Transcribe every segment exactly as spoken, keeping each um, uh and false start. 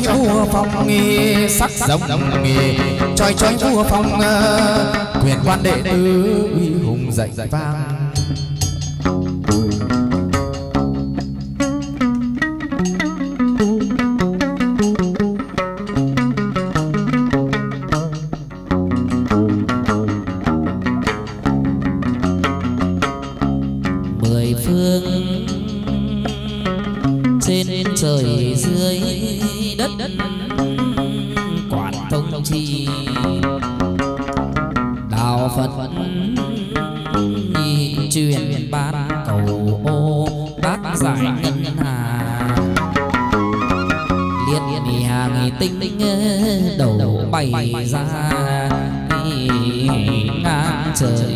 vua phong nghi sắc giống nghề choi choi vua phong quyền quan đệ tử uy hùng dậy vang. Mười phương trên trời dưới đất quản thông trì đạo Phật nhị truyền ban cầu ô bác giải ngân hà liệt liệt hàng tinh đầu bay ra ngang trời.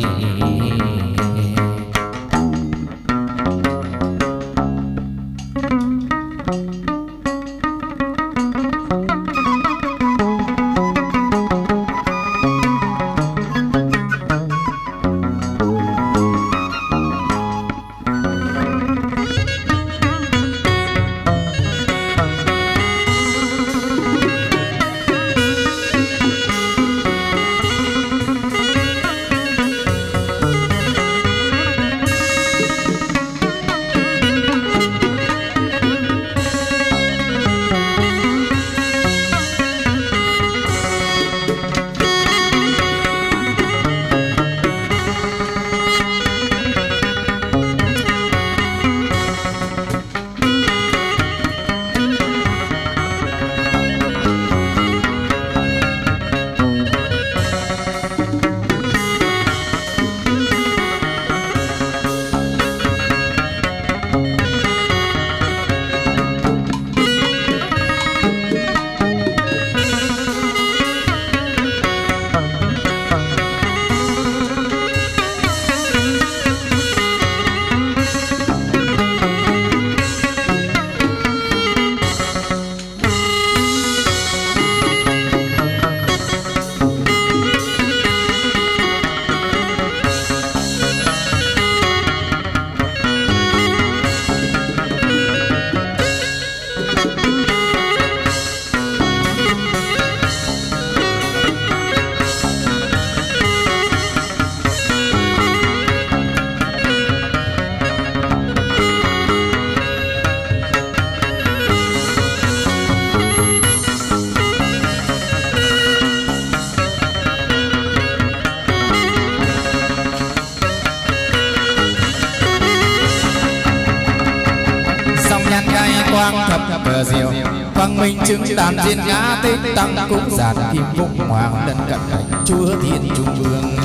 Cờ diệu quang minh chứng đàn diên ngã tích tăng cũng giản kim cung hoàng lân cận cảnh chúa thiên trung vương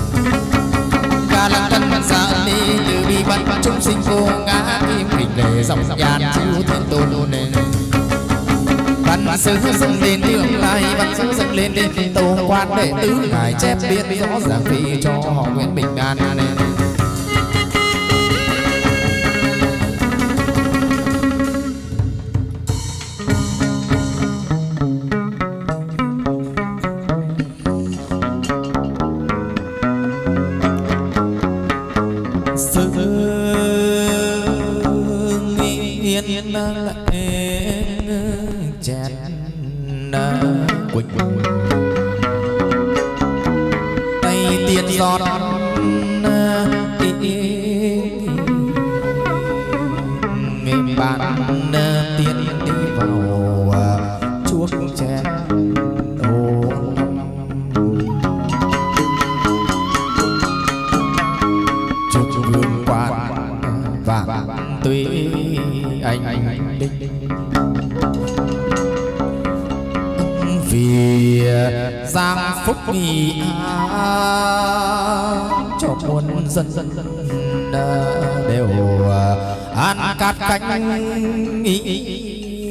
ca lăng tân gia đi từ bi văn chúng sinh vô ngã kim hình để dòng nhàn chúa thiên tôn nền văn sư dâng lên tương lai văn sư dâng lên lên tô quan đệ tứ ngài chép biết rõ ràng vì cho họ nguyện bình an nên tay tiên giọt nghe bạn tiên đi vào chuốc chén đồ chuốc vương quan vàng tuy anh anh đích vì giang phúc nghi cho muôn dân dân đều an cát cánh ý.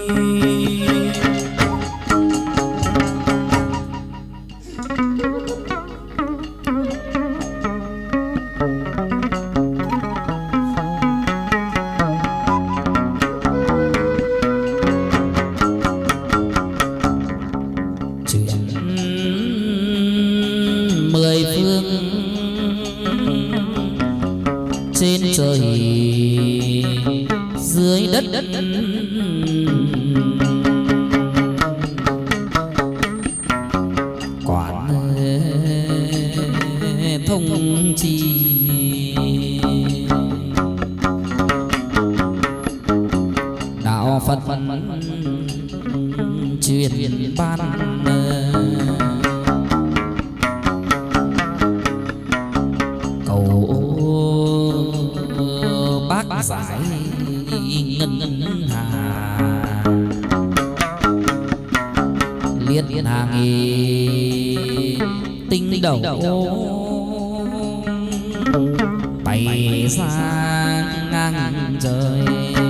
Trên trời dưới đất truyền ban cầu bác giải ngân hà liên hàng tinh đầu bay sang ngang trời.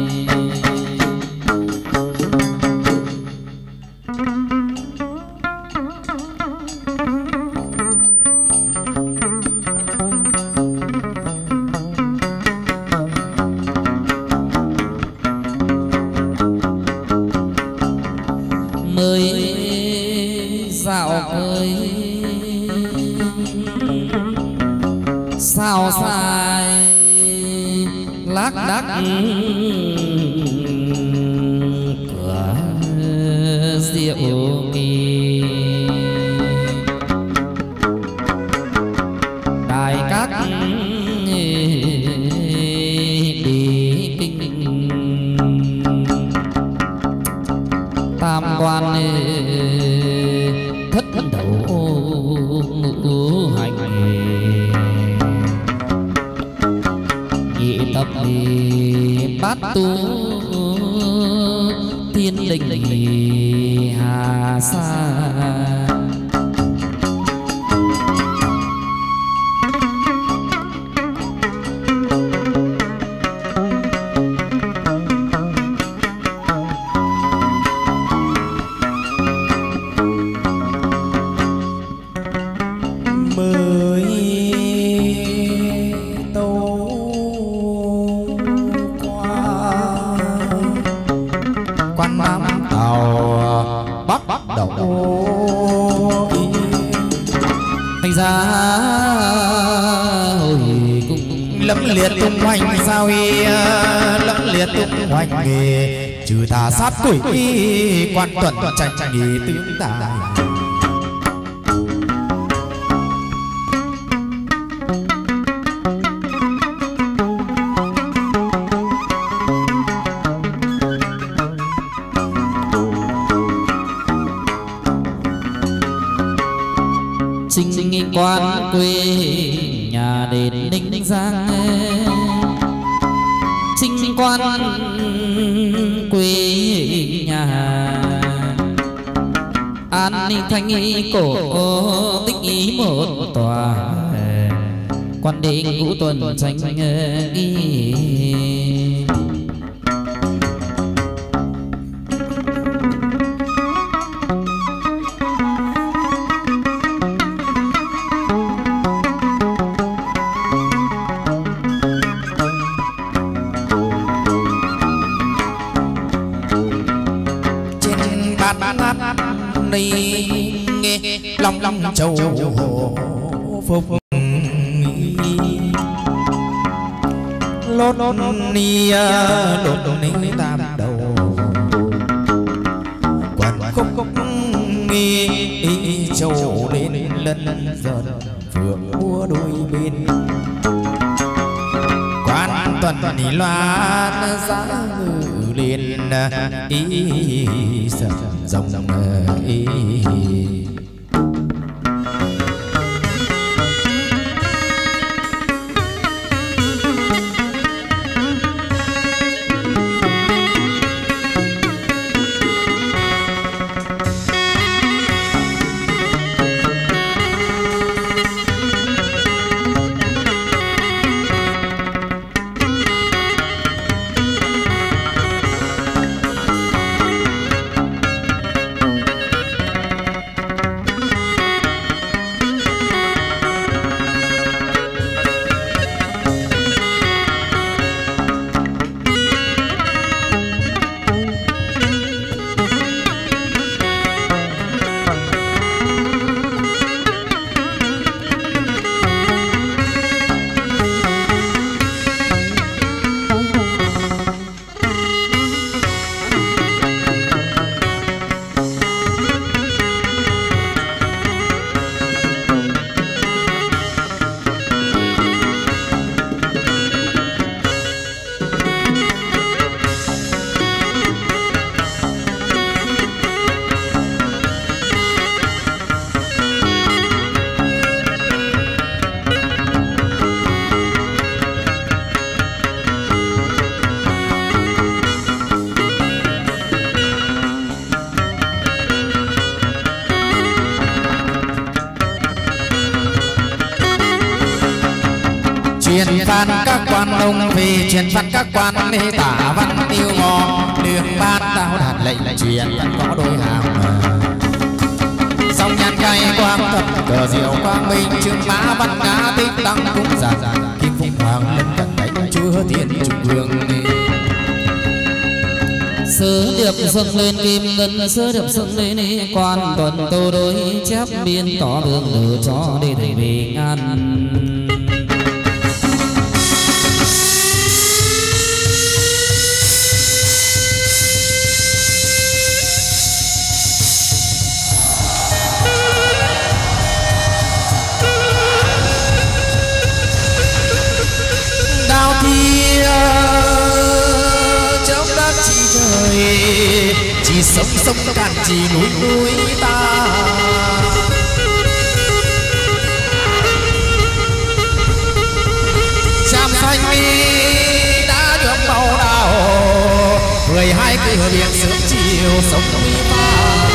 Mới dạo ơi sao sai lác đác cửa rượu kỳ đài cát đi kinh tam quan thất đầu ngũ hành nhị tập bát tu thiên đình hà sa. Liệt tung hoành sao y lẫm liệt tung hoành nghề trừ tà sát quỷ quan tuần tranh nghề tướng tài. Sinh quan quê nhà đền Ninh Giang sinh quan quê nhà an ninh thanh cổ tích ý một tòa quan đế ngũ tuần tranh nghi. Long long châu phục lốt lốt ni lốt ni tam đầu quan khúc khúc nghi châu lên lần dần phượng mua đôi bên quan tuần ni loan giá ngự lên ý sợ dòng ý. phạt các quan ông vì truyền phạt các quan đi tả văn yêu ngò đường ban tao đạt lệnh truyền có đôi hàng song nhan gai quang thật cờ diệu quang minh trương mã văn ngã tích tăng cũng già kim phụng hoàng lên cận đánh chúa thiên trùng vương sớ điệp dâng lên kim ngân sớ điệp dâng lên quan tuần tô đối chép biên tỏ đường lửa cho để thầy về ngàn đào thi trong đất chỉ trời chỉ sống sống cạn chỉ núi núi ta chạm xanh đã nhuộm màu đào mười hai cửa biển sớm chiều sống núi ta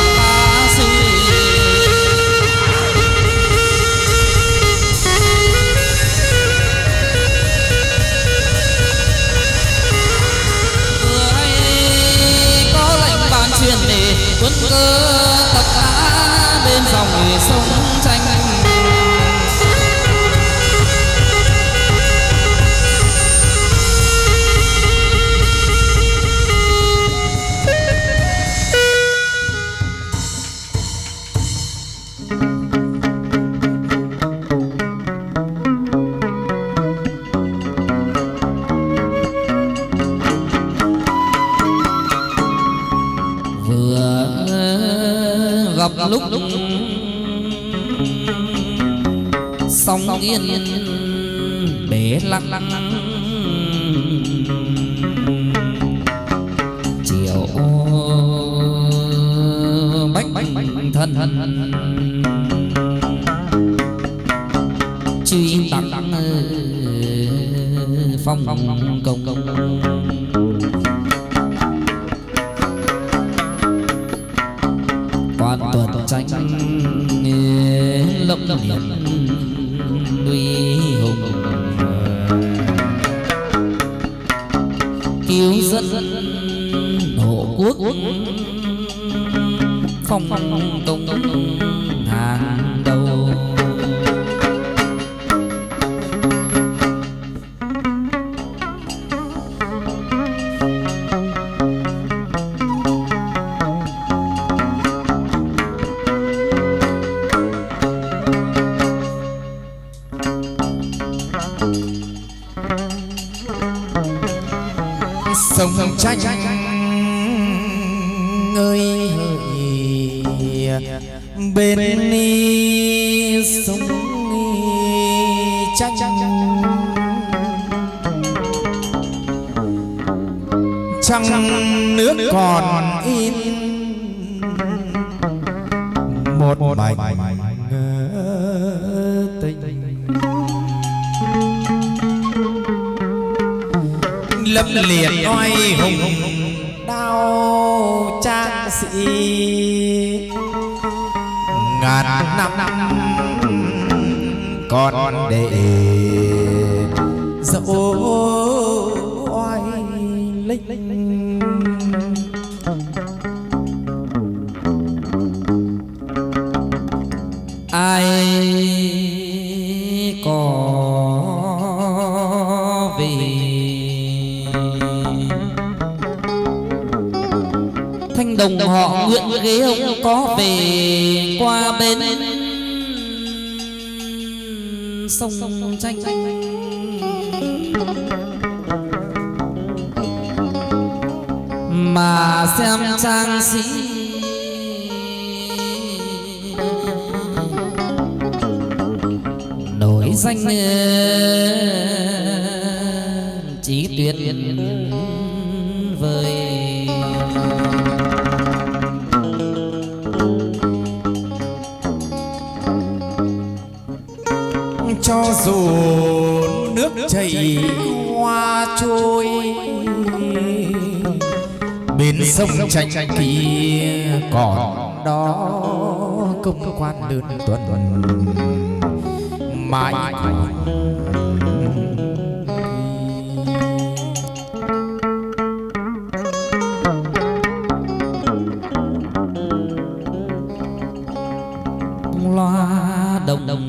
chuyện để quân cơ tập lá bên dòng sông tranh lúc sóng yên bể lặng chiều bách thân truy tặng phong công công quan tuần tranh lộng niệm uy hùng cứu dân hộ quốc phong công hàng đầu sông tranh ơi hỡi bên ni sông tranh trăng nước còn in một mảnh tình lâm liệt oai hùng đao trang sĩ ngàn năm còn để dẫu oai linh ai có về thanh đồng họ nguyện ghế ông có về qua bên sông tranh mà xem trang sĩ nổi danh chí tuyệt vời cho dù nước chảy hoa trôi bên sông tranh kia còn đó công quan đơn tuần mãi loa đồng đồng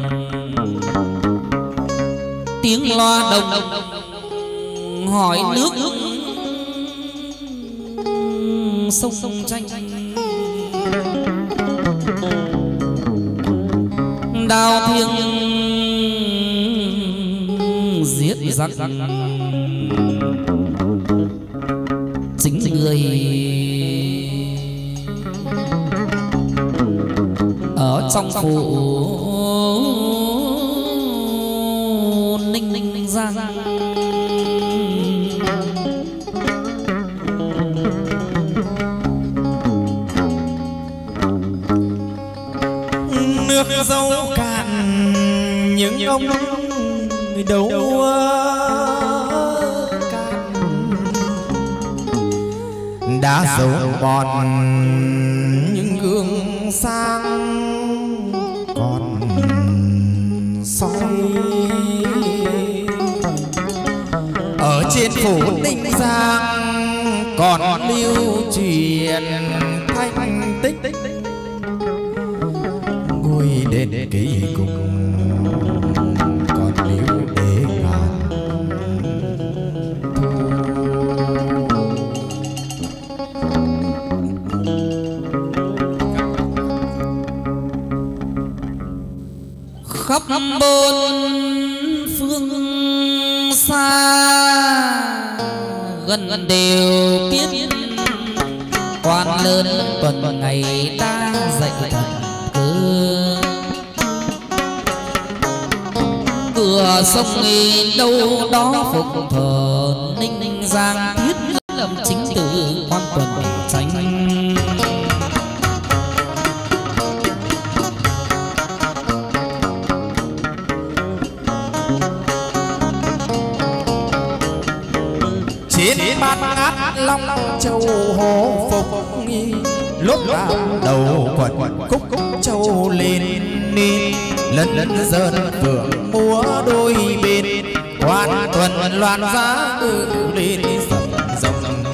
tiếng loa đồng hỏi nước sông sông tranh đao thiêng giết giặc chính người ở trong phủ Ninh Ninh Giang. Nước dâu cạn những ông đấu cạn đã dấu mòn những gương sáng còn soi ở trên phủ Ninh Giang còn lưu truyền thanh tích ngôi đền kỳ cùng còn lưu để ngàn khắp bốn phương xa gần gần đều biết quan lớn tuần ngày ta dạy thật cơ cửa sông nghi đâu đó phục thờ Ninh Ninh Giang thiết lập chính tử quan tuần tranh trên bát ngát long châu hồ phục nghi lúc nào đầu quần khúc châu lên đi lần lần dần phượng múa đôi bên quan tuần loan giá tự lên dòng dòng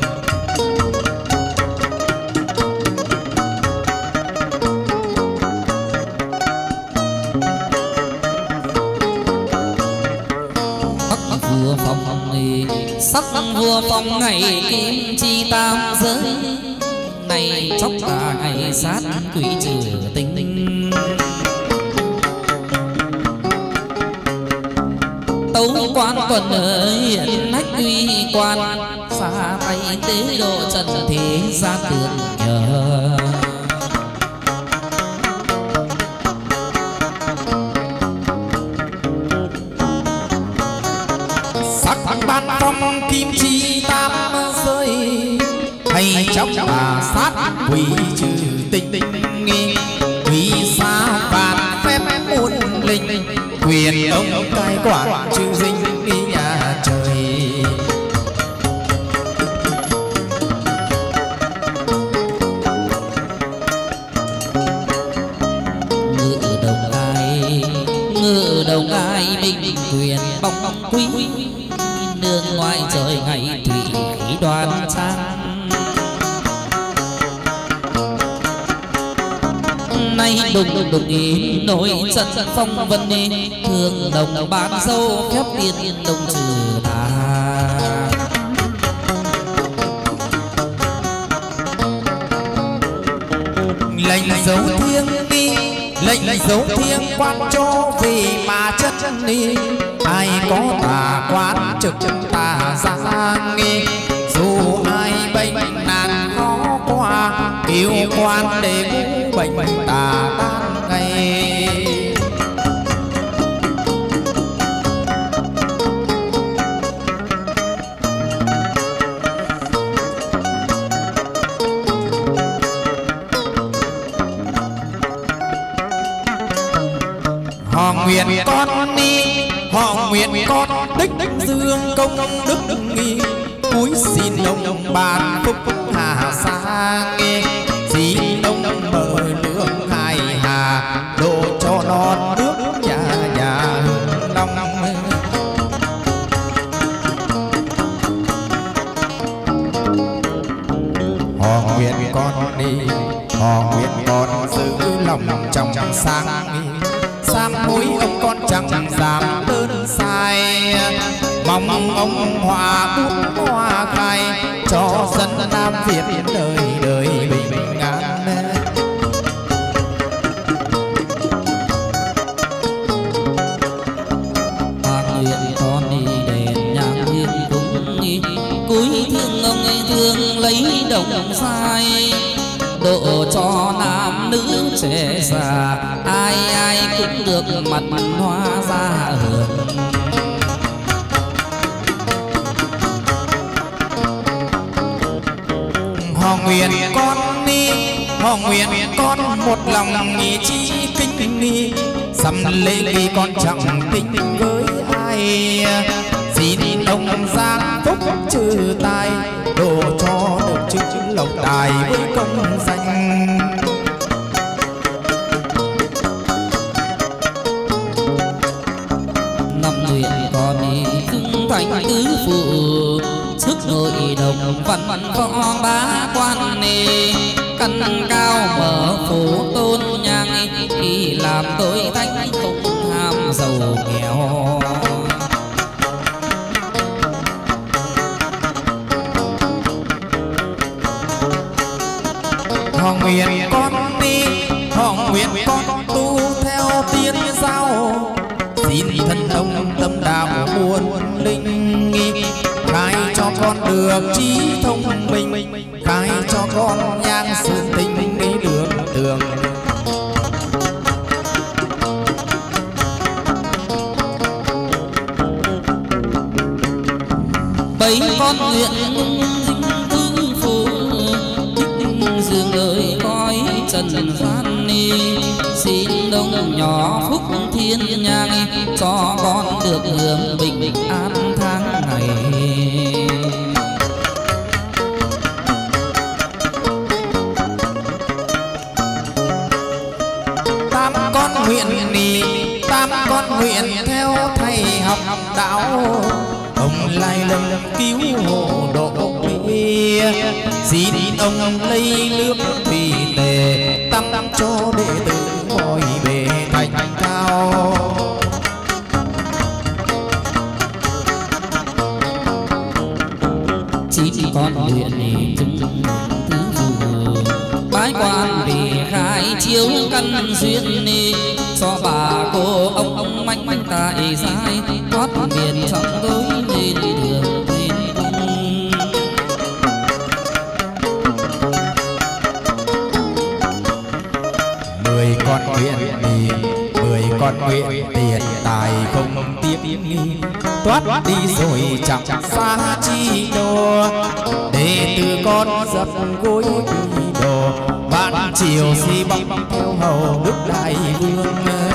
vừa phòng này sắc vừa phòng ngày kim chi tam giới ngày chóc cả ngày sát quỷ trừ tình tấu quan tuần hiện nách uy quan xa tay tế độ trần thế gia tường nhờ sắc ban phong kim chi tam giới hay chóc bà sát quỷ trừ tình nghi quỷ xa vạn phép muôn linh quyền ông cai quản trừ dinh đi nhà trời ngự đồng ai ngự đồng ai minh quyền bóng quý nương ngoài trời ngày thủy khí đoan trang nay đùng đùng ý nổi trận phong vân đi thường đồng bán dâu phép tiên đồng trừ tà lệnh dấu thiêng đi lệnh dấu thiêng quan cho vì mà chân đi ai có tà quan trực tà ra nghe dù ai bệnh nạn khó qua kêu quan để cứu bệnh tà tan ngày họ nguyện con đi họ nguyện con đích đích dương công đức nghi cúi xin ông ban phúc hà sa nghe xin ông mở nước hai hà độ cho non nước nhà nhà hương long họ nguyện con đi họ nguyện nguyện còn giữ lòng trong sáng, sám hối ông con chẳng dám đơn sai, mong ông hòa bút hoa khai cho dân Nam Việt đời đời bình an. Hoàng nguyện con đi đèn nhang hương cúng nghi, cúi thương ông ấy thương lấy đồng sai, độ cho nam nữ trẻ già ai ai cũng được mặt hoa ra hưởng. Họ nguyện con đi, họ nguyện con một lòng nghị chi kính nghi, sắm lễ nghi con chẳng tính với ai, xin ông giang phúc trừ tai, độ cho được chức lộc tài với công danh. Năm nguyện con đi cưng thành tứ phụ, sức nội đồng văn văn võ bá quan nề, căn cao mở phủ tôn nhang, khi làm tôi thánh không ham giàu nghèo. Họ nguyện con đi, họ nguyện con tu theo tiên giáo, xin thần ông tâm đạo muôn linh nghi, khai cho con được trí thông minh, khai cho con nhang sự tình đi đường tường. Bấy con nguyện thương phụ, dương ơi coi trần gian đi, xin đông nhỏ phúc thiên nhang, cho con được hưởng bình bình an tháng ngày. Tam con nguyện đi, tam con nguyện theo thầy học đạo, ông lai lâm cứu hộ độ bia, xin ông lấy nước vì tề tâm cho đệ tử mọi bề thành cao. Chín con nguyện chứng tứ phụ, bái quan vì khai chiếu căn duyên ni, cho bà cô ông ông manh manh tại giai, thoát miền trong tối nên đường thiên cung. Mười con nguyện đi, mười con nguyện tiền tài không tiếc nghi, toát đi rồi chẳng xa chi đồ, đệ tử con dập gối quỳ đồ, ban chiều si băng theo hầu đức đại vương.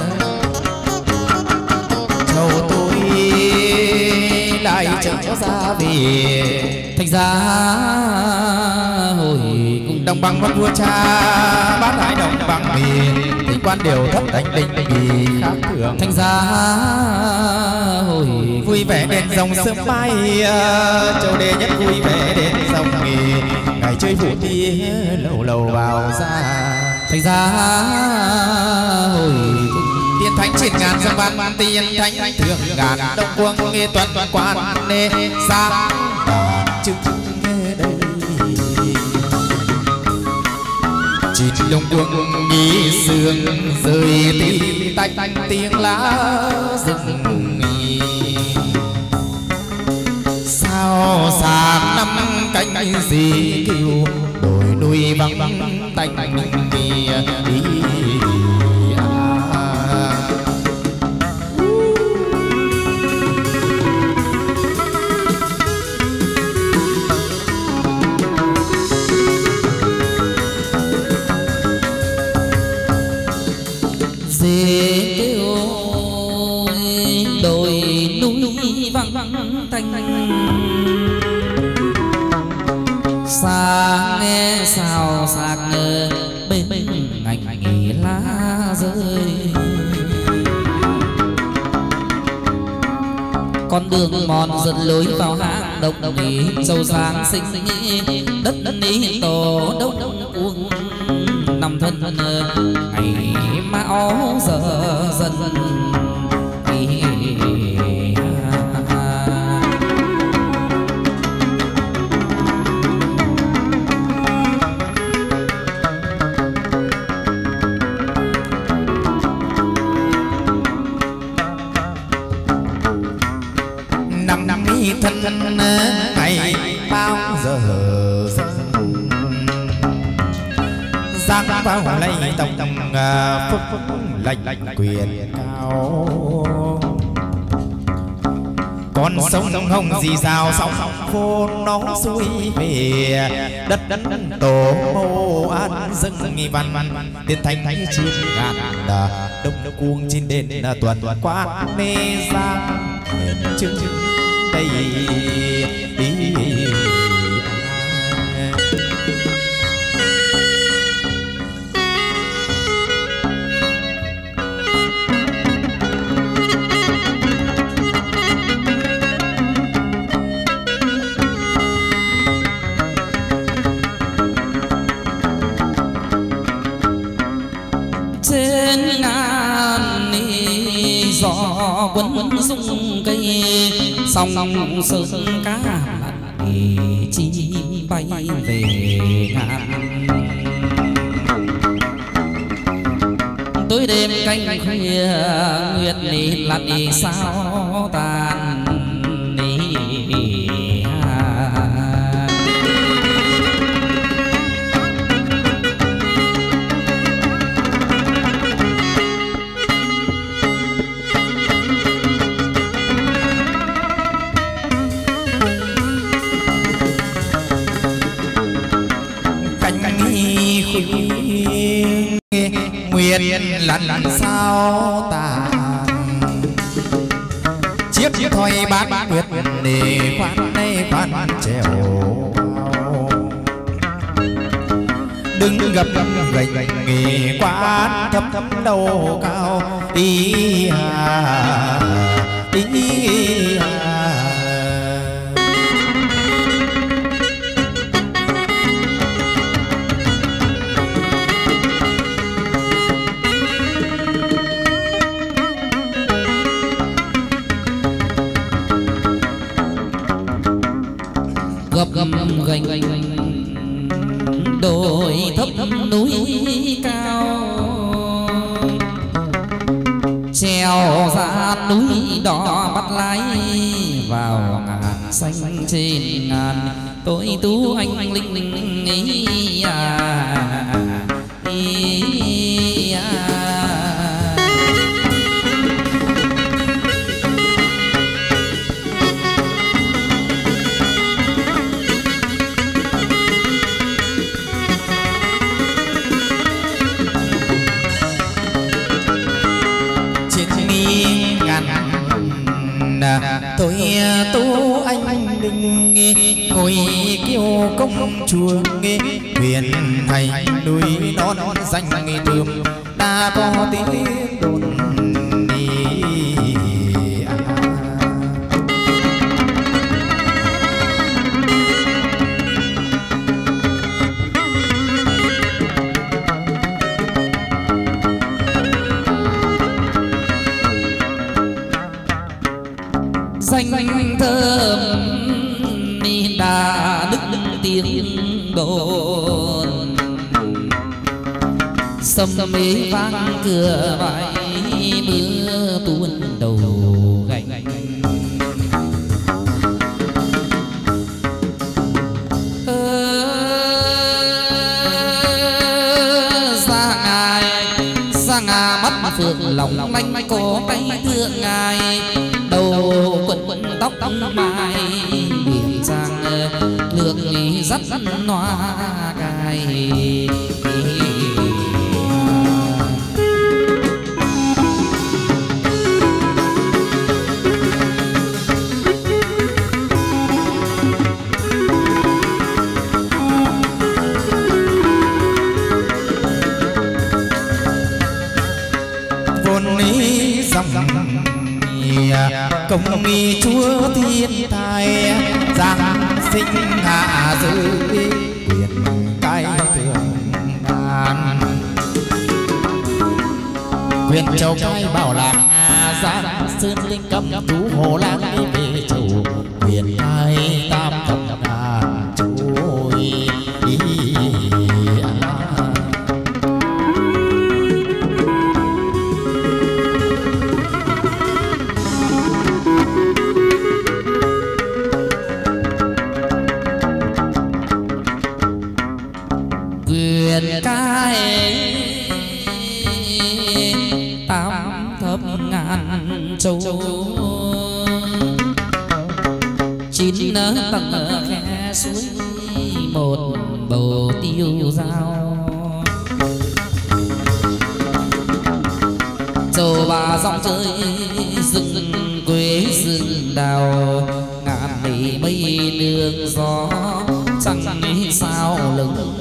Châu tôi lại trở ra về Thành ra hồi cùng đồng bằng văn vua cha, bát hải đồng bằng miền, tình quan đều thất đánh định vì khác thường. thành ra hồi Vui vẻ đèn dòng sớm mai, châu đề nhất vui vẻ đèn dòng nghề, ngày chơi vụ tia lầu lầu vào ra. thành ra hồi Tiên thánh trên ngàn dòng văn, tiên thánh thượng ngàn đông quân nghe toàn toàn quan nê sang đàn chữ đây. Chỉ đông quân nghi sương rơi tí tách tiếng lá rừng nghỉ, sao sáng năm cánh gì kêu đồi núi vắng tanh nghỉ đi. đồi núi vắng tanh, xa nghe sao sạc bên ngành nghỉ lá rơi. Con đường mòn dẫn lối vào hang động nghỉ, châu giang sinh đất ní tổ đông uống năm thuần ngày mão giờ dần năm năm mi thân thân ngày bao giờ giang bao lấy tổng phúc lệnh quyền cao con sông hồng dì rào sóng vô nó xuôi về đất đất tổ mô an dâng nghi văn tiền thành thành trên ngàn đông cuồng trên đền tuần quát mê giang chương đây trên ngàn ni gió quấn rung cây sông sương cá thì chi bay về ngàn tối đêm canh khuya nguyệt đi lặn đi sao tàn đi nguyệt lặn lặn sao tàn chiếc chiếc thôi bát nguyệt để khoan đây khoan trèo đứng gập gành nghề quán thấp thấp đầu cao ý à ý à gập gập gành đồi thấp núi cao treo ra núi đỏ bắt lái vào ngàn xanh trên ngàn tôi tú anh linh linh ý à ý à tôi tu anh đừng ngồi kêu công chúa huyền thành núi non danh thơm đã có tiếng đồn đi danh thơm ni đã đức tiếng đồn sông mê vang cửa vãi mưa tuôn đầu gành ra ngài ra ngà mắt phượng lòng lanh có tay thương ngài đầu quần quần tóc tóc mai biển sang lược dắt noa cài vốn ý dòng công nghi chúa thiên thai giang sinh hạ giữ quyền cai thường ngàn huyền châu cai bảo lạc giang sơn linh cầm tú hồ lang đi về châu huyền ai tam thập ngàn trôi quyền cai tám thập ngàn châu chín tầng khe suối một bầu tiêu dao châu ba dòng chơi rừng quê rừng đào ngàn里mây đường gió chẳng sao lưng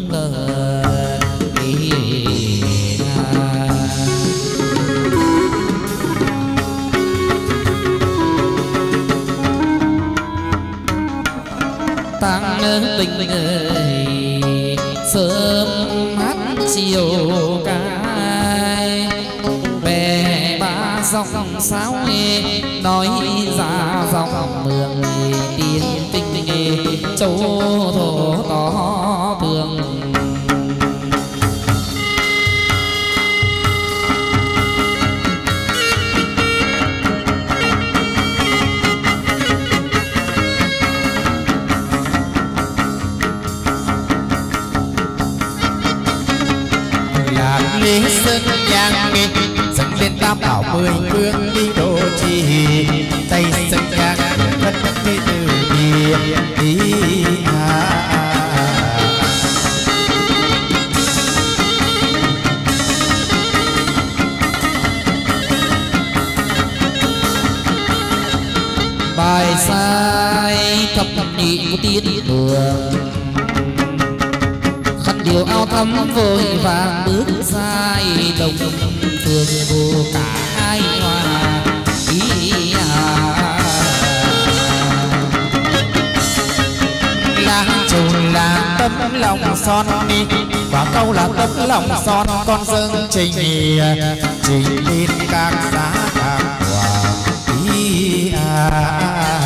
tăng tình ơi sớm hát chiều cai về ba dòng sáo nói ra dòng mường tiên tinh châu thổ tỏ thường lý sơn nhang nghịch dâng lên tam bảo mười phương đi đô trì tây sơn nhang cất đi từ biệt đi bài sai thập nhị của tiên đường điều ao thắm vội vàng bước dài đồng phương vô cả hai hoa ý à làng trồn là tấm lòng son đi quả câu là tấm lòng son con dâng trình trình lên các giá các quả ý à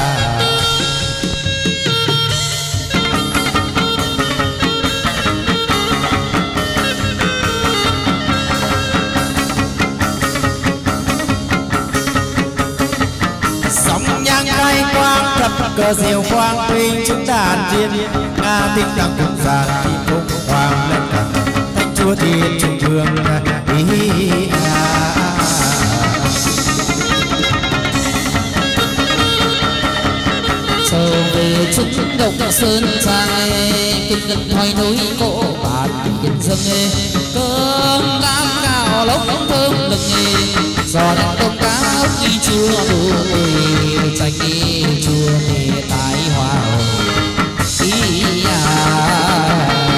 cờ diều quang huy chúng đàn tiên nga tinh đăng cùng giàn kim cung hoàng lân đẳng thanh chúa thiên trung vương ý trở về chút động sơn trai kinh gần thoái núi cổ bản kinh dâng cơm cam gạo lốc thơm lừng giò đen tôm cá ốc y chua đủ mùi chanh y chua thì tái hoa ý à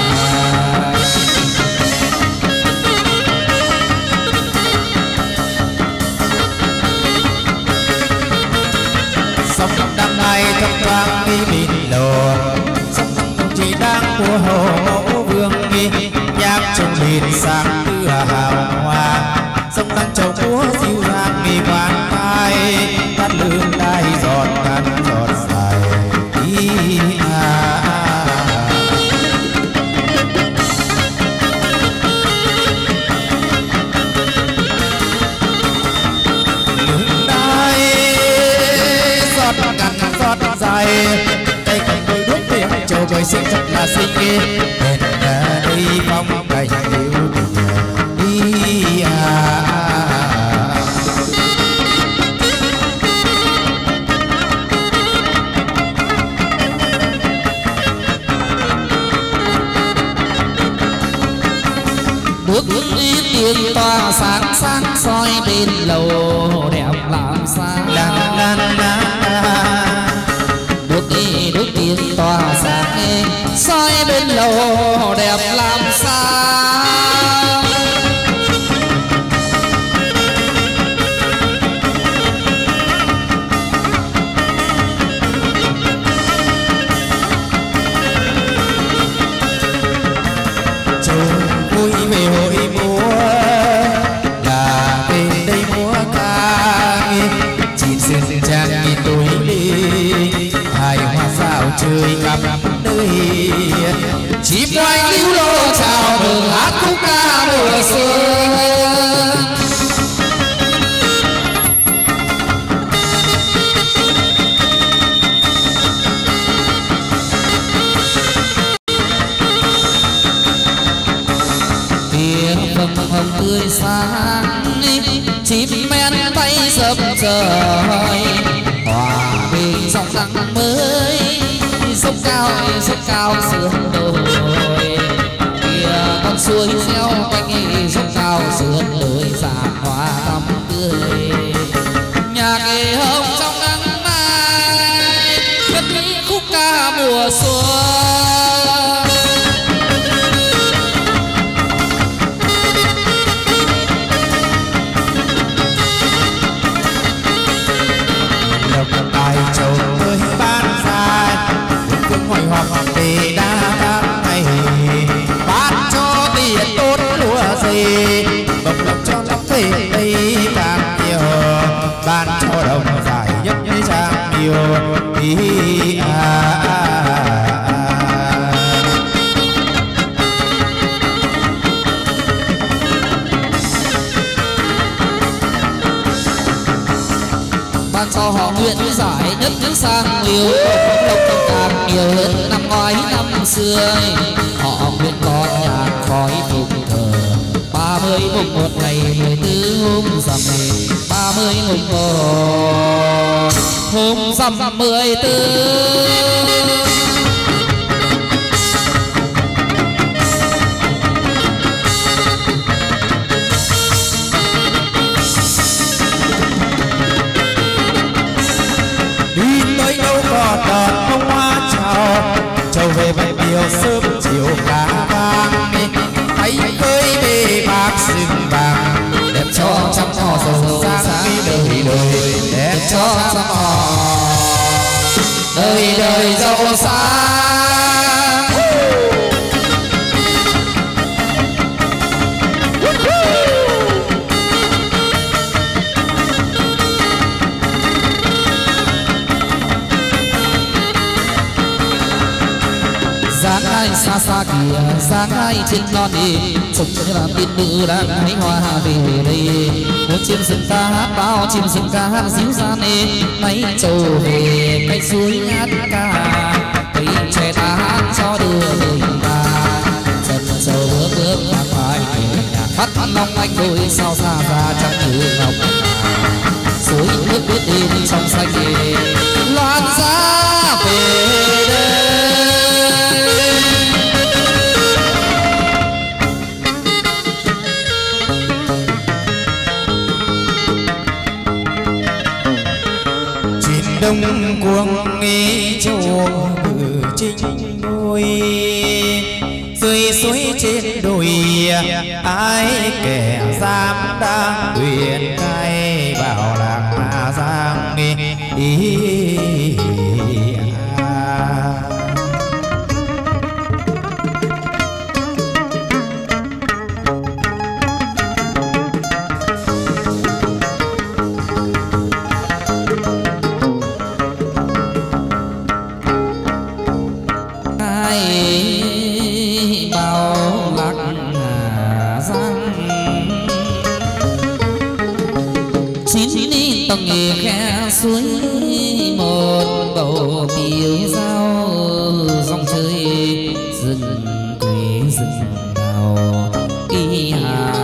sông đang ngày thấp thoáng đi mịn lồ sông chỉ đang mùa hồ vương nghi nhạc trông mịn sáng tưa hào hoa sông đang trầu múa dịu dàng nghi vàng tai tắt lương đai giọt cắn giọt dài ý à lương đai giọt cắn giọt dài cây cành đôi đuốc tiếng trầu trời xinh thật là xinh bên đây phong cảnh yêu tình ý à bước đi tiếng tỏa sáng sáng soi bên lầu đẹp làm sao la la la bước đi bước tiếng tỏa sáng soi bên lầu đẹp làm sao vui về hội múa là chiếc quay lưu lô chào mừng hát khúc ca mùa xuân. Tiếng vầng hồng tươi sáng chim men bay dập trời, hòa bình dòng nắng mới dốc cao dốc cao sườn đồi, kìa con suối reo quanh dốc cao sườn đồi giàn hoa tắm tươi, nhạc kề hồng trong nắng mai cất khúc ca mùa xuân. Tài trầu tới ban dài phương hoài họp để đa các ngày ban cho tiền tốt lúa gì bộc lộc cho lắm về đây càng nhiều ban cho đồng giải nhất trang nhiều ý à, à, à. Ban cho họ nguyện giải nhất những sang liều lộc càng nhiều hơn năm ngoái năm xưa, họ nguyện có nhạc khói phụng thờ ba mươi mùng một ngày mười tư hôm rằm ba mươi mùng một hôm rằm mười tư. Đợt bông hoa chào trầu về bạch điều sớm chiều cá vàng thấy khơi bề bạc rừng vàng đẹp cho trăm họ giàu sang đời đời đẹp cho trăm họ đời đời giàu sang. Dáng ai xa xa kìa, dáng ai trên non đi, trông như là tiên nữ đang hái hoa về đây. Một chim rừng ca hát bao chim rừng ca hát díu ra nê, máy trầu về cây suối hát ca, cây trẻ ta hát cho đưa người ta. Chân trầu bước bước hát phải nhạc phát long anh đôi sao xa ra trong như ngọc. Suối nước biết đi trong xanh loan giá về đây. Đông cuồng nghi châu cử chinh đôi dưới suối trên đồi ai kẻ dám đang quyền cai bảo lạc Hà Giang ý bao lạc Hà Giang chín tầng khe suối một bầu tiêu dao dòng chơi rừng quê rừng đào kỳ hà.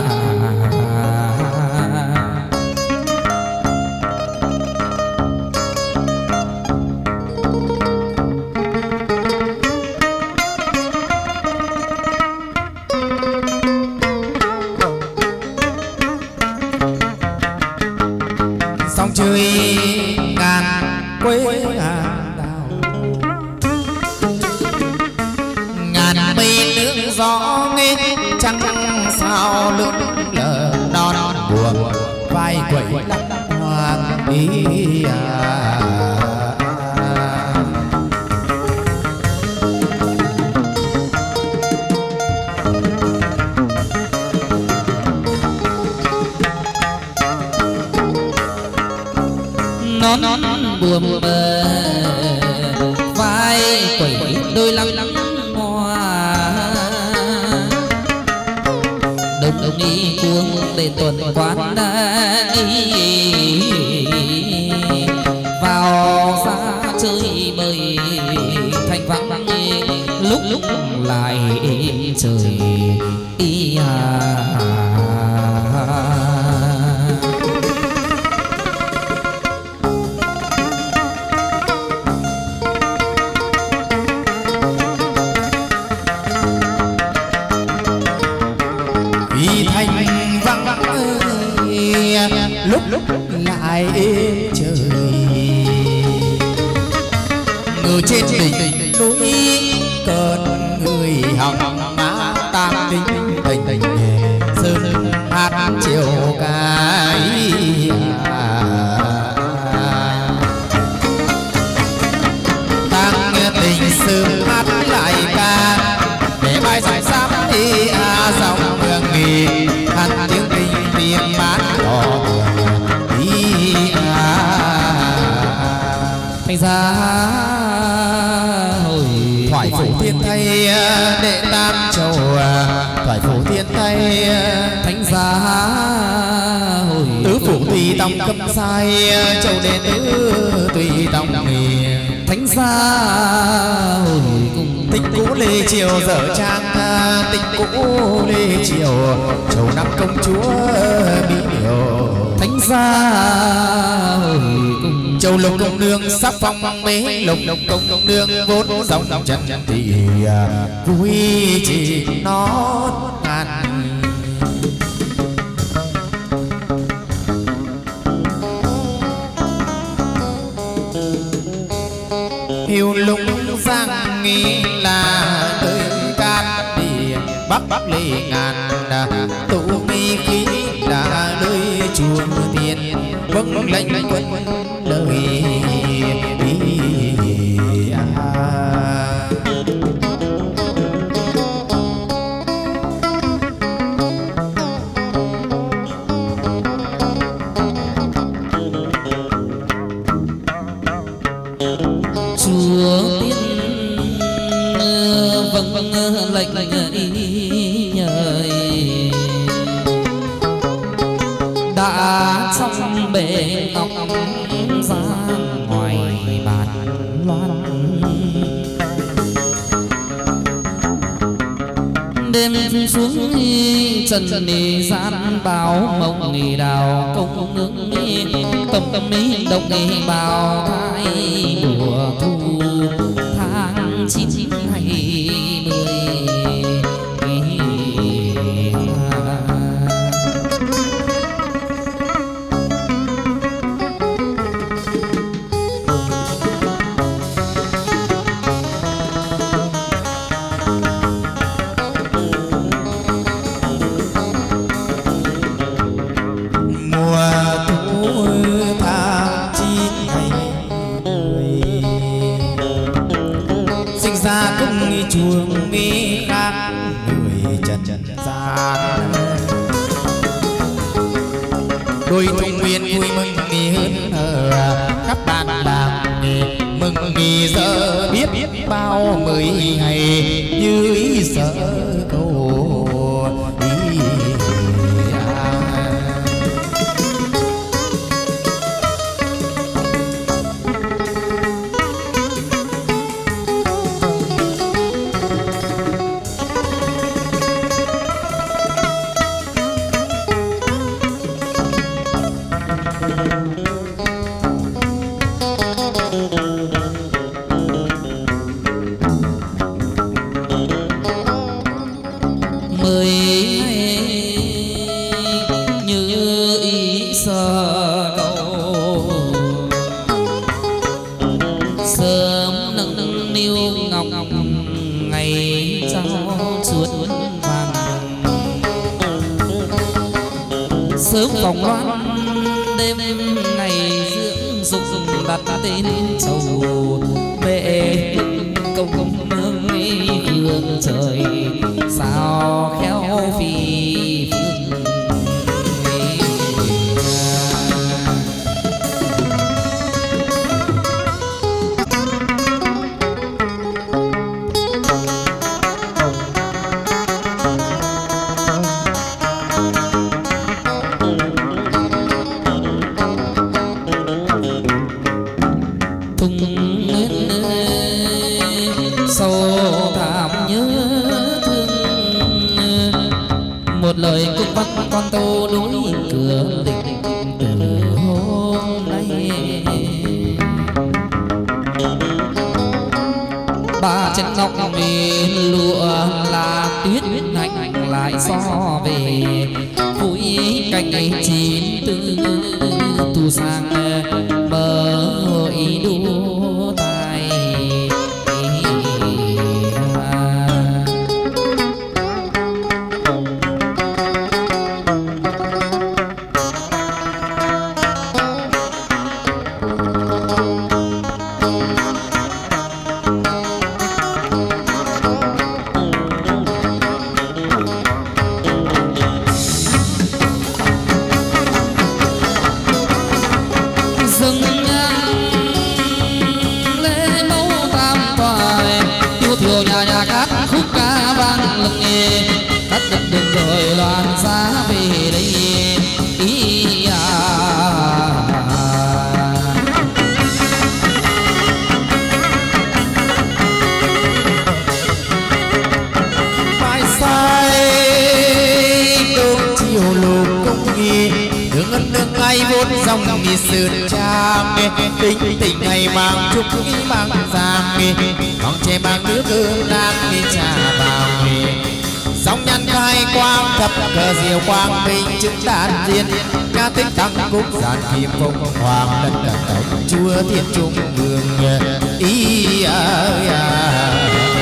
sông chơi ngàn quê ngàn đào ngàn mây nước gió nghe trăng sao lượn lờ non buồn vai quẩy lắc hoàng ý à. nón nón buồm bờ vai quẩy đôi lăng hoa để tuần quán đi vào ra chơi bời thành vắng lúc lúc lại trời ý à. Lúc lúc lại trời người trên đỉnh núi cơn người hồng má tam tinh tình tình sơn hát chiều cái tăng tình sớm hát lại ca để bài giải sám đi a dòng hương nghỉ hát tiếng tình tiếng mát đỏ thành ra hồi thoại phủ thiên thay đệ tam châu thoại phủ thiên thay thành ra hồi tứ phủ tùy tông cấm sai châu đệ tứ tùy tông nghề thánh gia hồi cùng tịch cũ lê triều dở trang tịch cũ lê triều châu năm công chúa bí điều thánh gia hồi cùng châu lục công nương sắp phong bế lục lục công công nương vốn dòng dòng chân chân thì vui chỉ nó ngàn hiu lung giang nghi là tới cát đi bắc bắc lê ngàn tụ mi khí là nơi chùa tiền vâng lệnh quân lời chúa tiên vâng vâng lệnh ý nhời đã xong bể ngọc ra ngoài bàn loan đêm xuống trần nì gian báo mộng nghỉ đào công ngưỡng tổng tâm mỹ động nghỉ bào thái mùa thu tháng chín hay chuông mi khác người trần trần gian đôi thùng nguyên vui mừng nghỉ hơn hờ khắp bàn làng mừng nghỉ giờ biết biết bao mới hay như ý sợ câu ý sớm vòng loan đêm ngày dưỡng dục đặt tên chầu mẹ công công nương hương trời sao khéo phi phương con tô đối cửa định từ hôm nay. Ba chân ngọc miền lụa là tuyết hạnh lại so về vui cành ấy chín tư thu sang bờ hội đua tài. dòng đi sơn trang tình tình ngày mang chúc ý mang giang con trẻ mang đứa cơm đang đi trà vào sóng nhăn khai quang thập cờ diều quang minh chứng đàn diên ca tích tăng cúc giàn kim phong hoàng đất đất cảnh chúa thiên trung vương ý ơi à.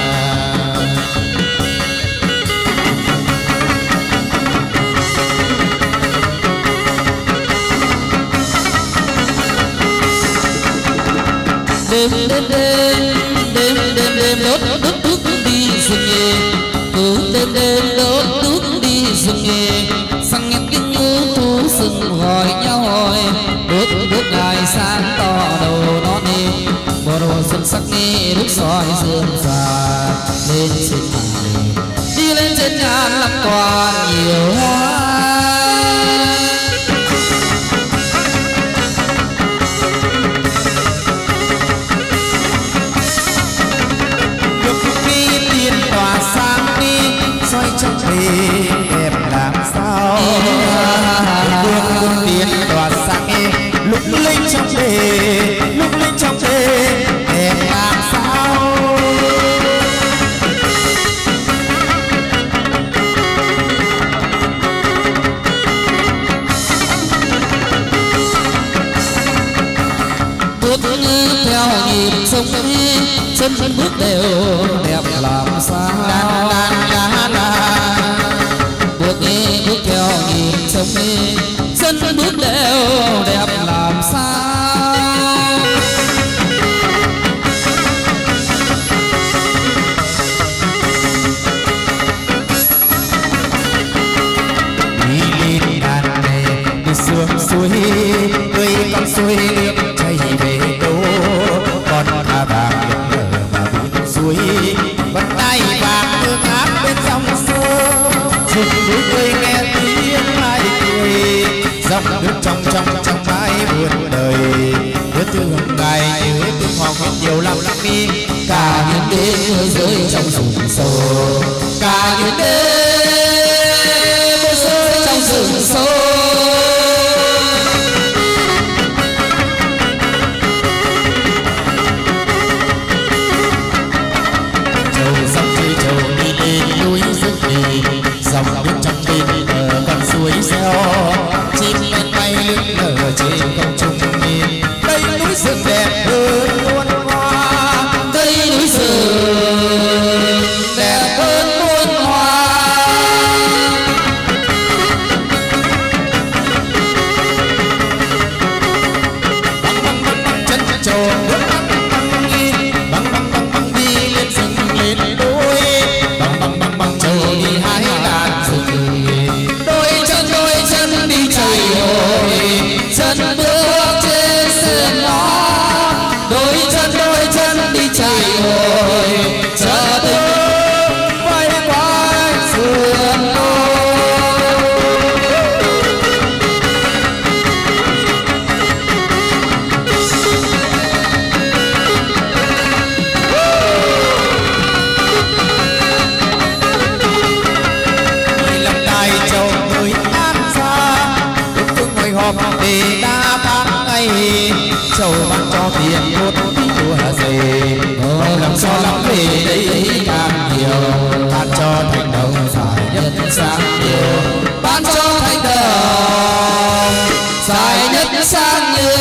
Đêm đêm đêm đêm đêm đêm đốt đốt đốt đi rừng nghề, cứ đêm đêm đốt đốt đi rừng nghề, sang nghe tiếng ngư thú rừng gọi nhau hỏi, đốt đốt ngày sáng to đầu nó đi, bộ đồ xuân sắc nghe lúc soi dương già lên trên ngàn, đi lên trên ngàn lắm còn nhiều hoa. Trong đêm đẹp làm sao đường đường tiến tỏa sáng lúc linh trong đêm lúc linh trong đêm đẹp làm sao. Bước theo nhịp sông chân bước đều đẹp làm sao. Bước đi bước theo nhịp sông chân bước đều đẹp làm sao. Đi lên đàn này đi xuống suối người con suối nước chảy về đâu con thả vàng được nở mà bên suối vẫn tay vàng nước áp bên dòng sông rừng núi cười nghe tiếng ai cười dòng nước trong trong trong mãi buồn đời nhớ thương ngày nhớ thương hoàng huyết nhiều lắm lắm đi cả những đêm mưa rơi trong rừng sâu cả những đêm mưa rơi trong rừng sâu. Dòng nước trong đêm ở con suối reo chim lên bay lững lờ trên không trung nhìn cây núi rừng đẹp hơn muôn hoa cây núi rừng đẹp hơn muôn hoa. Băng băng băng băng chân trồ nước băng băng đi băng băng băng băng đi lên rừng lên núi băng băng băng băng trồ đi hái đàn rừng đôi chân đôi chân gom để đa tháng ngày châu ban cho tiền một tí đùa dày làm sao lắm về đây càng nhiều ban cho thành đồng dài nhất sáng nhiều ban cho thành đồng dài nhất sáng nhiều.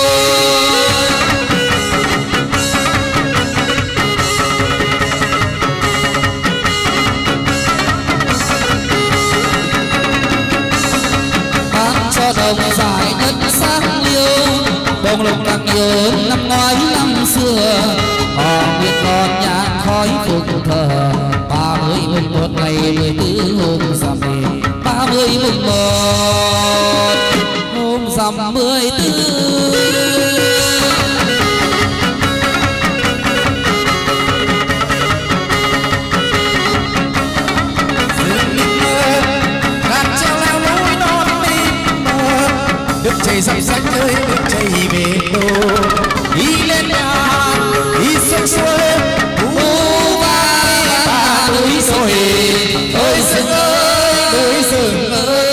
Đồng dài nhất sáng liêu bông lục càng nhớ năm ngoái năm xưa họ biết còn nhang khói phụng thờ ba mươi mùng một ngày mười tư hôm rằm ba mươi mùng một hôm rằm mười tư. Chạy dọc xanh ơi nước chảy về đâu đi lên nhà đi sông suối u ba ba núi rồi ơi rừng ơi núi rừng ơi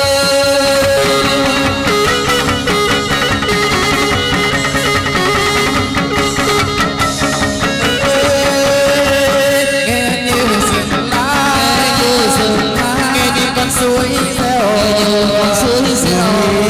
nghe như rừng lá nghe như rừng lá nghe như con suối reo con suối reo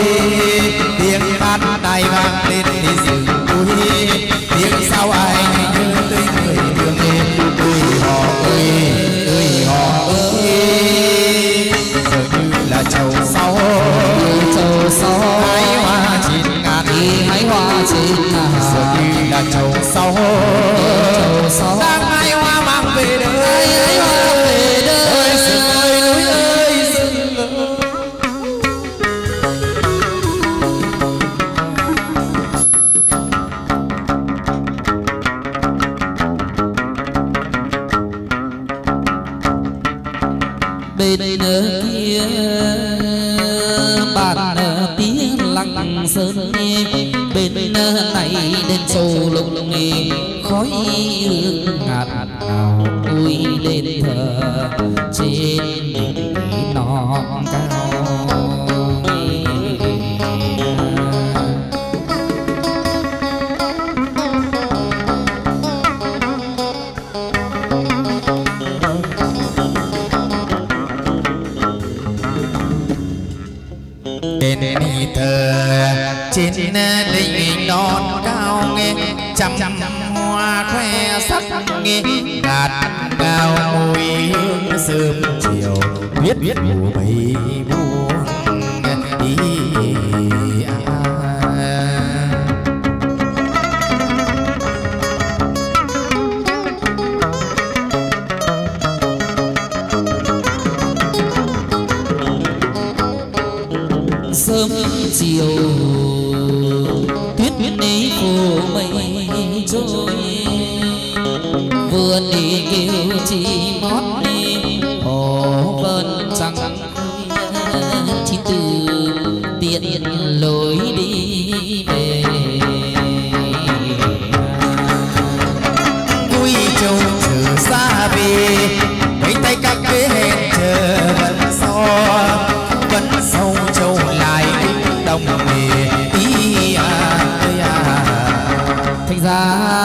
tai vang lên thì rừng vui tiếng sao ai nhớ tới người thương em ơi họ ơi ơi họ ơi giờ như là trầu sau trầu sau hái hoa chín ngàn hái hoa chín ngàn giờ như là trầu sau trầu sau đang hái hoa mang về đời hái hoa về đời ơi rừng ơi núi ơi rừng ơi. Bên kia bàn tiếng lặng sơn nghe bên này đèn sầu lung nghe khói hương ngạt ngào ui lên thờ trên đỉnh non cao. Trên thờ trên đỉnh non cao nghe trăm hoa khoe sắc nghe ngạt cao mùi hương sớm chiều biết biết mùa mây buông đi sớm chiều tuyết tuyết đi phủ mây trôi vườn đi kêu chỉ mót đi hồ vân trăng chỉ từ tiện lối đi về vui châu chờ xa về mấy tay các kế hẹn chờ vẫn so vẫn sâu châu lại đồng nghề ý à ơi à thành ra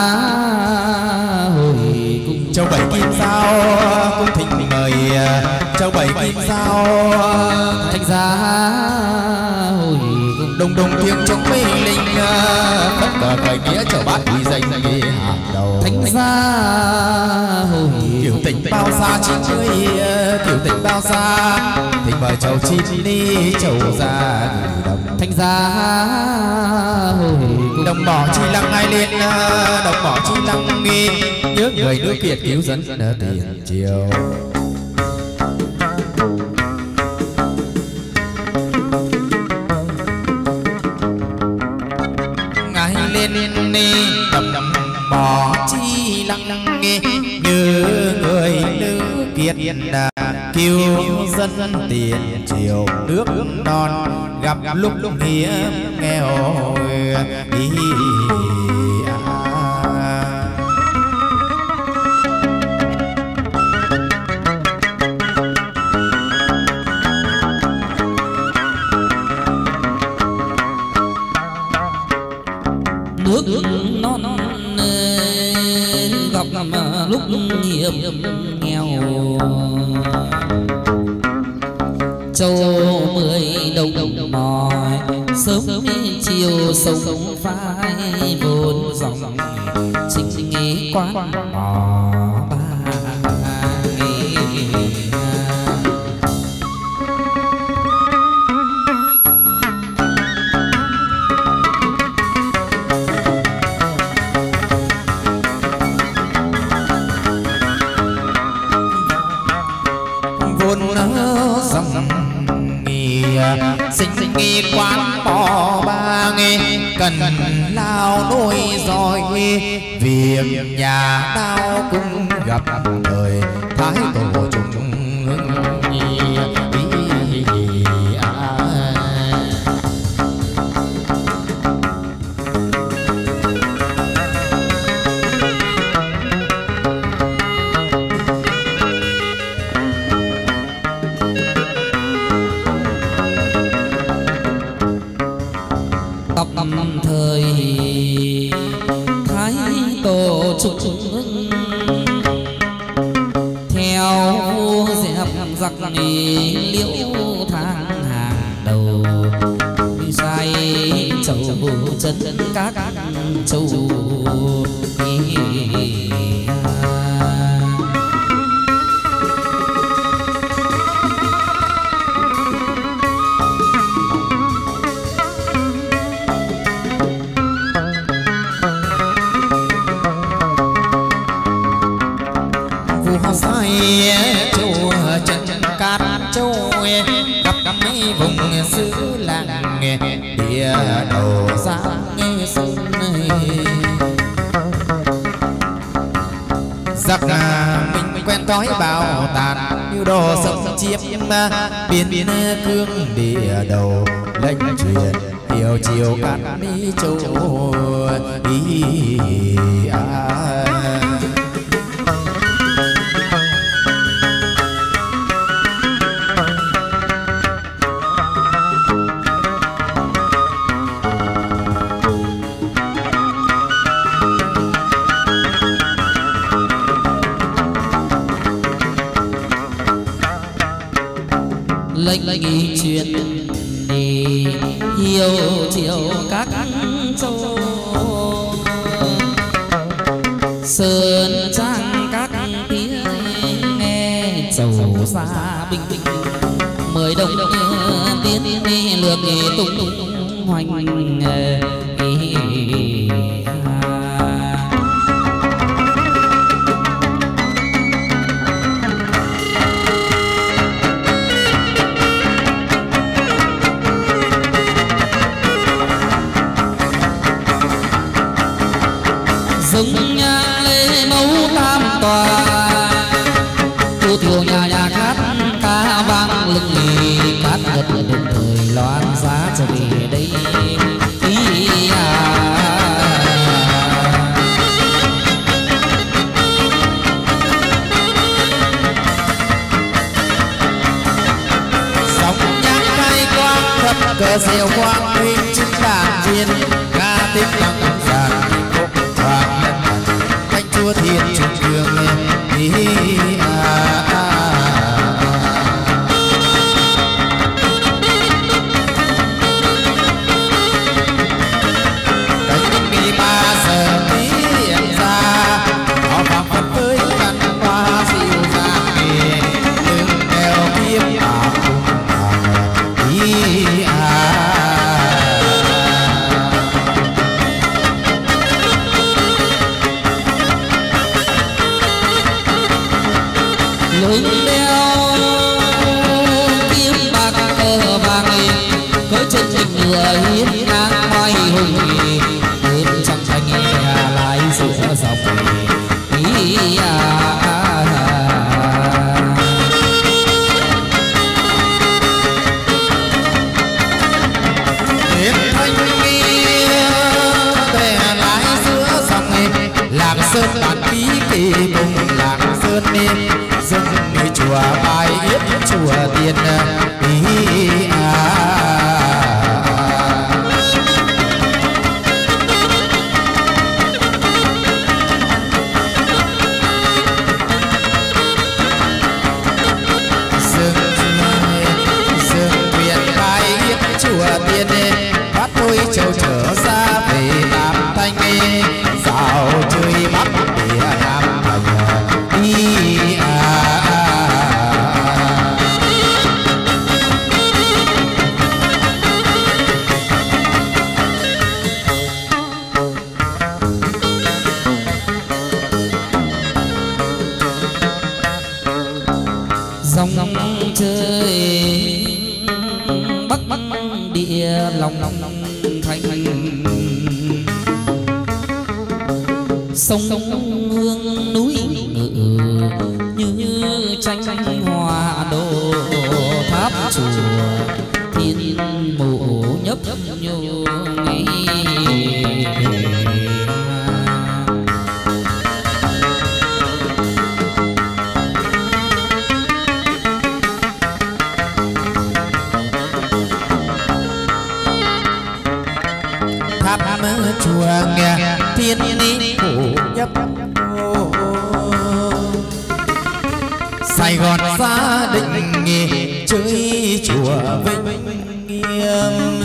hồi cùng châu bảy kim sao cung thỉnh mời châu bảy kim sao thành ra hồi cùng đồng đồng tiếng trong mê linh bất cờ khởi nghĩa chầu bát uy danh nghề hàng đầu thành ra hồi kiểu tình bao xa chín mươi kiểu tình bao xa thỉnh mời châu chín đi châu ra đồng thành ra hồi đồng bỏ chi lăng hai lên đồng bỏ chi lăng nghi nhớ người nước Việt cứu dân tiền triều ngài lên đi đồng đồng bỏ chi lăng nghi như người nữ Kiệt cứu dân tiền triều nước non gặp lúc lúc nghĩa nghèo đi nước non gặp lúc hiểm nghèo. Châu mười đồng đồng mỏi sớm chiều sông phai vốn dòng chính nghĩ quán mò ba. Sinh sinh nghi quán bò ba nghe cần lao đôi rồi việc nhà tao cũng gặp đời thái tổ chúng thời thái tổ trục theo vua dẹp giặc liễu thang hàng đầu sai châu chân các châu châu chân cát châu gặp mấy vùng xứ làng địa đầu giang nghe sơn giặc mình quen thói bào tàn như đồ sông chiếm biên cương địa đầu lệnh truyền hiểu chiều cát đi châu đi à. lệnh lệnh truyền đi hiểu chiều các châu sơn trang các tiếng nghe chầu xa bình bình mời đông tiến đi lượt tung tung hoành dâng nhà lê mẫu tam tòa cô thiểu nhà nhà hát ca vang lưng lì cát gật đồng thời loan giá trở về đây ý à. Sóng nhang khai quang thập cờ diều quang huy chính đàn viên ca tiếng lặng giàn hoàng nhân thanh chúa thiên trung vương đi à, à, à. Cánh đi ba giờ tí em ra họ phạm phật với căn hoa siêu ra nghề đừng đeo kiếm bảo cùng đi à. lưng đeo kiếm bạc cờ vàng cởi chân tình ngựa hiên ngang oai hùng bên trong thành nhà lại giữa dòng ý à. Đến thanh nghĩa để lái giữa dòng làng sơn bản bí kỳ cùng làng sơn đêm dân người chùa bài yết chùa tiền ý à. chùa tiên bắt tôi châu trở ra về Tam Thanh dạo chơi Bắc địa Nam Thành đi à. Dòng chơi Bắc Bắc địa lòng lòng thành sông hương núi ngự như tranh hoa đồ tháp chùa thiên mộ nhấp nhô nghi tháp chùa nghe thiên ni phủ nhấp Sài Gòn gia đình chơi chùa Vinh Nghiêm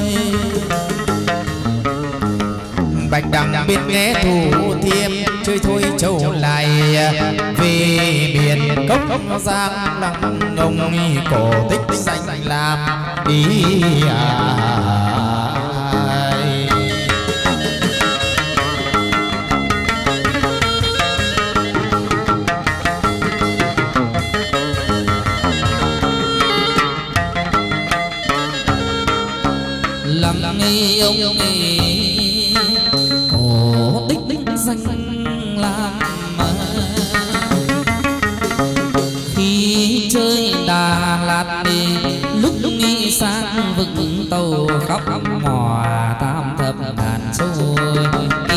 Bạch Đằng bên nghe Thủ Thiêm chơi thôi châu lại về miền cốc giang đằng ông cổ tích danh làm đi à. lặng nghi ông nghi cổ tích tích danh làm khi chơi Đà Lạt đi lúc lúc nghi sang vững tàu khóc mò tam thập ngàn xôi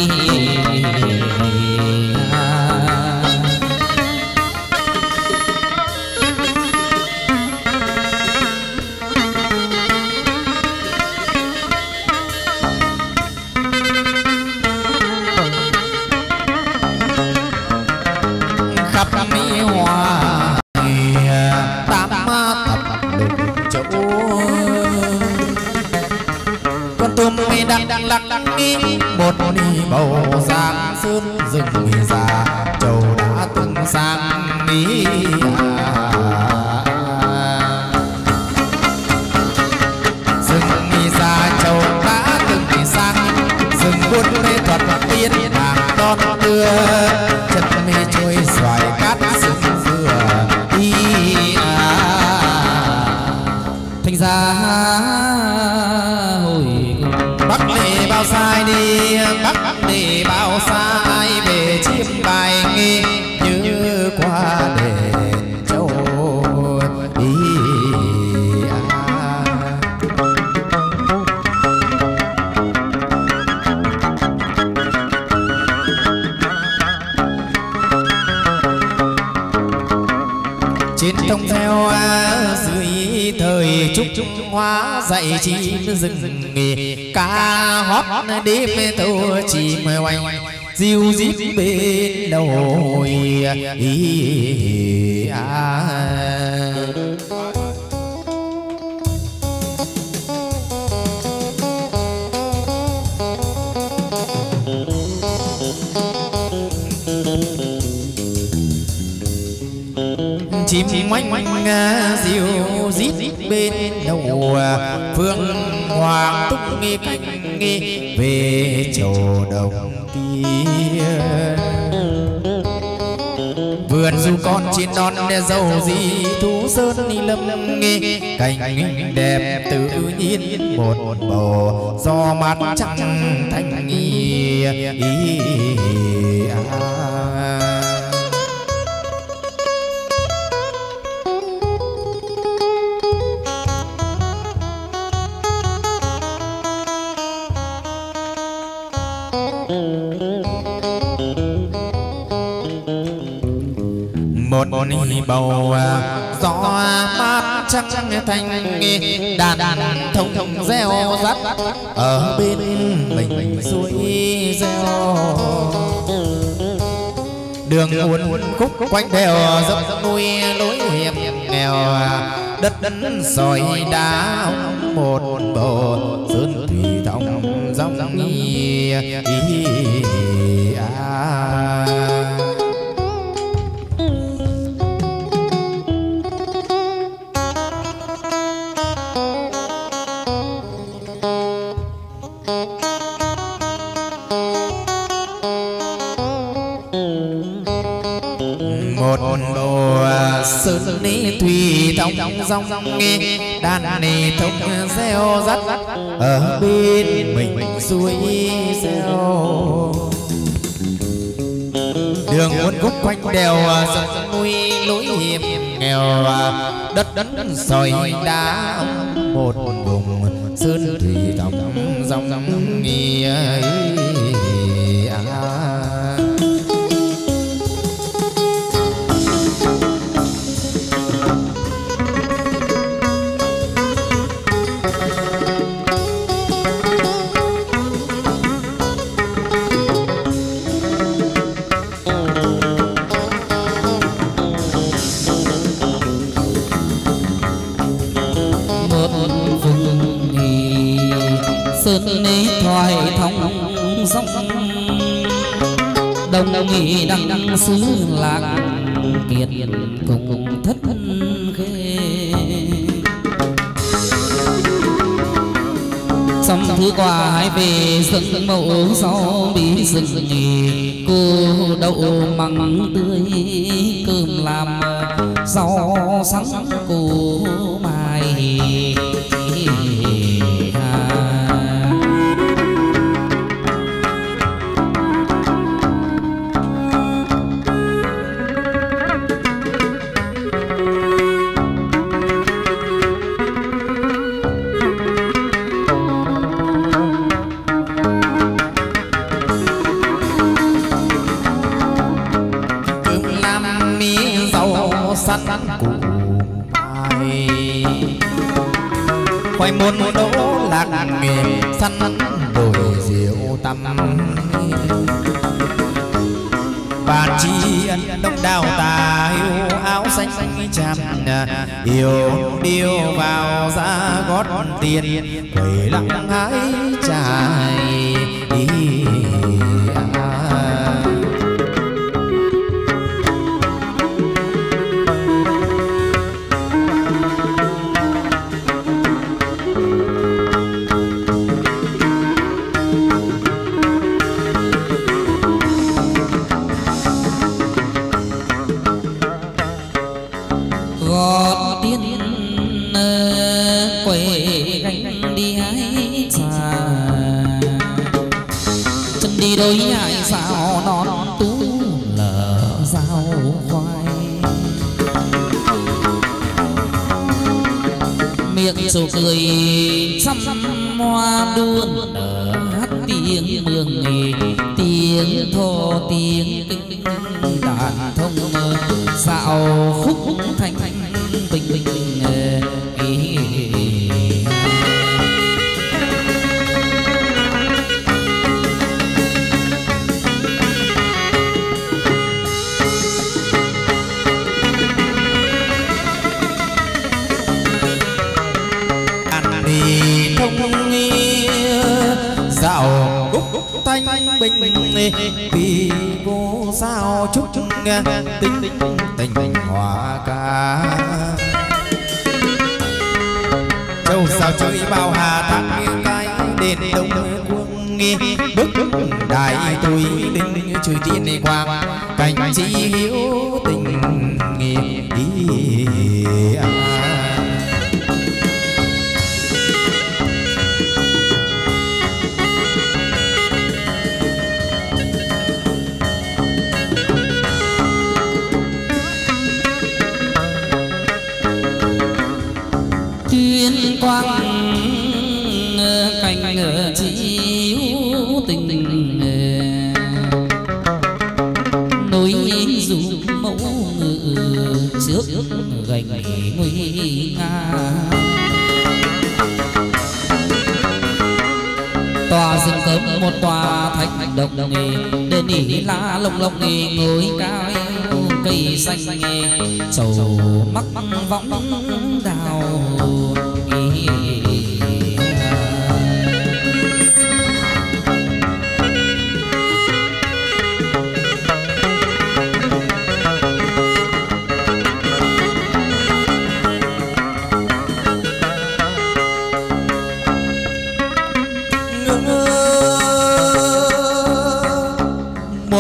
đang lắc nghi một ni bầu giang sơn rừng già trầu đã từng sang đi rừng già trầu đã từng sang rừng buôn lê thuật tiên hàng đón đưa chân mi trôi xoài cát rừng dừa đi thành ra Bắc để bao sai đi Bắc để bao sai về chiêm bài nghi như qua đền châu đi à. Trên thông theo dưới thời trúc hoa dạy chim rừng nghề ca hót đêm tàu chim oanh diêu dít bên đầu ý à. chim oanh oanh diêu rít bên đầu phương hoàng túc nghi canh nghi về chầu đồng tiên vườn du con trên non dầu gì thú sơn ni lâm nghi cảnh đẹp tự nhiên một bầu do mát trăng thanh nghi ý à. một ni bầu gió mát trăng thanh đàn đàn thông thông reo rắt ở bên mình suối reo đường uốn khúc quanh đèo dốc núi lối hiểm nghèo đất sỏi đá một bộ sơn thủy thông dòng nghi à. Một bộ sơn ni thủy thông dòng nghi đàn ni thông reo rắt ở bên mình suối reo đường muôn khúc quanh đèo sông núi lối hiểm nghèo đất đất sỏi đá một vùng sơn thủy thông dòng nghi à. Sơn ní thoại thông dòng đồng nghị đăng xứ lạc kiệt cùng thất khê xong thứ qua hai về rừng mẫu rau bí rừng nghỉ cô đậu măng tươi cơm làm rau sáng cô mai cụ ai khoai môn đỗ lạc nghề săn đồi rượu tăm bà chi ân đông đào tà yêu áo xanh chạm yêu điêu vào ra gót tiền quầy lặng hái trai đôi ai sao non tú lở dao khoai miệng sầu cười xăm hoa đuôn nở hát tiếng mường nghề tiếng thô tiếng tinh đàn thông dạo khúc thanh bình bình dạo cúc thanh bình vì vô sao chúc tình tình tình hòa ca châu sao chơi bao hà thác cái đền đông quân nghi bức đại tôi linh chơi tiên quang cảnh chi hiếu tình nghi quang cành chiếu tình núi dù mẫu ngự trước gành nguy nga tòa rừng cấm một tòa thạch độc nghề đền ỉ lá lông lông nghề ngồi cao cây xanh nghề trầu mắc võng đào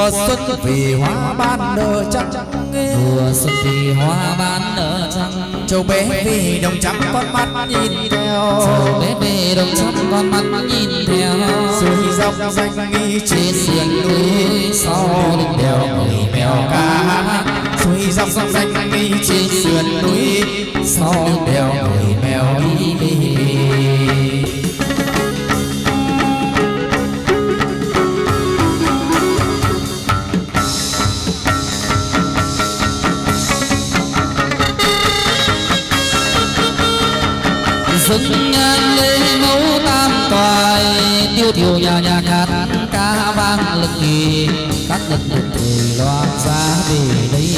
mùa xuân vì hoa ban nở trắng, mùa xuân vì hoa ban nở trắng. châu bé vì đồng chăm con mắt nhìn theo, châu bé về đồng chăm con mắt nhìn theo. suối dọc danh nghi trên sườn núi sau lưng đèo người mèo cá. suối dọc danh nghi trên sườn núi sau lưng đèo người mèo đi. dâng nhan lễ mẫu tam toài, tiêu thiểu nhà nhà nhạt ca vang lực kỳ. Các đất nước thời loan ra về đây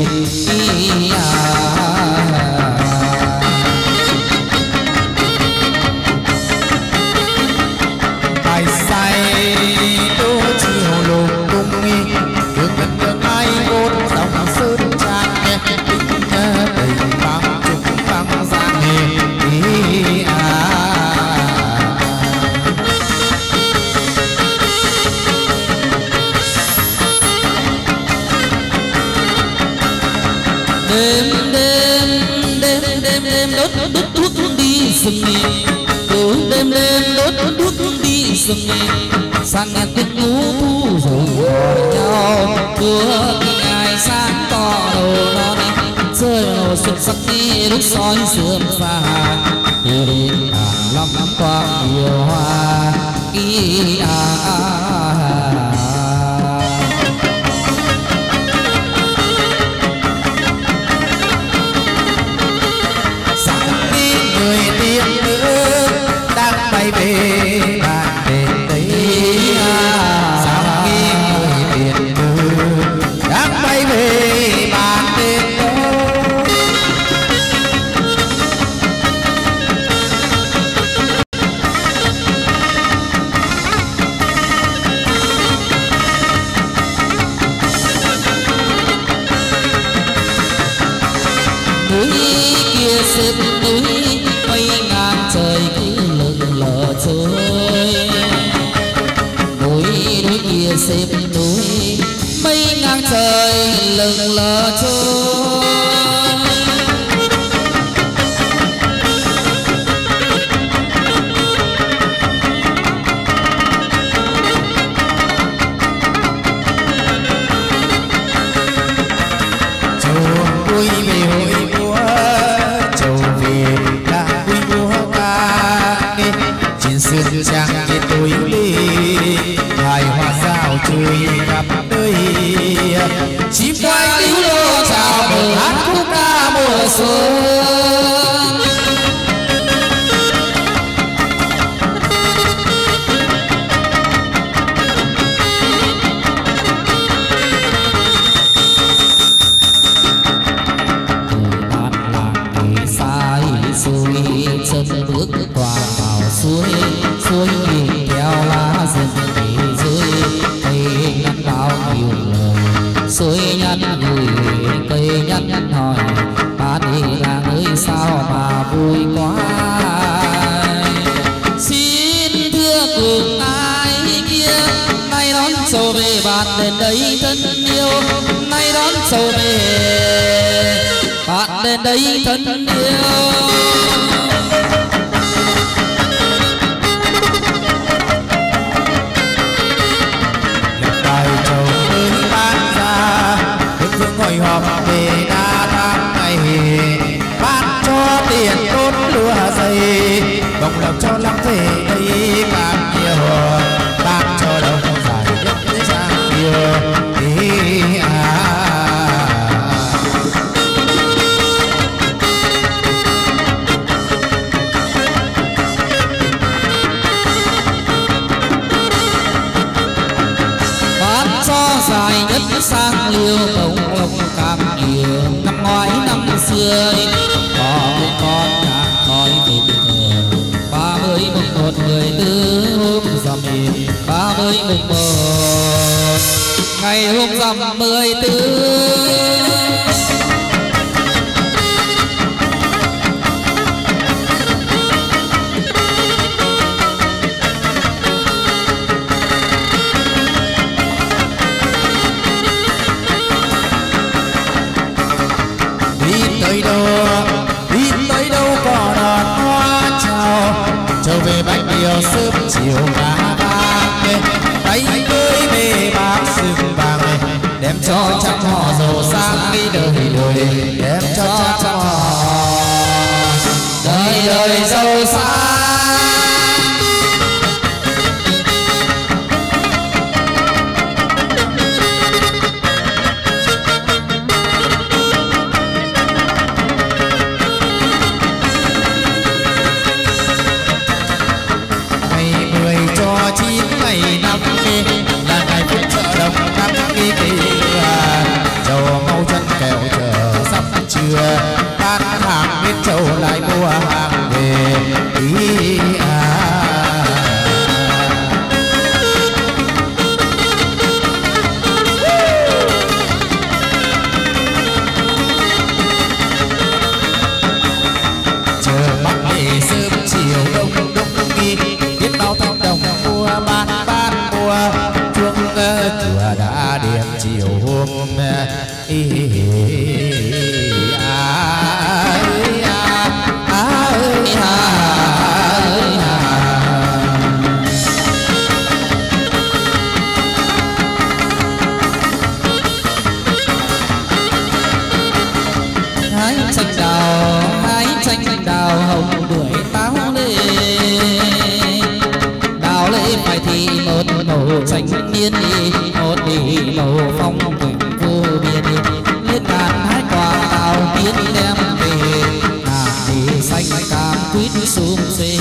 bài say đô chiều lục cung đường gần đường ai vốn dòng sơn trang tình tình bằng trục bằng giang hề. đêm đêm đêm đêm đêm đốt đốt thuốc đi rừng cứ đêm đêm đốt đốt thuốc đi rừng sang nghe tiếng ngũ thu rồi hỏi nhau cửa ngày sáng to đầu non rơi vào xuân sắc đi lúc soi sớm xa kia đến hàng lắm lắm qua nhiều hoa ý à, à, à. Người tiên nữ đang bay về bàn đền đấy, sao nghe người tiên nữ đang bay về bàn đền đấy. Núi kia xếp núi mây ngang trời cứ lững lờ trôi. Núi núi kia xếp núi mây ngang trời lững lờ trôi. Vui về hội múa trầu về là vui múa ca nghe trên sườn trang nghe tôi đi hài hoa giao chơi khắp nơi chim quay líu lô chào mừng hát khúc ca mùa xuân. Chân bước qua vào suối suối nhìn theo lá rừng bị rơi cây nhắn bao nhiều lời suối nhắn gửi cây nhắn nhắn hỏi ta đi là nơi sao mà vui quá. Xin thưa cùng ai kia nay đón sầu về bạn đến đây thân yêu, nay đón sầu về bạn đến đây thân yêu. Ngồi họp về đa tháng ngày ban cho tiền tốt lúa dày đồng lộc cho lắm về đây càng nhiều ban cho đồng giải nhất sang nhiều đi à. Ban cho dài nhất sang liêu bồng lộc càng nhiều năm ngoái năm xưa có một con càng nói bình thường ba mươi mùng một mười tư hôm rằm ba mươi mùng một ngày hôm rằm mười tư. chiều cá vàng tay cưới bề bạc sừng vàng đem cho trăm họ giàu sang đi đời đời đem cho trăm họ đời đời giàu sang. Bán hàng bên châu lại mua hàng về ý à. Chờ bắc để sớm chiều đông đông nghi biết bao thanh đồng mua bán bán mua chuông chùa đã điểm chiều hôm ý. Xanh niên đi một đi màu phong quỳnh vô biên đi liên ngàn hai quả tàu biến đem về ngàn đi xanh cam quýt sum xê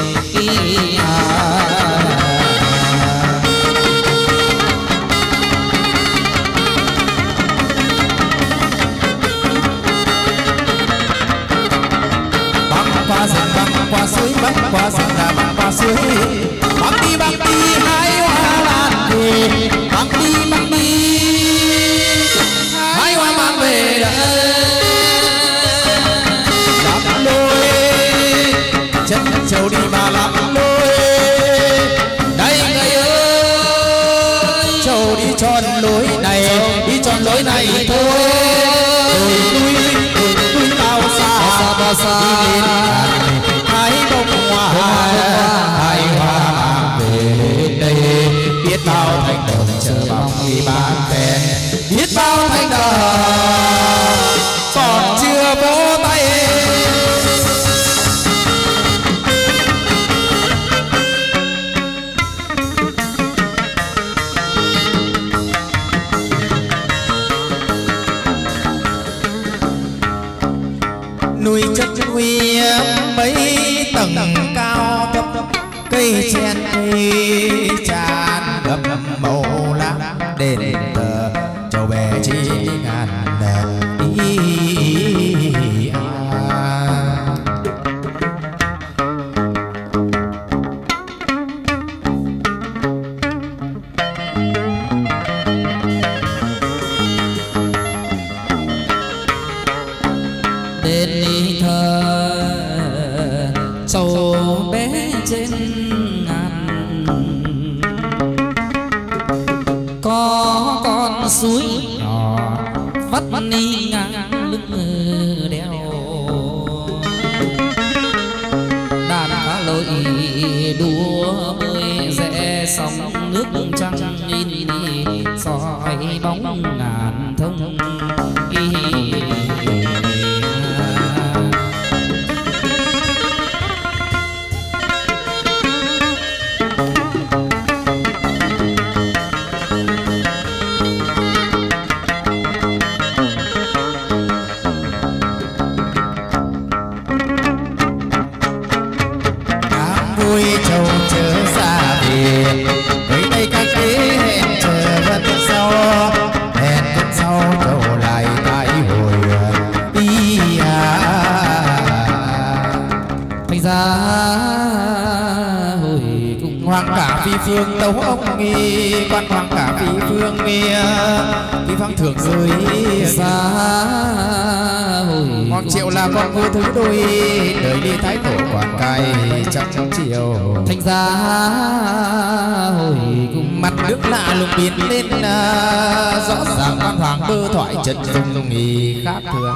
băng qua rừng băng qua suối băng qua rừng là băng qua suối băng đi băng đi hai hoa lan về băng đi băng đi hai hoa mang về lắm lối chân châu đi mà lắm lối đây người ơi châu đi tròn lối này đi tròn lối này thôi đồi núi đồi núi bao xa bao xa đi lên hai bông hoa hai hoa mang về đây biết bao thanh đồng chờ bóng đi bán vé biết bao thanh đồng còn chưa vỗ tay. Núi chất nguy mấy tầng cao thấp cây chen cây tràn gấp màu lá đền thờ châu bé chi ngàn ý à. đền thờ châu bé trên có con suối nhỏ vắt đi ngang lưng đèo đàn cá lội đua bơi rẽ sóng nước trăng in soi bóng ngàn thông phương tấu ông nghi quan hoàng cả vị phương nghi vị phong thưởng dưới xa hồi hoàng triệu là con vua thứ đôi đời đi thái tổ quản cai trong chiều thành ra hồi cùng mặt nước lạ lùng biến lên rõ ràng quan hoàng bơ thoại chân dung nghi khác thường.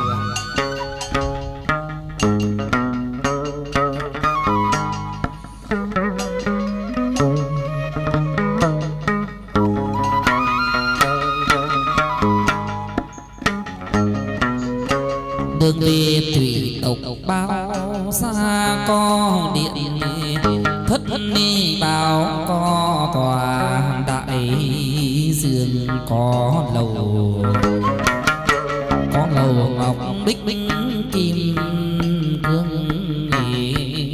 bảo có tòa đại dương có lầu có lầu ngọc bích bích kim cương nghỉ.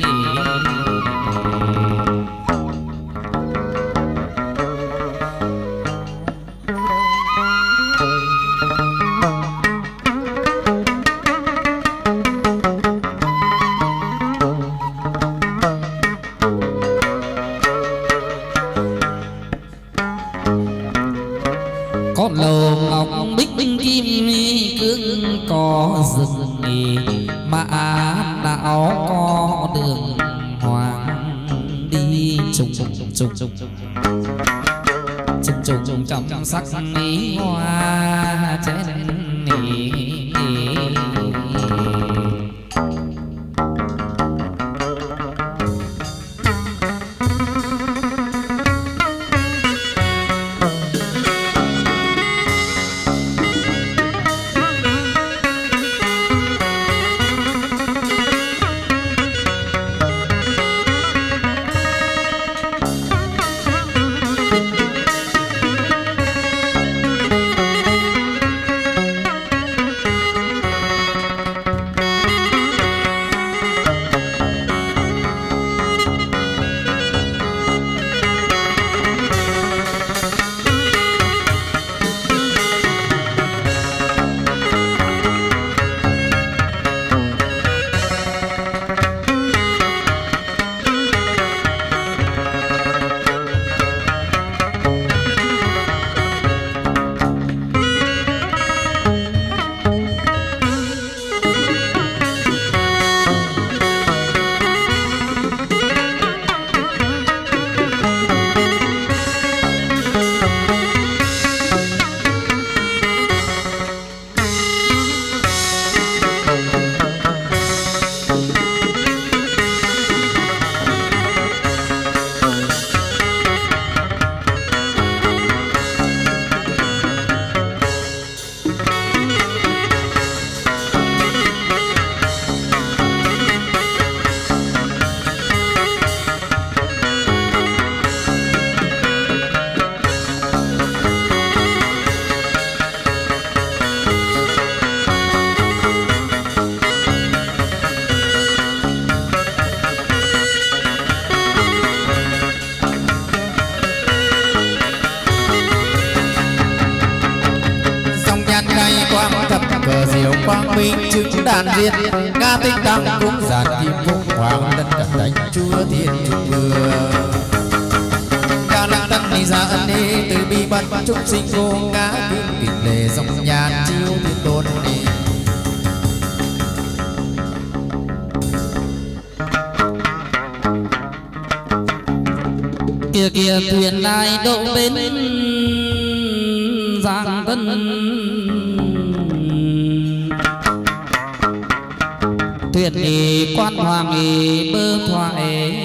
Có lầu ngọc bích bích kim cương có rừng nghỉ mà đạo có đường hoàng đi trùng trùng trùng trùng trùng trùng trong sắc ý hoa chén nghỉ. cờ diệu quang minh chứng đàn diệt ca tích tăng cúng giàn kim phúc hoàng lân cận đánh chúa thiên trung vừa ca lăng tân ni ra ân đi từ bi bận chúng sinh vô ngã kim kịch lệ dòng nhàn chiếu thiên tôn đi kia kia thuyền lai độ bên Giang Tân thuyền đi quan hoàng đi bơ thoại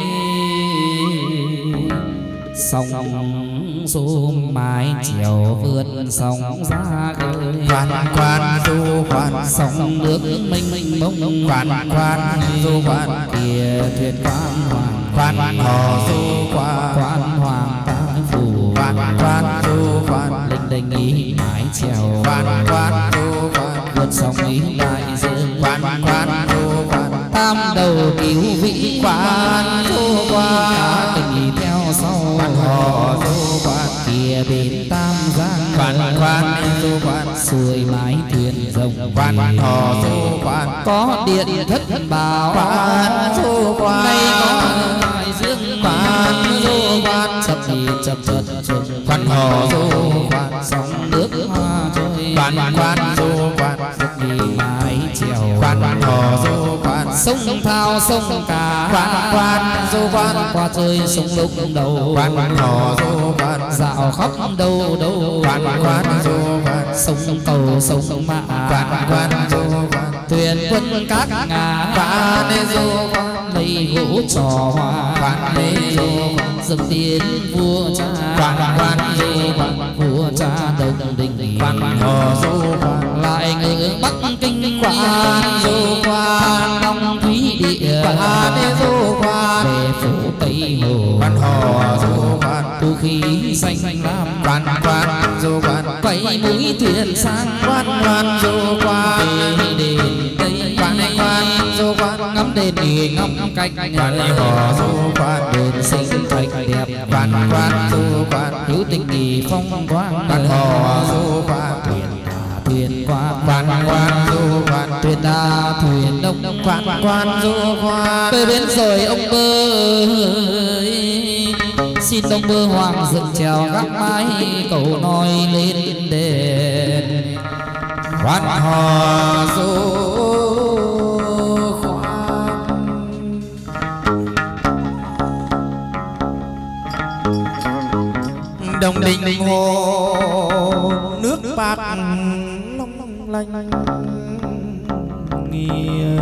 sông số mái chiều vươn sông ra khơi quan quan du quan sông nước mênh mênh mông quan quan du quan kia thuyền quan hoàng quan hò du quan quan hoàng tam phủ quan quan du quan linh đình ý mái chiều quan quan du quan vượt sông ý đại dương quan quan du quan tam đầu cứu vị quan du quan tình ý theo sau quan hò du quan kia bên tam giang quan quan du quan xuôi mái thuyền rồng quan hò du quan có điện thất bảo quan du quan đây có đại dương quan du quan chập thì chập chập chập quan hò du quan sông nước hoa trôi quan quan du quan đi mái chiều quan hò du quan sông thao sông cả quan quan du quan qua chơi sông lúc đầu quan hò du quan dạo khóc đâu đâu quan quan du quan sông cầu sông mã quan quan du quan thuyền quân các ngà quan du quan lấy gỗ trò hoa quan lấy du dâng tiến vua cha quan quan du quan vua cha đông đình quan hò du quan lại ngự bắc kinh quan du quan long thủy địa quan du quan về phủ tây hồ quan hò tu khí xanh lam quan quan du quan quay mũi thuyền sang quan quan du quan đền đây quan quan du quan ngắm đền thì ngắm cách quan hò du quan đền xinh thạch đẹp quan quan du quan hữu tình kỳ phong quang quan hò du quan thuyền qua quan quan du quan thuyền đa thuyền đông quan quan du quan tới bến rồi ông ơi xin ông bơ hoàng dựng chèo gác mái cầu nói lên đền quan hò du khoan đồng đình hồ nước bạc long lanh nghìa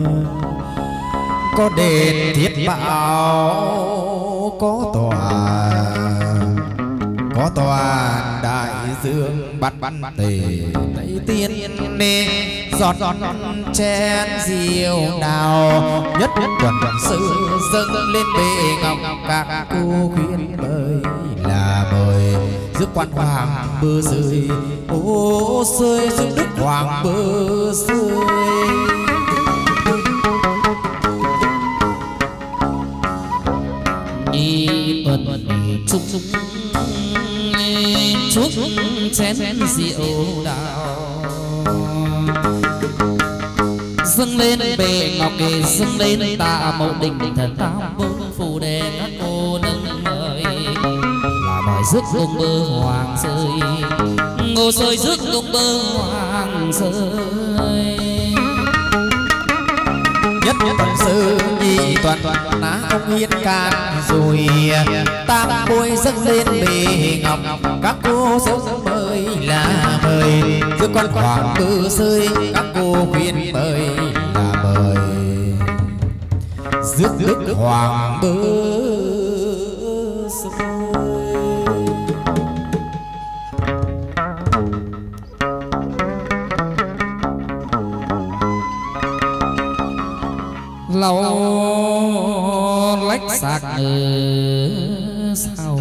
có đền thiết bảo có tòa có tòa đại dương bắt bắt tề tây tiên nê giọt giọt chén rượu nào nhất nhất quần quần sự dâng lên bệ ngọc các cô khuyên mời là mời giữa quan hoàng bơ rơi ô rơi giữa đức hoàng bơ rơi đi bần chúc chúc chén rượu đào dâng lên bệ ngọc kề dâng lên tạ mẫu đình thần tam vương phù đề các cô nâng mời là mời rước ông bơ hoàng rơi ngô rơi rước ông bơ hoàng rơi nhất tuần sư nhị toàn toàn ná ông hiên can rồi tam bôi dâng lên bề ngọc các cô dâng mời là mời giữa con hoàng bơ rơi các cô khuyên mời là mời rước đức hoàng bơ rơi lau lách sạc ở sau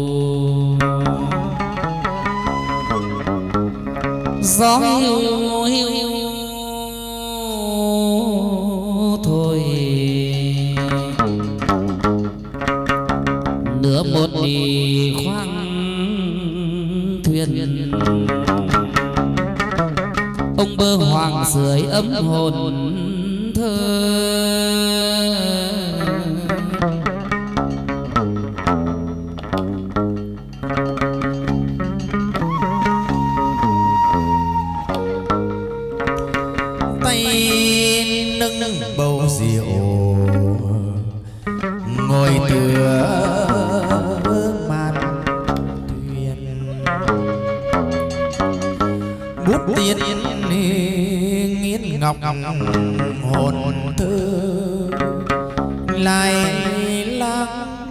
gió hiu hiu thôi nửa một thì khoang thuyền ông bơ hoàng sưởi ấm hồn thơ tay nâng nâng bầu rượu ngồi tựa màn thuyền bút tiên nghiến ngọc hồn thơ lại lắng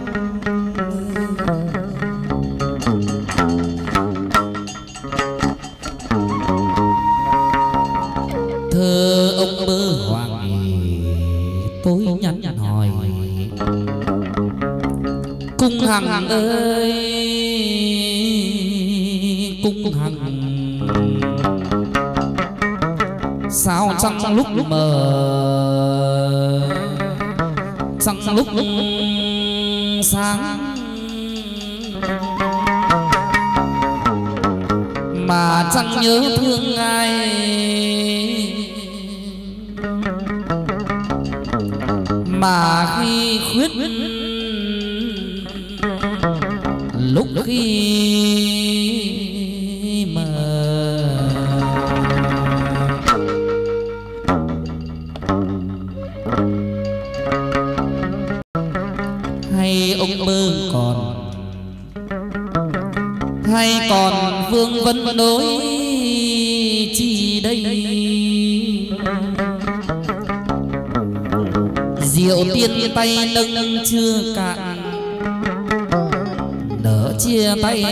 thơ ông bơ hoàng tôi nhắn hỏi cung hằng ơi cung hằng sao trong lúc mờ trong lúc sáng mà chẳng nhớ thương ai mà khi khuyết lúc khi mờ hay ông bơ còn hay còn vương vấn đối chi đây rượu tiên tay nâng chưa cạn nỡ chia tay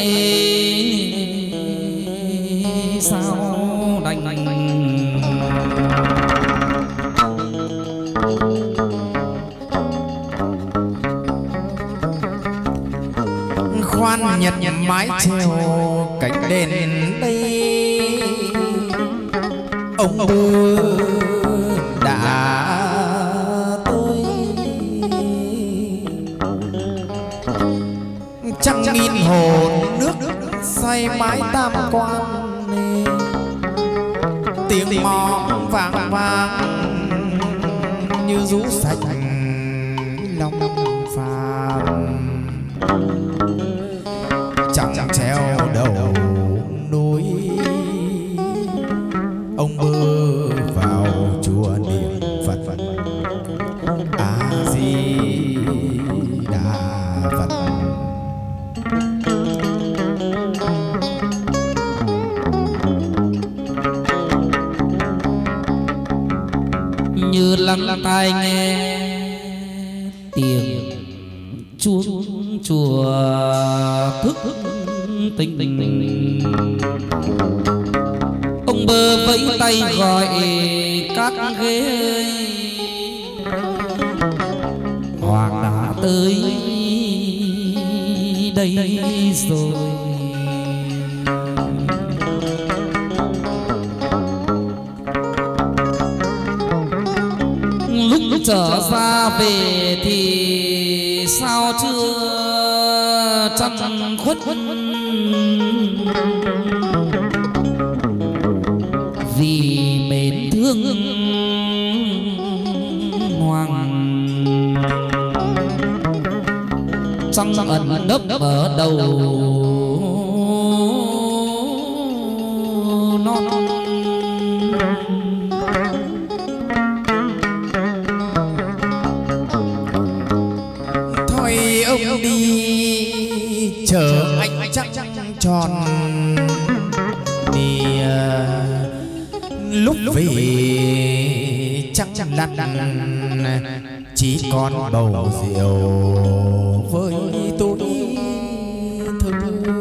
sao đành khoan nhật mái treo cánh đèn đây ông bơ đã tới trăng nghìn hồn nước say mái tam quan tiếng mõ vang vang như rú sạch lòng phàm chẳng treo đầu núi ông bơ vào chùa niệm Phật A Di Đà Phật. Như lắng tai nghe tiếng chuông chùa thức tình tình, ông bơ vẫy tay gọi các ghế hoàng đã tới đây rồi. Lúc trở ra về thì sao chưa trăng khuất, vì mến thương hoàng trăng ẩn nấp ở đầu non. Thôi ông đi chờ anh chắc tròn đi lúc về chắc lăn chỉ còn bầu rượu với tôi thơ.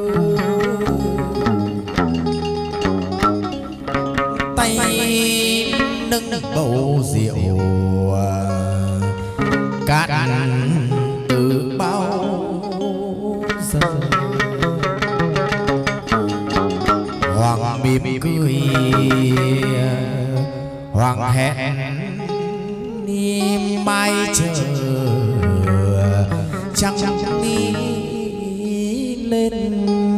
Tay nâng bầu rượu cạn từ bao giờ. Hoàng mỉm cười hoàng hẹn đêm mai chờ trăng đi lên.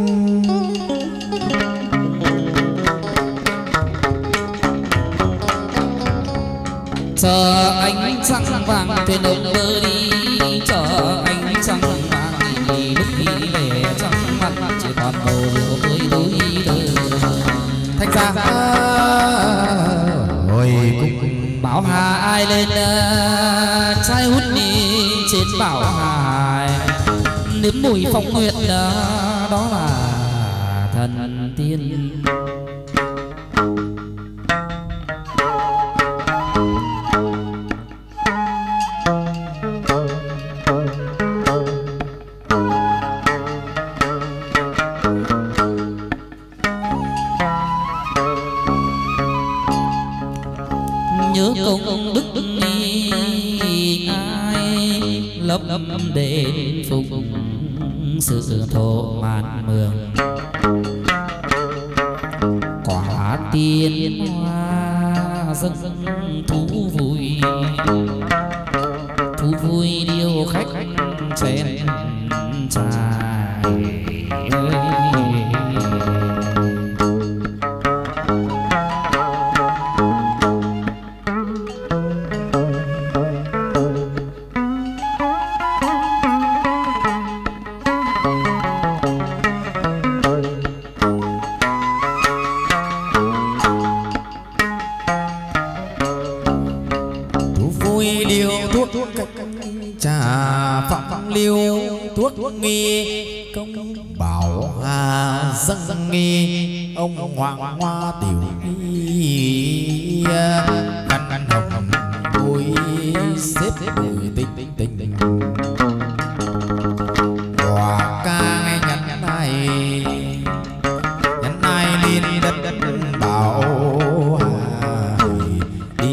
Chờ anh trăng vàng thuyền ông bơ đi, chờ anh trăng vàng đi lúc đi về trăng mắt chỉ còn bầu rượu với đôi đời. Thành ra hồi cùng bảo hà ai lên trai hút đi trên bảo hà nếm mùi phong nguyệt đó là thần tiên. Nhớ công đức ai lấp đền phục sự thổ mạn mường, quả tiên hoa dâng thú vui, thú vui điêu khách chén trài. liêu thuốc nghi công bảo hà dâng nghi ông hoàng hoa tiểu nghi căn căn hồng bôi xếp bùi tinh tinh tinh hòa ca nghe nhắn này nhắn này liên đất đất bảo hà đi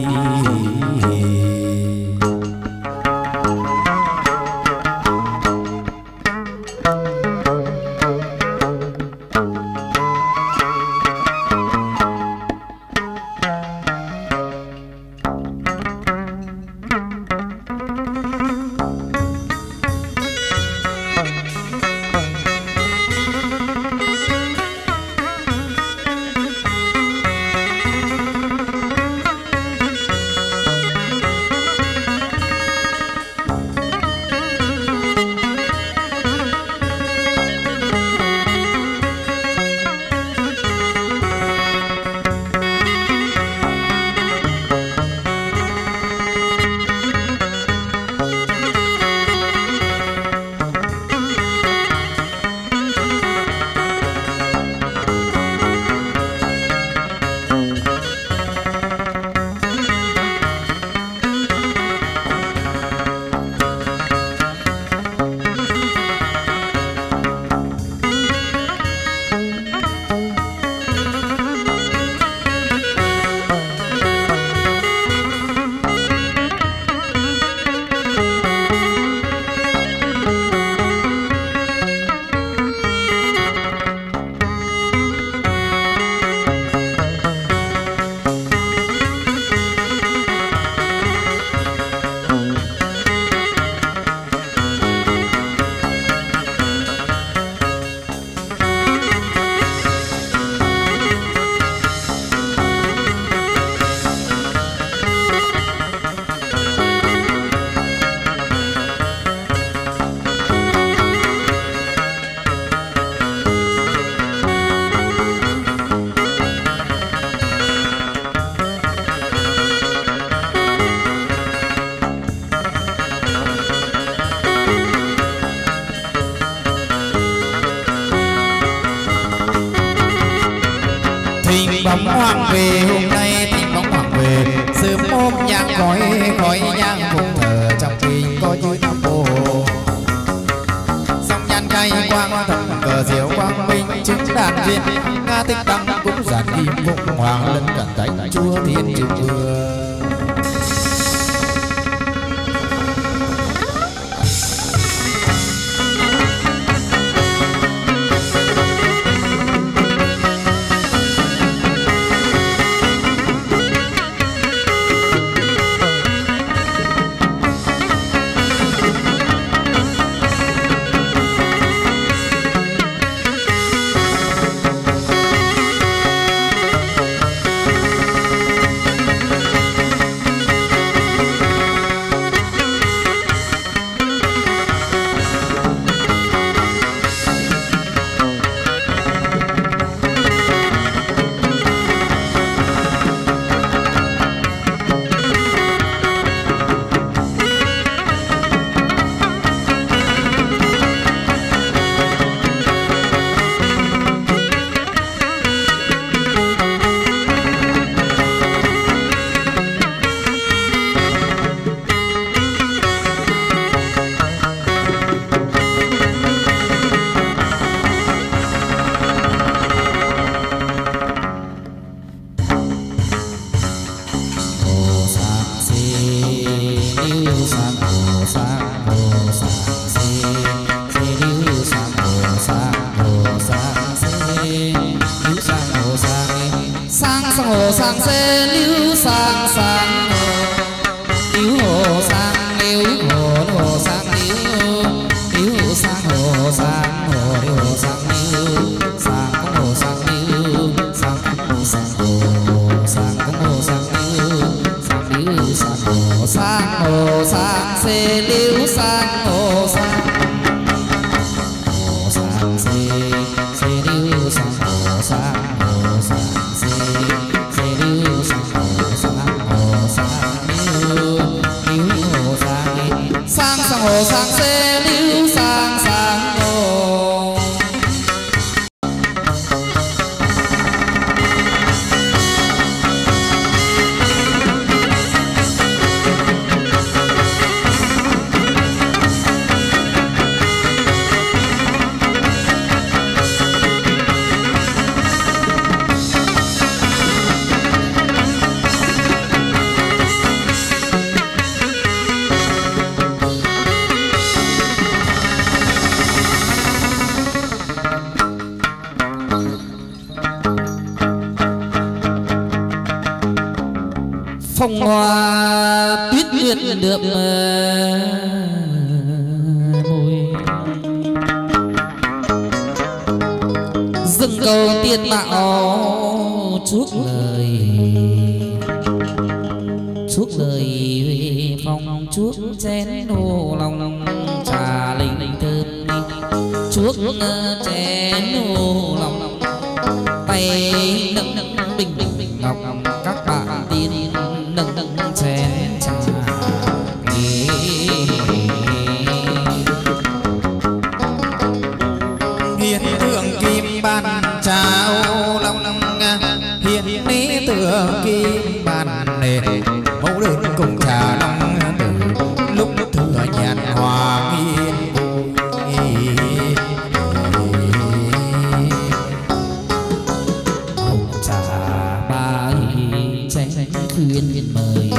bóng hoàng về hôm nay thỉnh bóng hoàng về sớm ôm nhang khói khói nhang phụng thờ trong kinh có chữ Nam Mô song nhan khai quang thầm cờ diệu quang minh chứng đàn viên nga tích tăng cũng giản kim phụng hoàng lân cận thánh chúa thiên trường vương. Phong hoa tuyết nguyệt được môi dâng cầu tiên mạo chuốc lời chuốc lời phong chuốc chén hồ lòng trà linh thơm chuốc chén hồ lòng tay nâng nâng bình bình ngọc các bạn tiên nâng nâng chén trà hiền thượng kim bàn trà ô long hiền lý tượng kim bàn nền mẫu đơn cùng trà long từ lúc thừa nhàn hòa yên hồng trà ba chén khuyên mời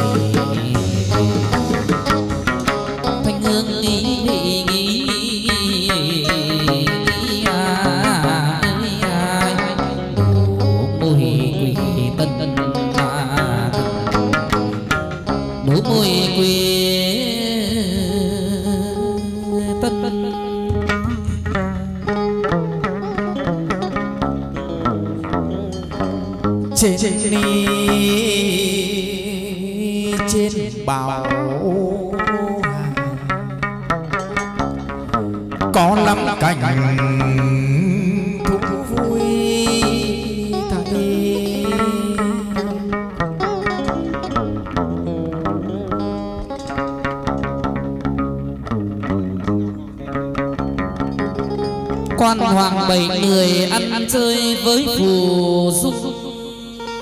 thanh hương nghĩ nghĩ môi quê tân trên đi trên bảo có lắm cảnh thú vui thay quan hoàng bảy người ăn, ăn chơi với phù dung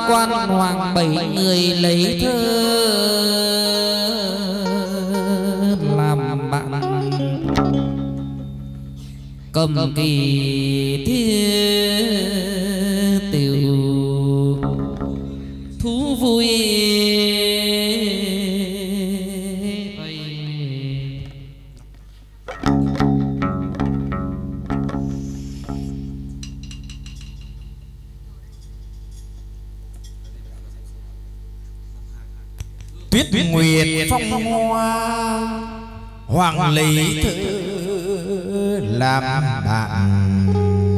quan hoàng bảy người lấy thơ làm bạn cầm kỳ thiết tiểu thú vui. Tuyết nguyệt phong hoa hoàng lấy thơ làm bạn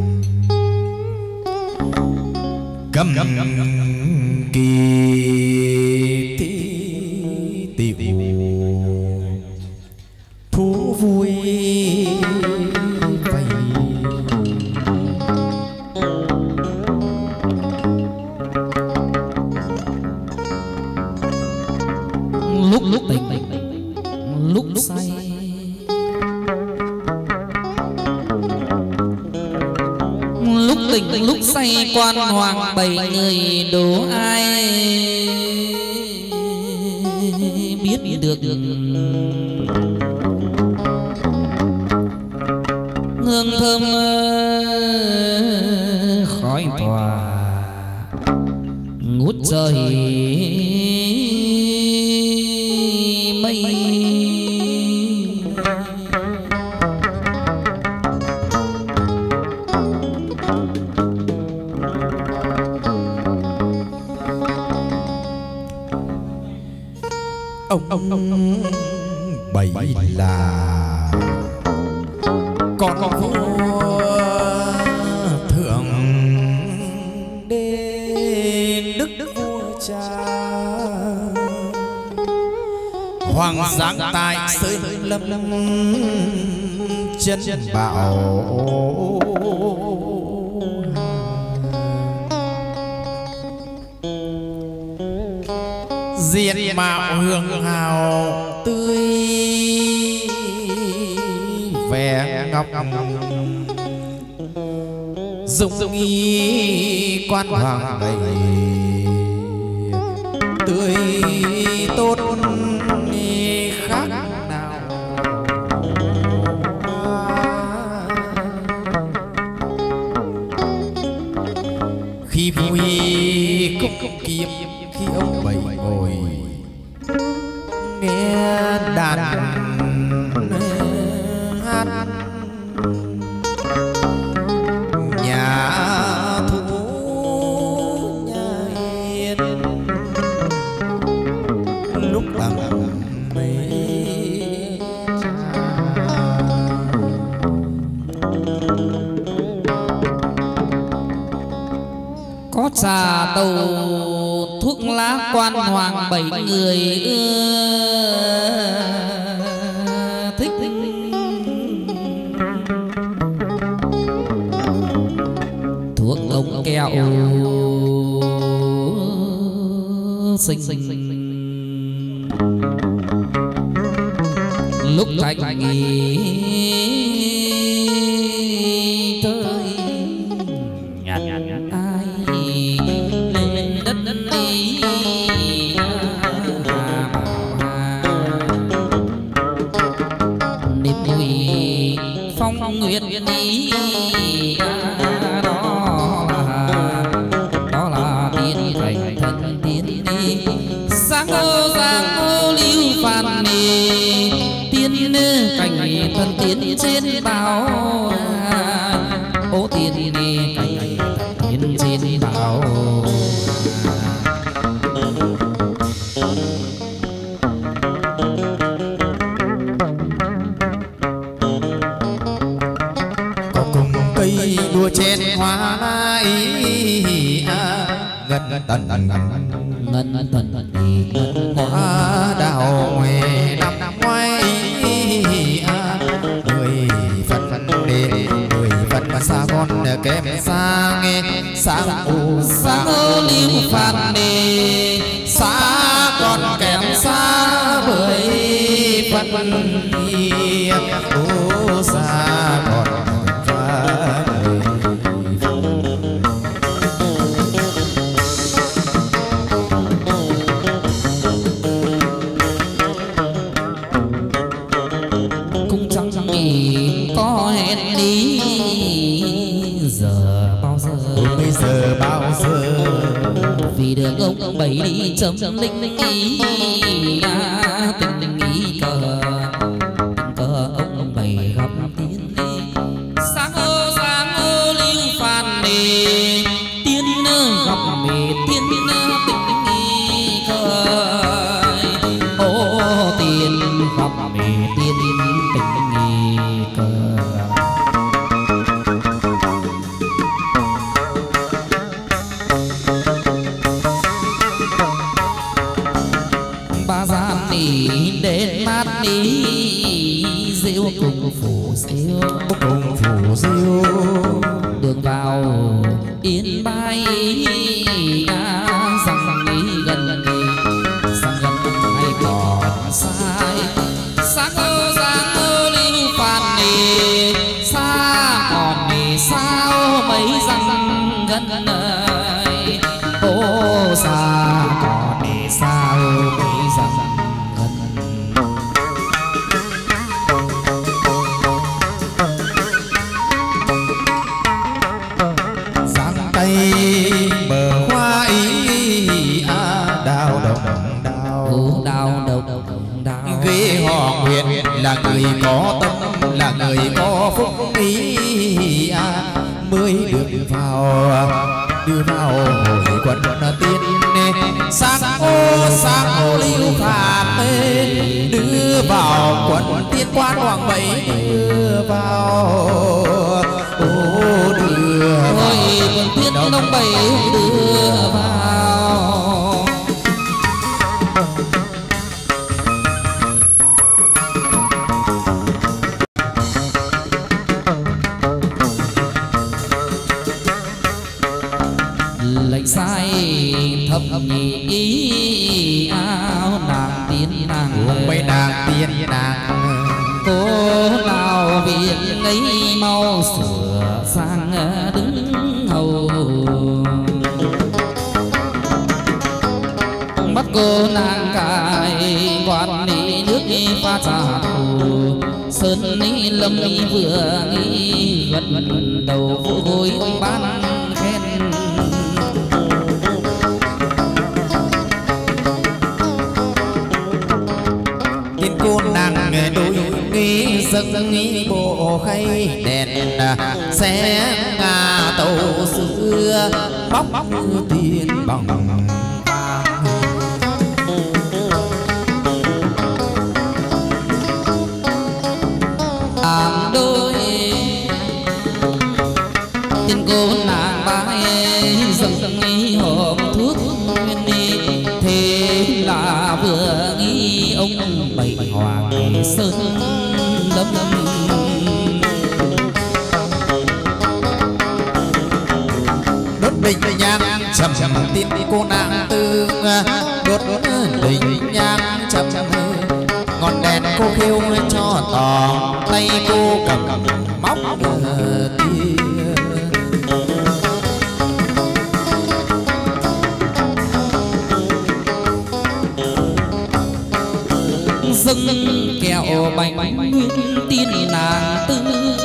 cầm kỳ tí tiểu thú vui vầy. Lúc lúc tỉnh lúc say lúc tỉnh lúc say quan hoàng bảy người đố ai biết được hương thơm khói tỏa ngút trời mây. Ông ông ông bảy là con con vua thượng đế đức đức vua cha hoàng giáng tại sơn lâm lâm chân bảo diện mạo hương hào tươi vẻ ngọc dung nghi quan hoàng đầy tươi tốt khác nào. Khi vui cúc kiếm khi ông bảy ngồi nghe đàn hát nhà thú nhà yên lúc bằng mây có trà tàu thuốc lá quan hoàng bảy người ưa thích thuốc ống keo xinh xinh lúc thành nghỉ tới nhạt ai lên đất đi niềm vui phong nguyệt đi đó là đó là tiên thành thần tiên đi sáng ô sáng ô lưu phàn đi tiên cảnh thần tiên trên bao ô tiên đi cảnh tiên trên bao. có cùng cây đua trên hoa lai ngân tần ngân tần đi hoa đào ngoài năm ngoái người phật đề người phật mà xa con kém xa nghe xa ô sáng ô lưu phàn đề xa con kém xa bởi phật ô xa còn phá ông bảy đi chấm linh ý à, tình ý cờ tình cờ ông bảy gặp tiên đi sáng ô sáng ô lưu phàn đi tiên gặp mẹ tiên tình ý cờ ô tiên gặp mẹ tiên tình ý cờ. Đến mát đi diêu cùng phủ diêu cùng phủ diêu đường vào yên bay à, rằng đi gần đi sang gần hay còn sai sáng ơ sáng ơ lưu phàn đi xa còn đi sao mấy rằng gần ơi ô xa còn đi sao mấy rằng bờ hoa ý à, đào đồng đào đào đồng đào ghế họ Nguyệt là người có tâm là người có phúc ý à, mới được vào đưa vào hội quần tiên sáng ô sáng ô lưu phàn đưa vào quần tiên quan hoàng bảy đưa vào ô đưa ôi quần tiên ông bảy đưa vào. Lệnh sai thập nhị ý áo nàng tiên nàng mấy nàng tiên nàng cô nào viện ấy mau sửa sang đứng hầu bắt cô nàng cài quan đi nước pha trà thù sơn ni lâm vừa nghĩ gần đầu vô gối ban khen cô nàng đôi nghi dâng nghi bộ khay đèn xe ngà tàu xưa bóc tiền bằng vàng ảm đôi tiền cô nàng bái dâng nghi hộp thuốc nguyên đi thế là vừa nghi ông bảy hoàng sơn lâm đốt bình nhang chậm chậm tin cô nàng tư đốt bình nhang chậm chậm ngọn đèn cô khiêu cho tỏ tay cô cầm móc tia dâng kẹo bánh nguyên tiên nàng tư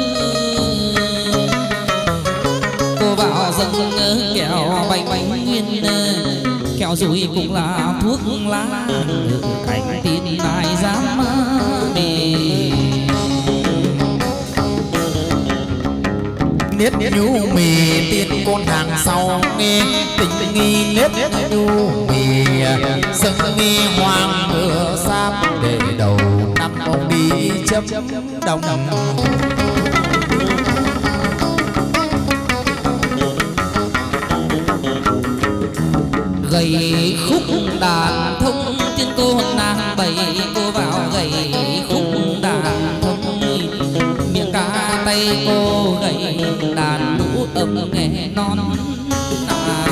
cô vào dâng kẹo bánh bánh nguyên kẹo rồi cũng là thuốc lá cảnh tiên ai dám đi nết nhu mì tiên con hàng sau nghe tình nghi nết nhu mì dâng nghi hoàng mưa sáp để đầu năm ông đi chấm đồng gầy khúc đàn thông tiên cô nàng bảy cô vào gầy khúc đàn thông miệng ca tay cô gầy đàn đũ ấm nghe non à.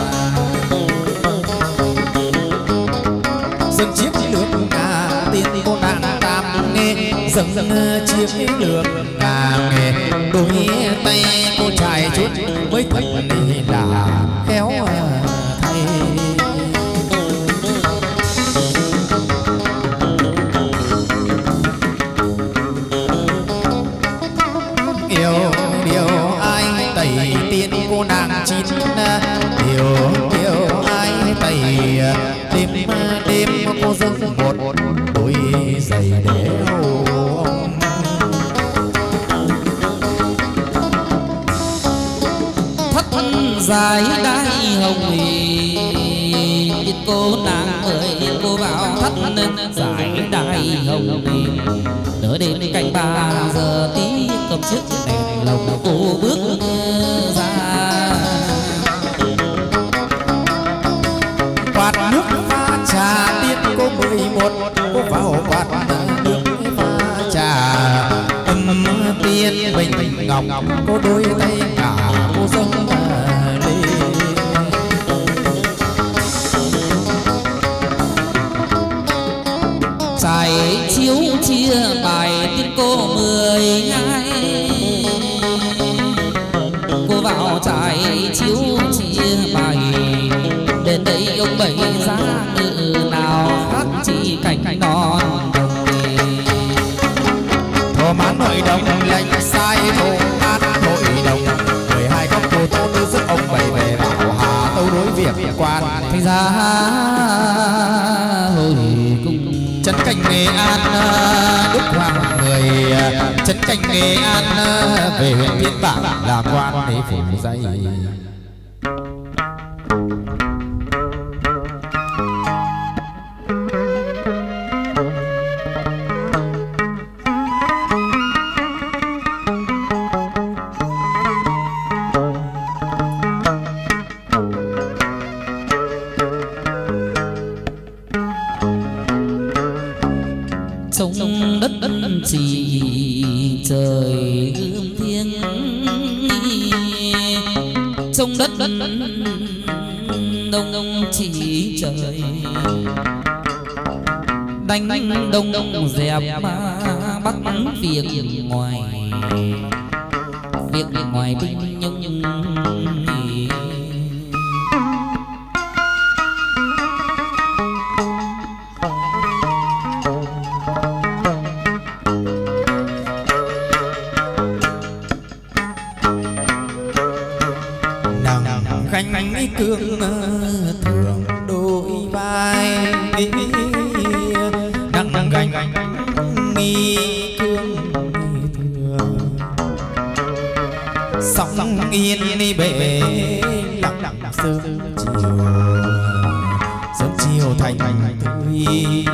dâng chiếc nước ngà tiên cô nàng tam nghe dâng dâng chiếc nước ngà nghe đôi tay cô trai chút mới thật là khéo thay yêu điều ai tẩy tiên cô nàng chín điều điều ai tẩy cô dâng một đôi giày đeo ông. Thất dài đai hồng thì cô nàng ơi cô vào thất dài đai hồng thì nửa đêm canh ba giờ tí cầm chiếc đèn lồng cô bước ra. Quạt nước pha trà tiết cô mười một cô vào quạt nước pha trà âm tiên bình ngọc cô đôi tay cả cô dâng lên. Trải chiếu chia bài tiết cô mười hai cô vào trải chiếu chia bài đến đây ông bày ra ngự nào khác chỉ cảnh non đồng. Thổ mãn nội đồng lệnh sai thổ mãn nội đồng mười hai công cô tô tư sức ông bày về bảo hà tâu đối việc quan Thành ra hồi cung trấn cảnh Nghệ An Đức Hoàng người trấn cảnh Nghệ An về huyện Thiên Bảng là quan để phủ dạy. trong đất chỉ trời ươm thiêng, trong đất đông đông chỉ trời đánh đông đông dẹp ma bắt việc ngoài việc ngoài binh nhung nhung khanh cương thường đôi vai nặng gánh nghi cương thường sóng yên đi bể lặng lặng sớm chiều sớm chiều thành tươi.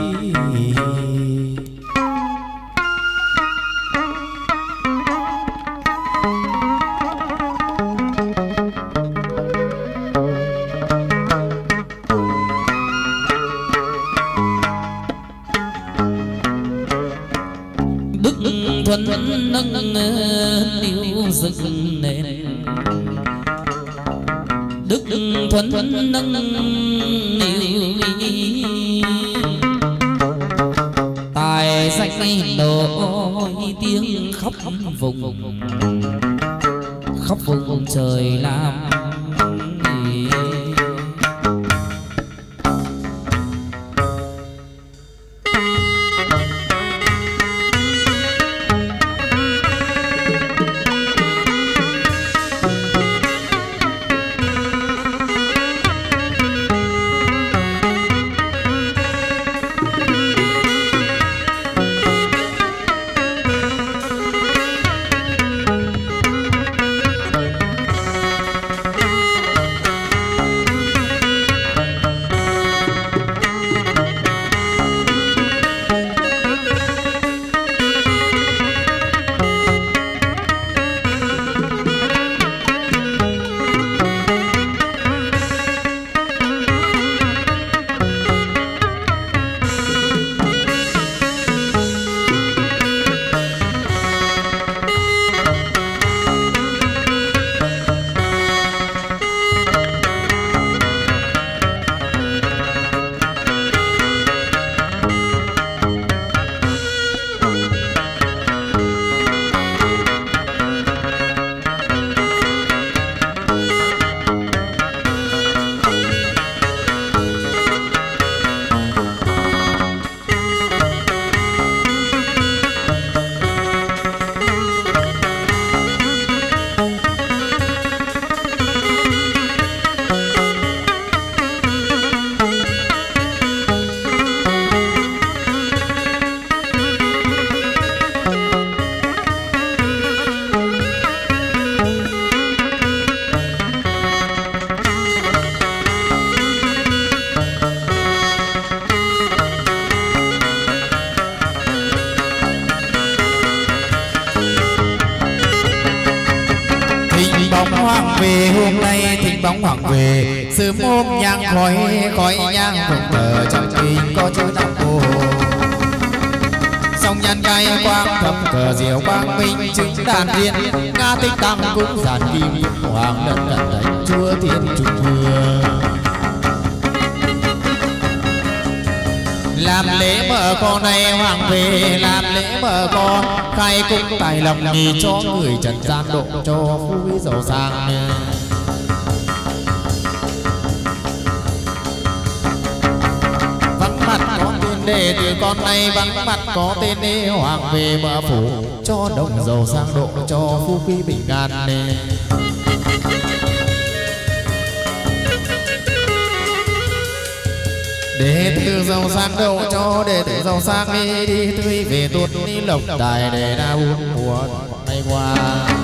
thuần nâng niu dựng nền đức thuần nâng niu tài danh nổi tiếng khắp vùng khắp vùng trời Lam. hôm nay thỉnh bóng hoàng về sớm hôm nhang khói khói nhang phụng thờ trong kinh có chữ nam mô song nhan gai quang thập cờ diệu quang minh chứng đàn thiên nga tích tăng cũng giản kim hoàng đất cận thánh chúa thiên trung vương làm lễ mở con này hoàng về làm lễ mở con khai cung tài lòng nhì cho người trần gian độ cho phú quý giàu sang vắng mặt có tên đệ từ con này vắng mặt có tên đế hoàng về mở phủ cho đồng giàu sang độ cho phú quý bình an đệ tử giàu sang độ cho đệ tử giàu sang đi đi tươi về tuột đi lộc tài để ra buôn mùa nay qua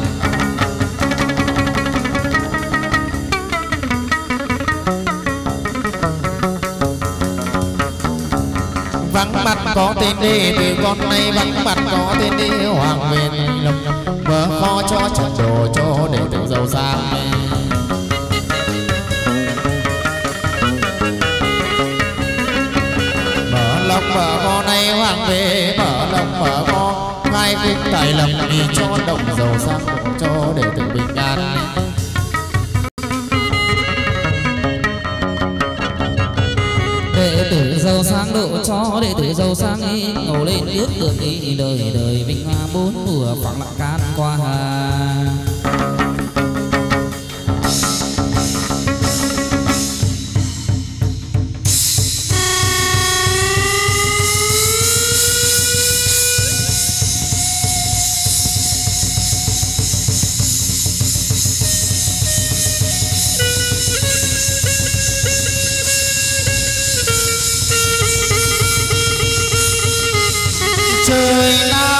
vắng mặt có tên đệ tử con này vắng mặt có tên đế hoàng về lộc vợ kho cho trận đồ cho đệ tử giàu sang lộc mở con này hoàng về mở lộc mở con khai cung tài lộc đi cho đồng giàu sang cho đệ tử bình an đệ tử giàu sang độ cho đệ tử giàu sang ấy ngồi lên nước được đi đời đời vinh hoa bốn mùa phẳng lặng can qua trời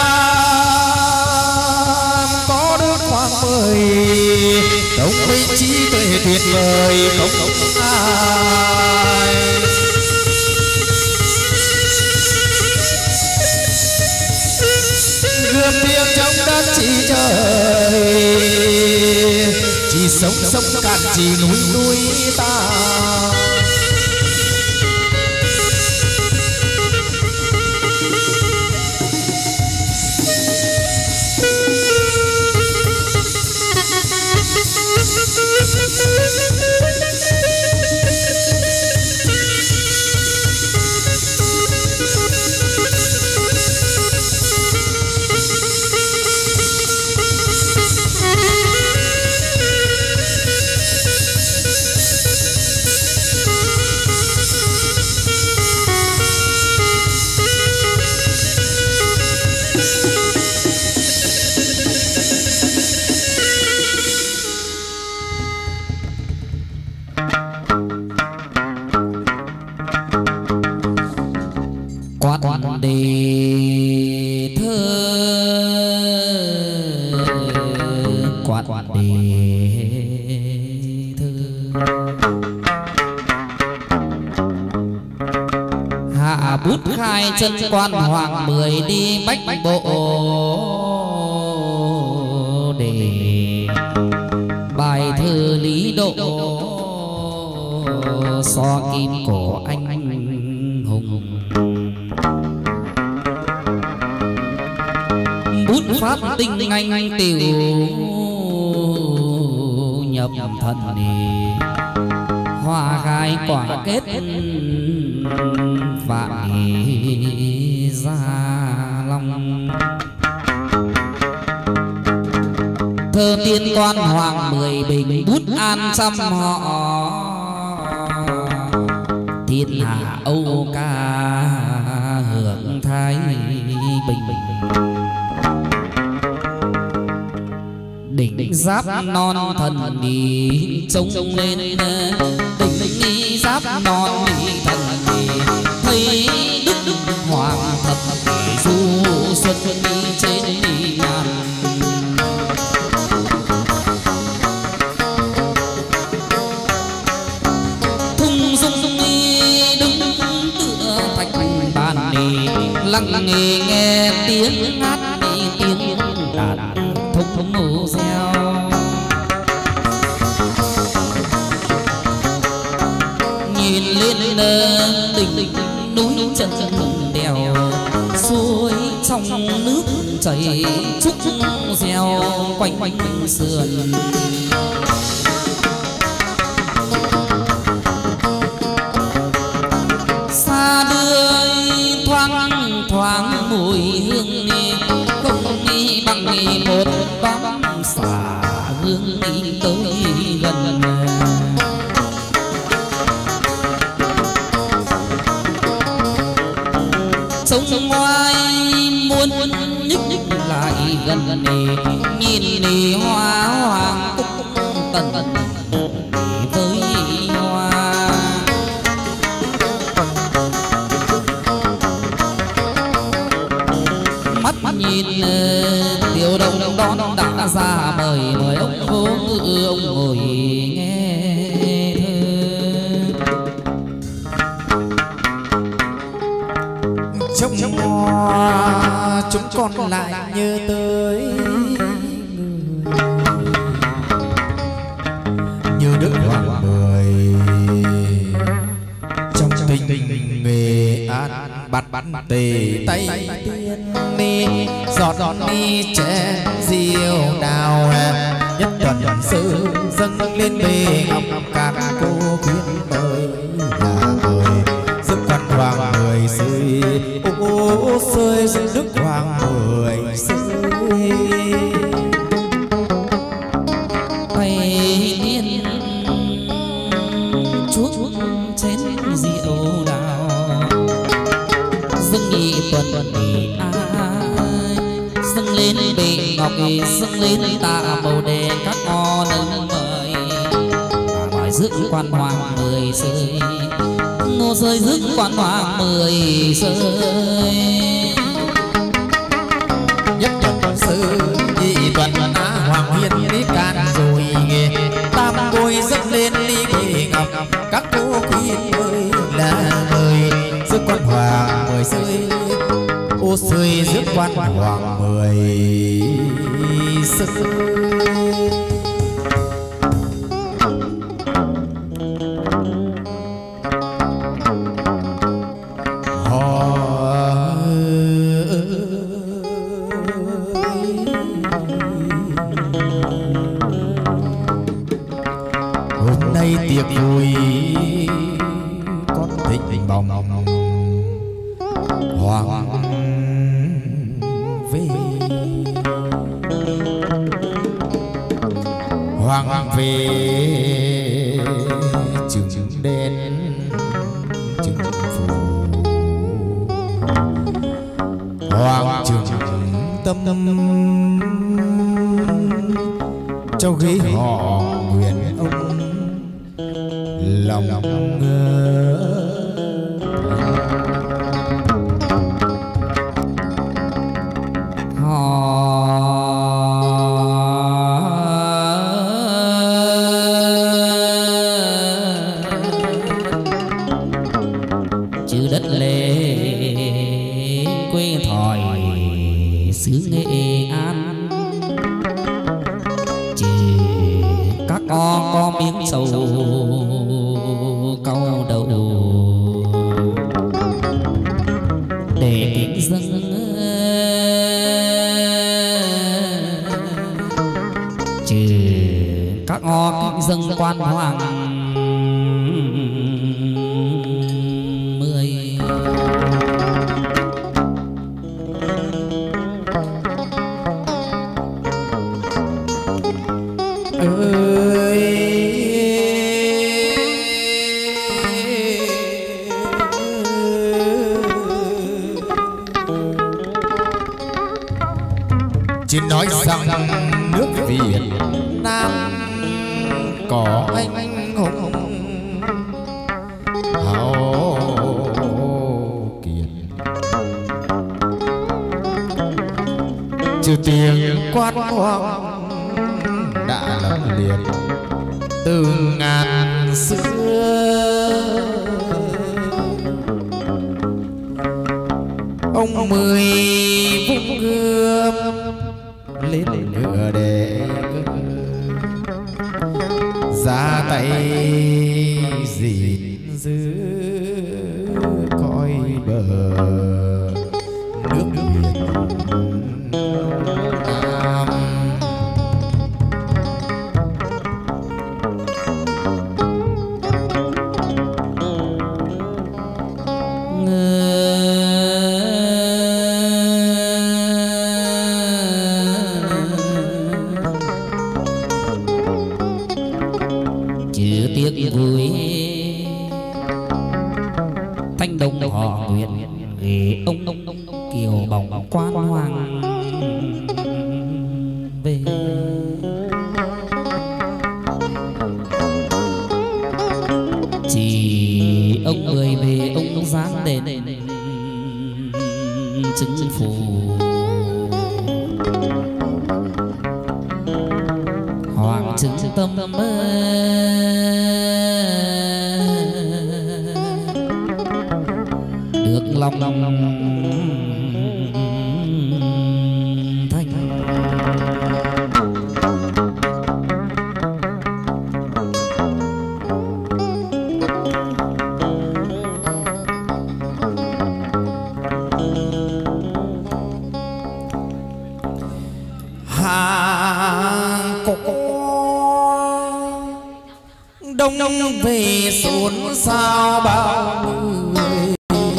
Nam có đức hoàng mười tổng minh trí tuệ tuyệt vời không không ai gươm tiếng trong đất chỉ trời chỉ sống sống cạn chỉ núi núi ta quán đề thơ quán đề thơ hạ bút khai chân quan hoàng mười đi bách bộ để bài thơ lý độ so kim cổ anh hùng bút phát tinh anh tiểu nhập thần hoa khai quả kết vạn gia long thơ tiên quan hoàng mười bình bút an trăm họ thiên hạ âu ca hưởng thái bình đỉnh giáp non thần đi trông lên đỉnh giáp non thần đi thấy đức đức hoàng thập du xuân đi trên đi ngàn thung dung đứng tựa thạch bàn đi lặng nghe nghe tiếng hát đi tiếng đàn thông thông nổ reo đỉnh núi chân đèo suối trong nước chảy trúc reo quanh quanh sườn. Xa đưa thoáng thoáng mùi hương không đi bằng một bóng xả hương đi tới gần. Sông ngoài muốn nhích nhích lại gần nhìn nì hoa hoàng cúc tần với hoa. Mắt nhìn tiểu đồng đón đã ra mời mời ông vô ngự ông ngồi nghe thơ. Trong hoa chúng con lại nhớ tới như Đức Hoàng Mười trong tình Nghệ An bắt bắt tề tay tiên ni giọt giọt ni trẻ diều đào nhất tuần sư dâng lên bề ngọc các cô khuyên mời là mời giúp quan Hoàng Mười rơi ô rơi giúp Đức Hoàng Mười rơi bay điên chuốc chén rượu đào dâng nhị tuần thì ai dâng lên bề ngọc dâng lên tạ màu đề các ngò nâng mời mời rước quan Hoàng Mười rơi ngô rơi rước quan Hoàng Mười rơi. Nhất tuần sư nhị tuần á Hoàng Hiên đi can rồi nghe tam bôi dâng lên đi bề ngọc các cô khuyên ơi là mời rước quan Hoàng Mười rơi ô rơi rước quan Hoàng Mười rơi. Hôm nay tiệc vui con thích bồng Hoàng về Hoàng về trứng đen trứng phù Hoàng trứng tâm cho ghế họ nguyện ông lòng ngơ chữ đất lệ quê thỏi xứ Nghệ An chỉ các con có miếng sầu cau đầu để kính dâng trừ các o kính dâng quan Hoàng Mười. ơi chỉ nói rằng nước Việt Nam có anh hùng hào kiệt trừ tiếng quan Hoàng đã lập liệt từ ngàn xưa. Ông Mười vung gươm lên ngựa để ra tay gìn giữ bờ nước biển Nam. Chứ tiếc vui thanh đông họ nguyện ghế ông kiều bóng quan hoàng về. Chỉ ông người về ông dáng đền chứng phủ hoàng chứng tâm được lòng lòng thanh. Hà có đông đông về xôn xao bao người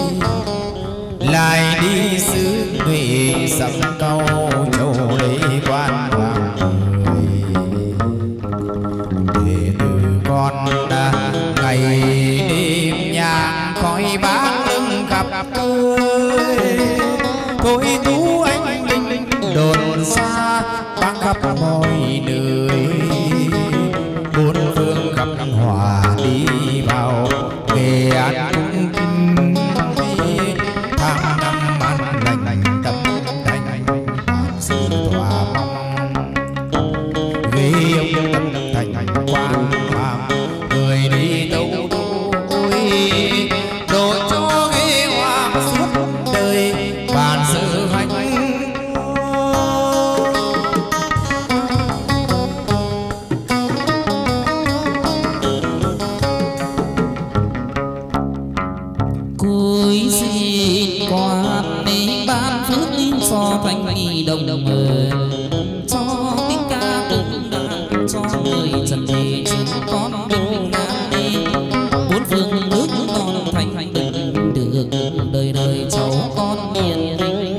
lại đi xứ Huế sắm câu châu lấy quan hoàng người để từ con đã ngày đêm nhang khói bát lưng khắp nơi thôi tú anh linh đồn xa vang khắp mọi nơi bốn phương khắp hòa đi vào về ăn cung tháng năm ăn lành tâm thành bản sự tỏa mong ghế ông tâm thành quan hoàng người đi tấu đôi đổi cho ghế hoàng suốt đời bản sự hạnh. Cúi xin quan đi ban phước linh so thanh nghi đồng đồng mời cho tiếng ca cũng đàn cho người trần thế chúng con bình an đi bốn phương nước non thanh thanh bình được đời đời cháu con hiền hình.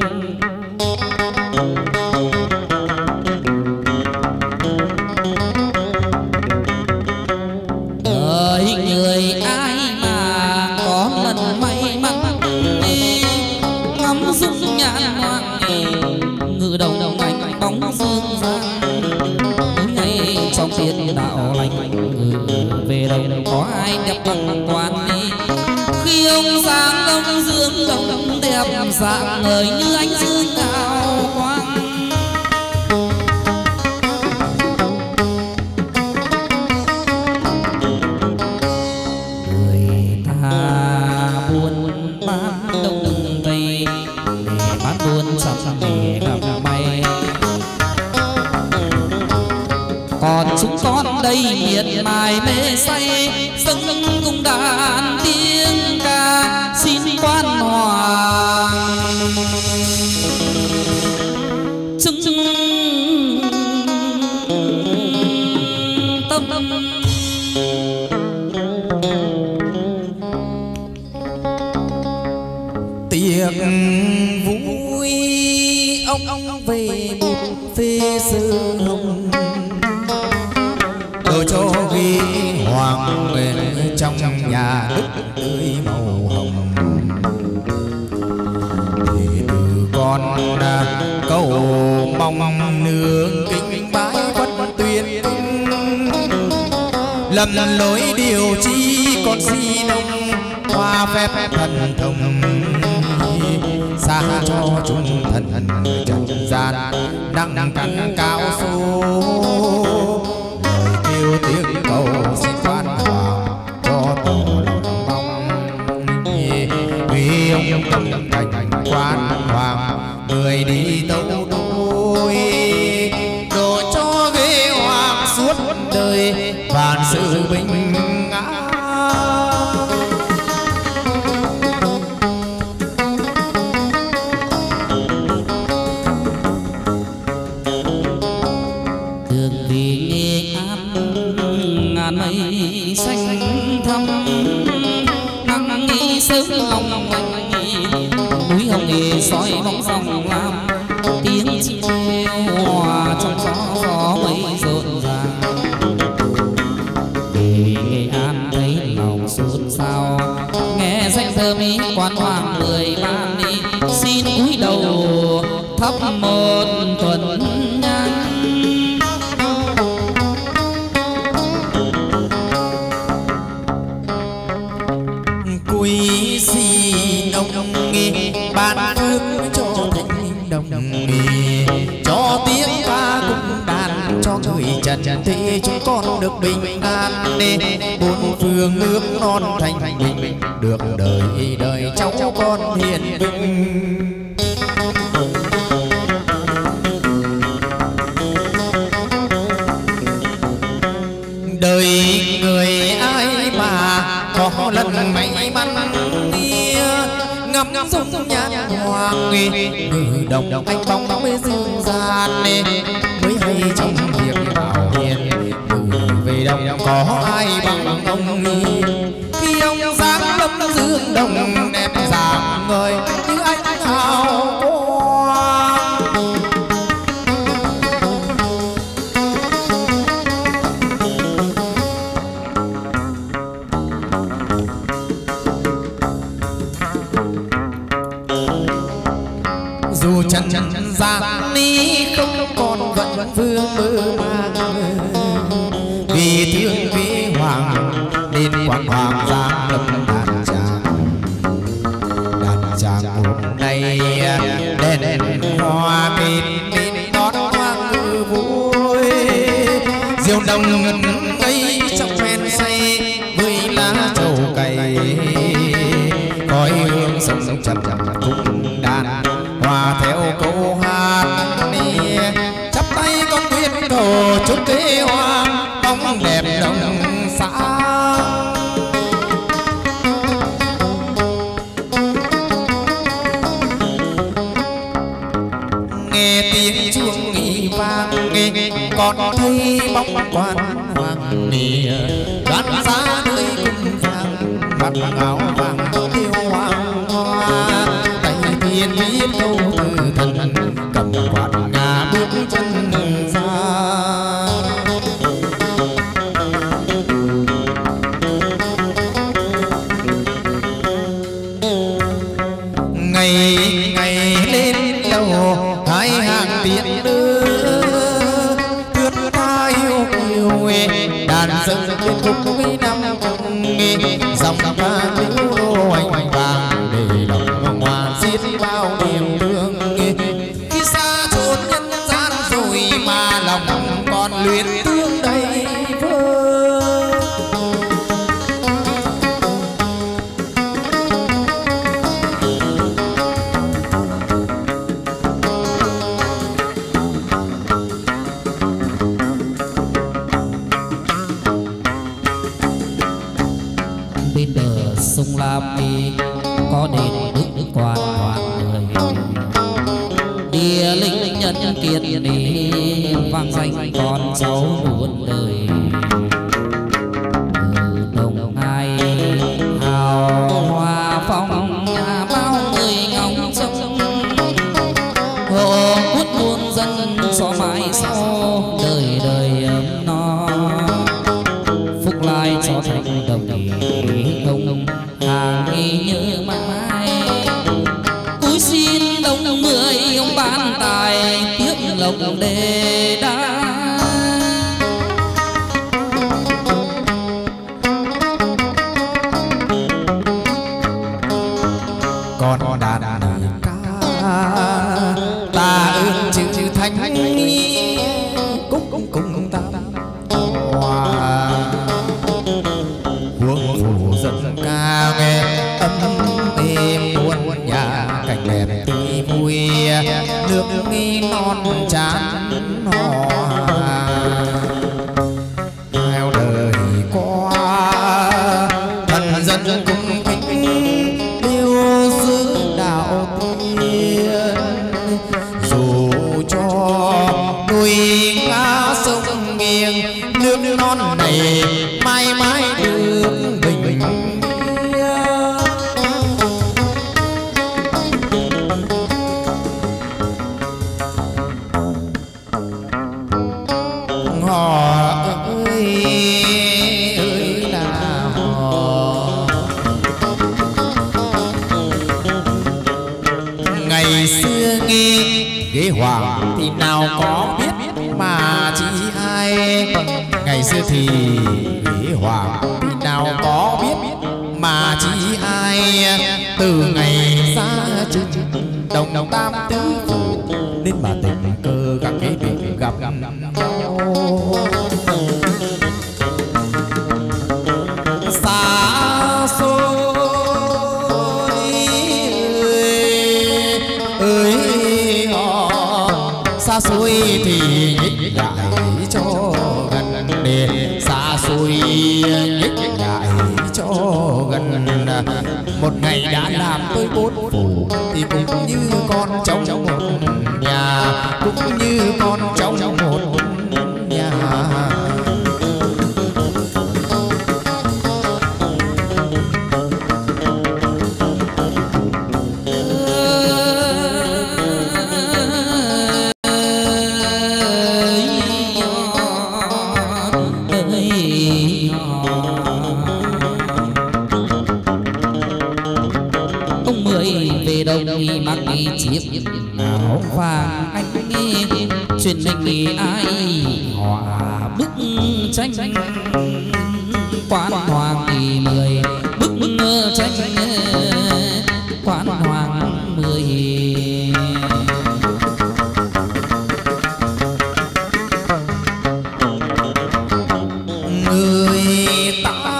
Đời người ai mà có lần may mắn ngắm dung nhãn hoàng ngự đầu đầu ảnh bóng dương gian tối ngày trong thiên đạo lành ngự về đâu có ai đẹp bằng quan đi khi ông sáng đông dương đông đẹp dạng ngời như ánh dương cao quang. Người ta buôn bán đông tây để bán buôn sắm để gặp may còn chúng con đây miệt mài mê say dâng cung đàn tiếng ca xin quan hoàng chứng tâm. Tiệc vui ông ông về một phê sư hồng tôi cho ghi hoàng về trong nhà đức tươi màu hồng để từ con cầu mong nương kính bái bất tuyệt lầm lối điều chi con xin ông hoa phép thần thông xa cho chúng thần trần gian đang đang cắn cao số lời kêu tiếng cầu xin quan hoàng cho tổ lòng mong vì ông tâm thành quan hoàng người đi tấu đôi đồ cho ghế hoàng suốt đời vạn sự bình an. dòng lam tiếng chiều hòa trong gió gió mây rộn ràng. Về Nghệ An thấy lòng xôn xao, nghe danh thơ mỹ quan hoàng mười ban đi, xin cúi đầu thắp một tuần nhang. Quý xin ông nghe ban phước cho thánh đồng, cho tiếng ca cung đàn cho người trần thế chúng con được bình an, bốn phương nước non thành bình, được đời đời cháu con hiền vinh. Đời người ai mà có lần may mắn ngắm dung nhan hoàng ngự đồng đồng anh bóng bóng với dương gian, mới hay trong việc bảo hiền người về đồng có ai bằng ông. Khi ông dáng lâm dương đồng đẹp dạng người như anh hào quang. Dù chân chân gian ni không còn vẫn vương mơ màng, vì thương vì hoàng nên quang hoàng giang lâm đàn tràng. Đàn tràng hôm nay đèn đèn hoa bên bên đón hoàng ngự vui, diều đồng ngây trong men say với lá trầu cày, khói hương sông trầm trầm cung đàn hòa theo câu hát đi, chắp tay con quyết cầu chúc kế hoàng bóng đẹp đồng xã. Nghe tiếng chuông nghi vang nghe còn thấy bóng quan hoàng nì, đoán giá nơi cung vàng mặc áo vàng tiêu hoàng hoa, tay thiên viết câu từ thần cầm quạt ngà bước chân ra. Ngày ngày lên lầu hai hàng tiền đưa thướt tha yêu kiều, đàn dâng lên khúc mấy năm cùng dòng ca liễu đô anh vàng để lòng hoa xiết bao niềm thương. Khi xa chốn nhân gian rồi mà lòng còn luyến thương đầy vơi. Bên bờ sông Lam đi có đền Đức Quan Hoàng người, địa linh nhân kiệt đi vang danh con cháu muôn đời. Từ đồng ai hào hoa phong nhà bao người ngóng trông, hộ quốc muôn dân xó mãi sau đời đời ấm no, phúc lai cho thành đồng ông hàng ghi nhớ mãi. Cúi xin đông mười ông ban tài tiếp lộc đề đa. Con đàn đàn ca ta ơn chữ chữ thanh cúc cúc cùng ta hoa huống phủ dân ca nghe âm êm buồn nhà cảnh đẹp tươi vui, nước nghi non chán hoa theo đời qua thần dân cùng kính yêu giữ đạo tiên, dù cho núi ngã sông xưa nghe ghế hoàng thì nào có biết mà chỉ ai. Ngày xưa thì ghế hoàng thì nào có biết mà chỉ ai. Từ ngày xa chừng đồng đồng tam tứ phủ nên mà tình cờ các cái việc gặp nhau. Xa xôi ơi xa xôi thì nhích lại cho gần để xa xôi nhích lại cho gần. Một ngày đã làm tôi bốn phủ thì cũng như con cháu một nhà, cũng như con cháu một nhà. Mặc chiếc áo vàng anh truyền hình ai họa bức tranh quan hoàng thì mười bức tranh quan hoàng mười. Người ta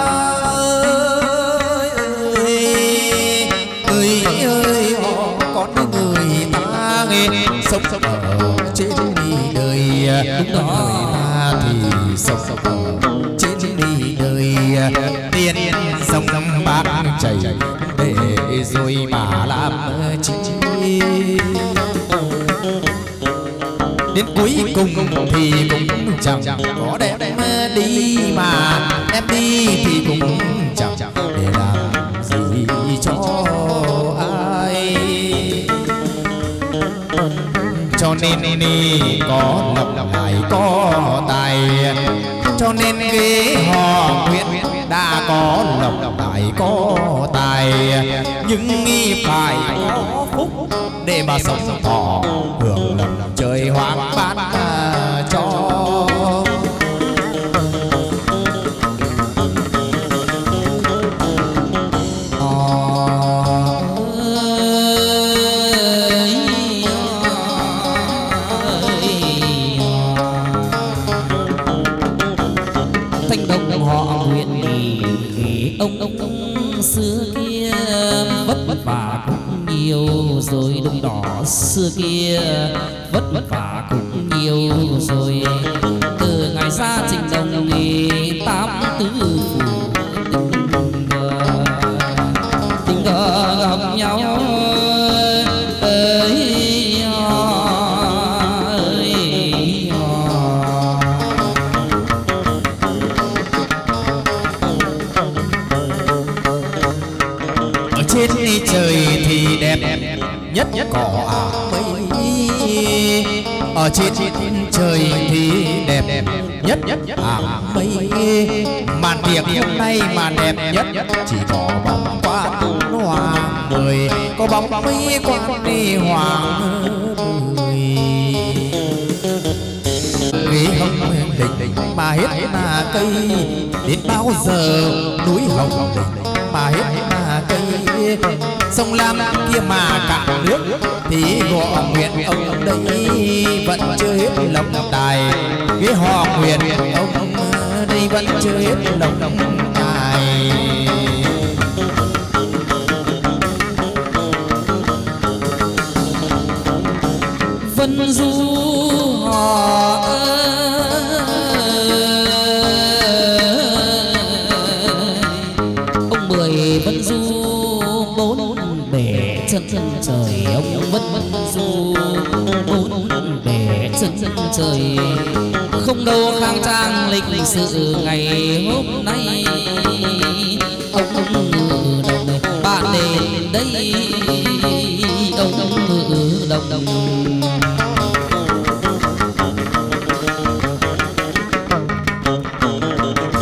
sống sống ở trên đời đúng đó, người ta thì sống sống ở trên đời tiền sông bát chảy để rồi mà làm chi. Đến cuối cùng thì cũng chẳng có đem đi mà em đi thì cũng chẳng để làm gì cho ai. Cho nên đi có lập lại có tài, cho nên ghế họ Nguyễn đã có lập lại có tài. Nhưng nghi phải có phúc để mà sống thọ hưởng lầm trời hoang ban cho. Ông ông ông xưa kia vất vất vả cũng nhiều rồi, đúng đó xưa kia vất vất vả cũng nhiều rồi. Từ ngày ra trình đồng thì tám tứ phủ tình cờ tình cờ gặp nhau ơi trên trời thì đẹp nhất nhất cỏ mây. Ở trên trời thì đẹp nhất nhất áng mây. Màn tiệc hôm nay màn đẹp nhất chỉ có bóng qua tú hoàng mười, có bóng mây quan đi hoàng mười. Ghế hồng đỉnh mà hết là cây, đến bao giờ núi hồng đỉnh mà hết là cây. Sông Lam kia mà cạn nước thì họ Nguyễn ông đây vẫn chưa hết lòng tài. Ghế họ Nguyễn ông đây vẫn chưa hết lòng tài. Vân du họ ông mười vân du bốn bể chân chân trời. Ông vân vân du bốn bể chân chân trời. Không đâu khang trang lịch lịch sự ngày hôm nay. Ông ông ngự đồng bạn đến đây. Ông ông ngự đồng đồng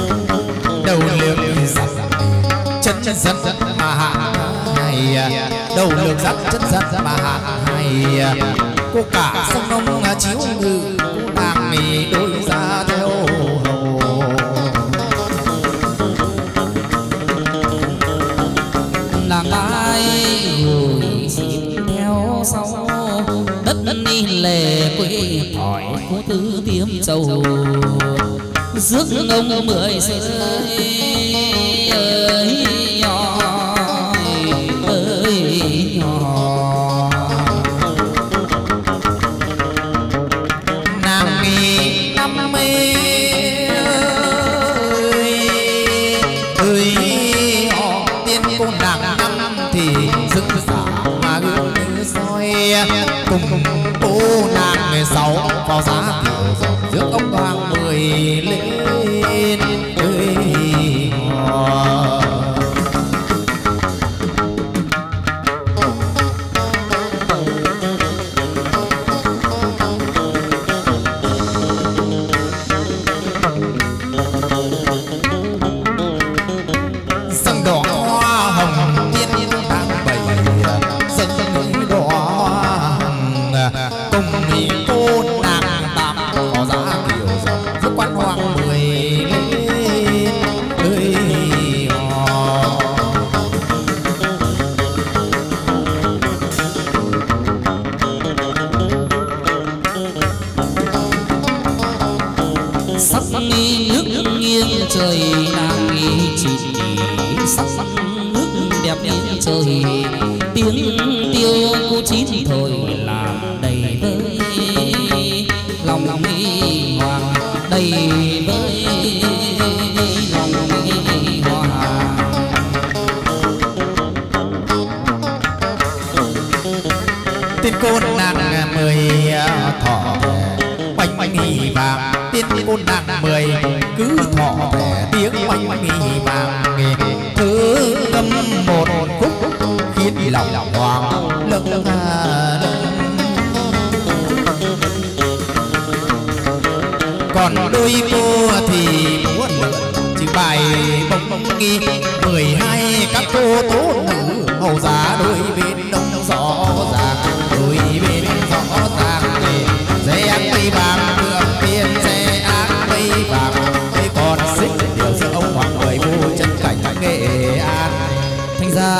đầu lương giặc chân chân dân mà hạ này đầu lược dắt chất giật mà hát hay cô cả sông nông chiếu ngự nàng nghỉ đôi ra theo hầu nàng ai rồi xin theo sau đất đi lệ quê hỏi cô tứ tiêm châu rước ông mười rơi ơi nhỏ ơi nhỏ nàng nghỉ năm mươi ơi ơi họ tiên cô nàng năm thì dưng xả mà gương như soi cùng cô nàng sáu vào giá tiểu dòng rước ông hoàng mười lên ơi họ sân đỏ hoa hồng tiên đang bày sân đỏ hoa hồng cùng cô nàng tạm có giá kiểu dòng rước quan hoàng mười lên ơi họ sắc nước nghiêng trời nàng chỉ sắc nước đẹp nghiêng trời tiếng tiêu cô chín thời làm đầy với lòng lòng hoàng đầy với lòng hoàng tiên cô nàng mười thọ bánh bánh nghỉ vàng tiên cô nàng mười cứ thọ thẻ tiếng bánh bánh nghỉ vàng thứ âm một khúc khiến lòng hoàng lâng lâng còn đôi cô thì múa lượn chỉ bài bông bông nghi mười hai các cô tố nữ hầu giá đôi bên đông rõ ràng đôi bên rõ ràng dây áng mây vàng đường tiên xe áng mây vàng đây còn xích điều giữa ông hoàng mười vô chân cảnh Nghệ An thành ra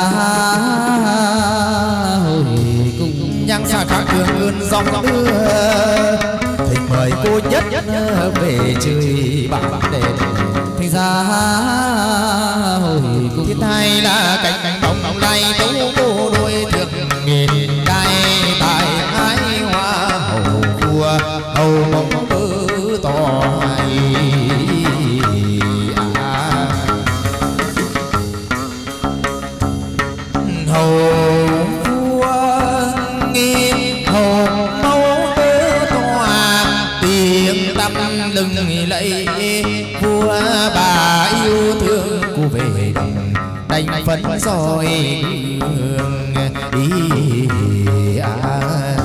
hồi cùng nhang xa khác đường ươn dòng đưa thỉnh mời cô nhất về chơi bảng đèn thành ra hồi cùng thiên thai là cánh cánh bóng bóng lay tấu cô đôi thượng nghìn cai tài hái hoa hầu vua hầu mong cứ tỏ hay à. Hầu vua nghiêm hầu mẫu tớ tòa tiếng tâm lừng lẫy vua bà yêu thương cô về đồng đành phấn rồi hương ý à.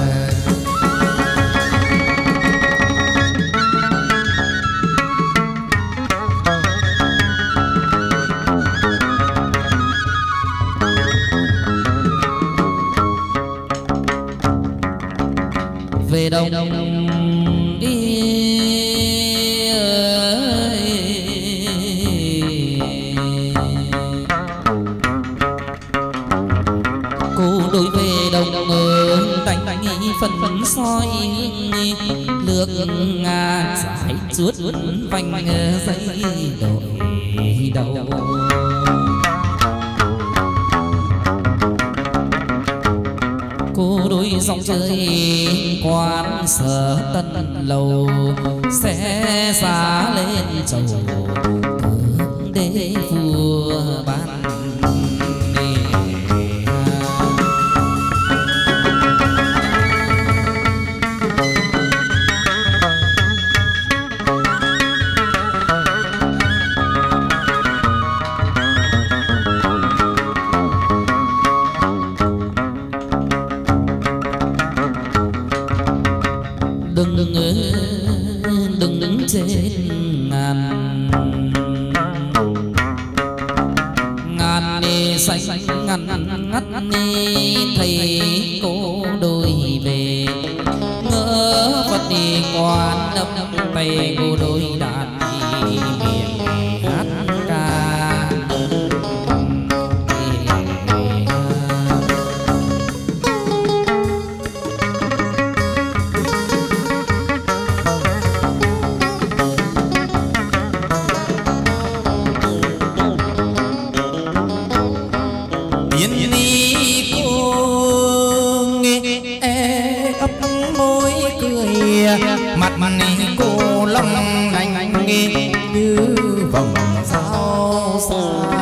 về đông đi cô đối về đông ơi tánh tánh phần soi lược ngà giải chuốt vành dây đội đầu cô đôi dòng chơi quan sở tân lầu sẽ giá lên chầu hướng đế vua ban đừng đừng đừng đứng trên ngàn mặt cô long lanh như vòng sao xa.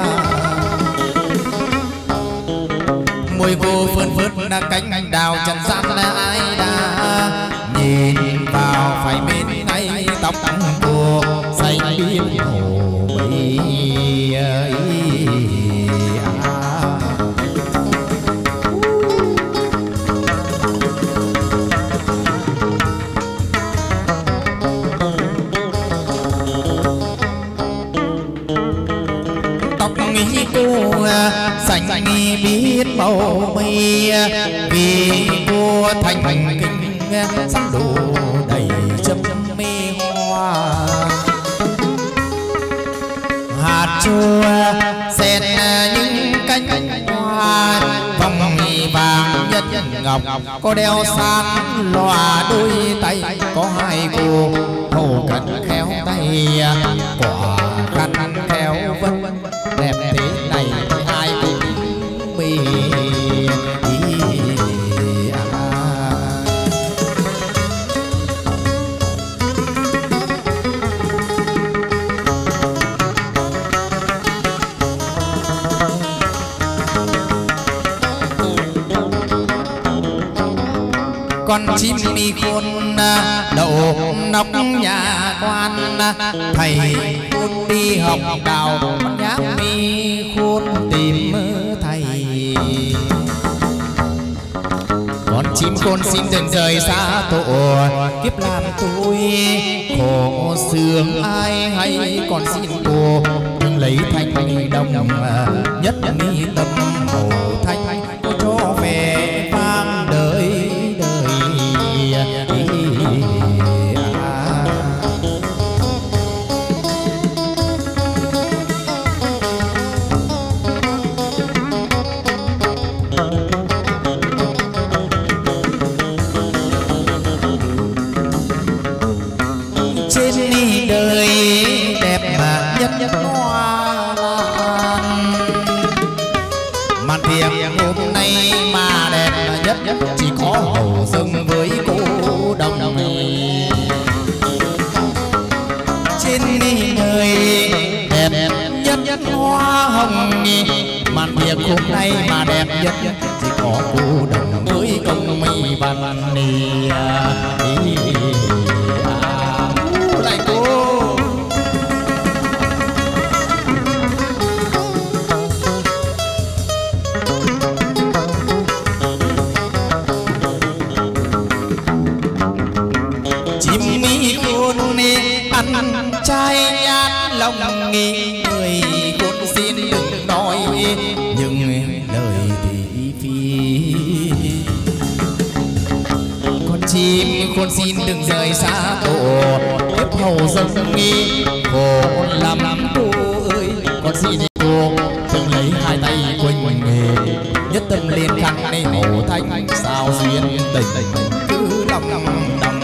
Môi cô phơn phớt là cánh đào trần gian là ai đã nhìn vào phải bên ngay tóc cô xanh biếc hồ bấy ấy. Cô xanh biết bầu mây vì cô thành kinh sắc đồ đầy chấm mê hoa. Hạt chua xen những cánh hoa vòng vàng nhất ngọc có đeo san lòa đôi tay có hai cô hầu cận khéo tay quả khăn khéo vân đẹp thế này thì ai cũng bị con chim mi khôn đậu nóc nhà quan thầy khôn đi học đào con nhác mi khôn tìm thầy. Con chim khôn xin đừng rời xa tổ kiếp làm tôi khổ sướng ai hay con xin cô đừng lấy thanh đồng nhất mi tâm hồ thanh cô cho về vang đời trên đời đẹp mà nhất nhất hoa lan. Màn tiệc hôm nay mà đẹp nhất nhất chỉ có hầu dâng với cô đồng. Trên đời đẹp nhất nhất hoa hồng màn tiệc hôm nay mà đẹp nhất nhất chỉ có cô đồng với công mây văn nì. Lại cô chim mi khôn ăn chay nhát lòng nghi người khôn xin đừng nói những lời thị phi. Con chim khôn xin đừng rời xa tổ kiếp hầu dâng nghi khổ lắm cô ơi. Con xin cô đừng lấy hai tay quanh nghề nhất tâm liên khăn này hầu thanh sao duyên tình cứ lòng lòng đồng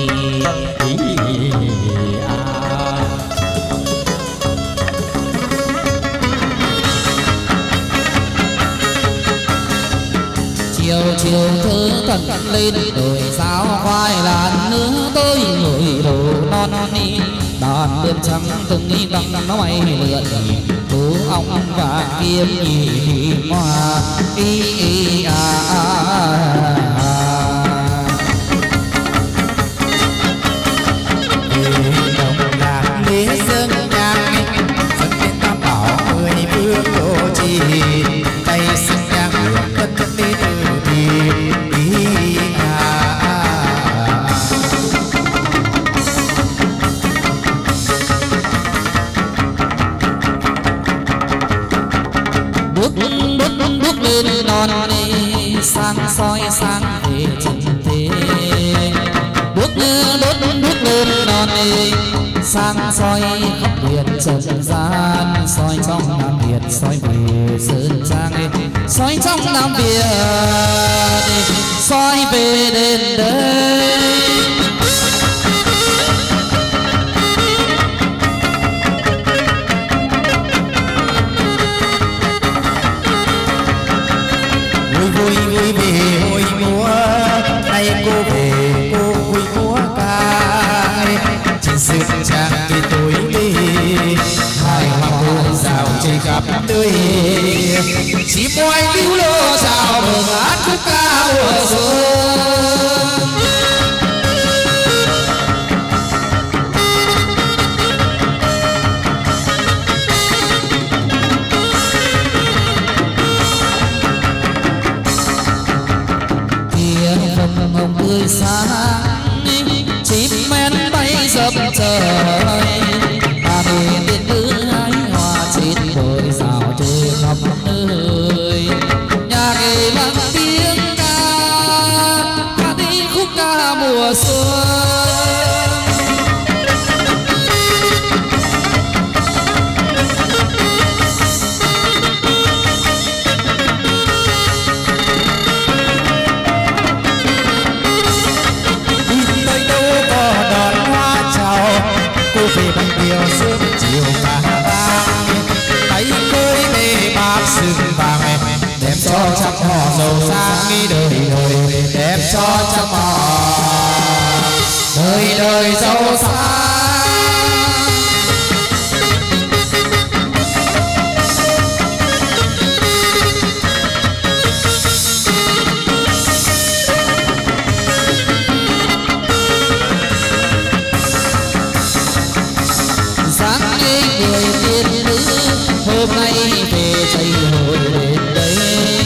chiều chiều thơ tận lên đời sao khoai làn nữa tôi ngồi đồ non đi đàn đêm trắng từng đi đằng nó bay lượn tú ong và kiếm nhị hoa y y a a. đồng lạc lý dương nhang dân tiên tam bảo mười phương độ trì tay sinh nhang hưởng cất cất đi từ thì ý à. bước bước bước lên non đi sang soi sang về trần thế bước bước bước lên non đi sang soi khắp biển trần gian soi trong Nam Việt soi về sơn trang soi trong Nam Việt soi về đền đây. Vui vui vui về hồi múa nay cô về cô vui múa ca chim oanh lưu lô chào mừng hát khúc ca mùa xuân. Kia vầng hồng tươi sáng chim men bay dập trời, ta về tiên nữ hái hoa trên đồi rào trời khắp nơi. Nhà nghề vang tiếng ca hát đi khúc ca mùa xuân. Về bằng điều sớm chiều cả vang tay cưới bê bạc sừng vàng đem cho trăm họ giàu sang nghi đời đời đem cho trăm họ đời đời giàu sang. Hôm nay về chạy hội đến đây,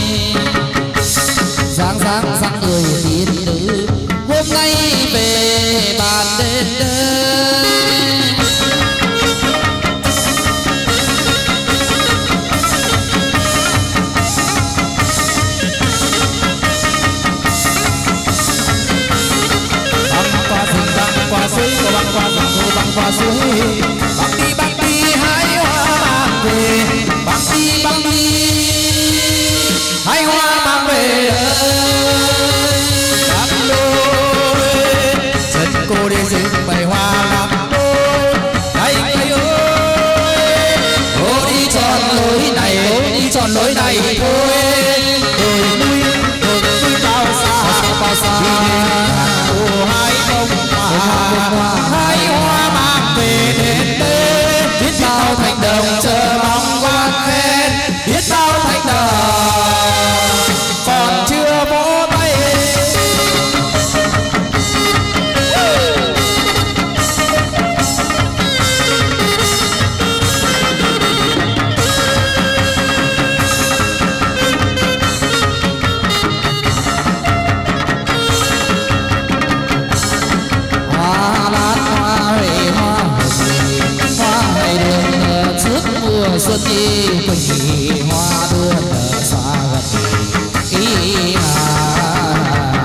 sáng sáng sáng người tiên nữ hôm nay về bàn đến đây. Băng qua rừng băng qua suối, băng qua rừng hồ băng qua suối, băng đi băng đi hái hoa mang về, băng đi băng đi hái hoa mang về làm đôi chân cô đi rừng bày hoa làm đôi đây cây ơi ô đi tròn lối này ô đi tròn lối này thôi đồi núi đồi núi cao xa cao xa ô hai bông hoa hai hoa mang về đến đây biết bao thành đồng chờ mong quan khen biết bao thành đồng còn chưa vỗ tay. Hoa lan hoa huệ hoa hoa hay đường trước mùa xuân đi quỳnh hoa đường xa gần ý hà.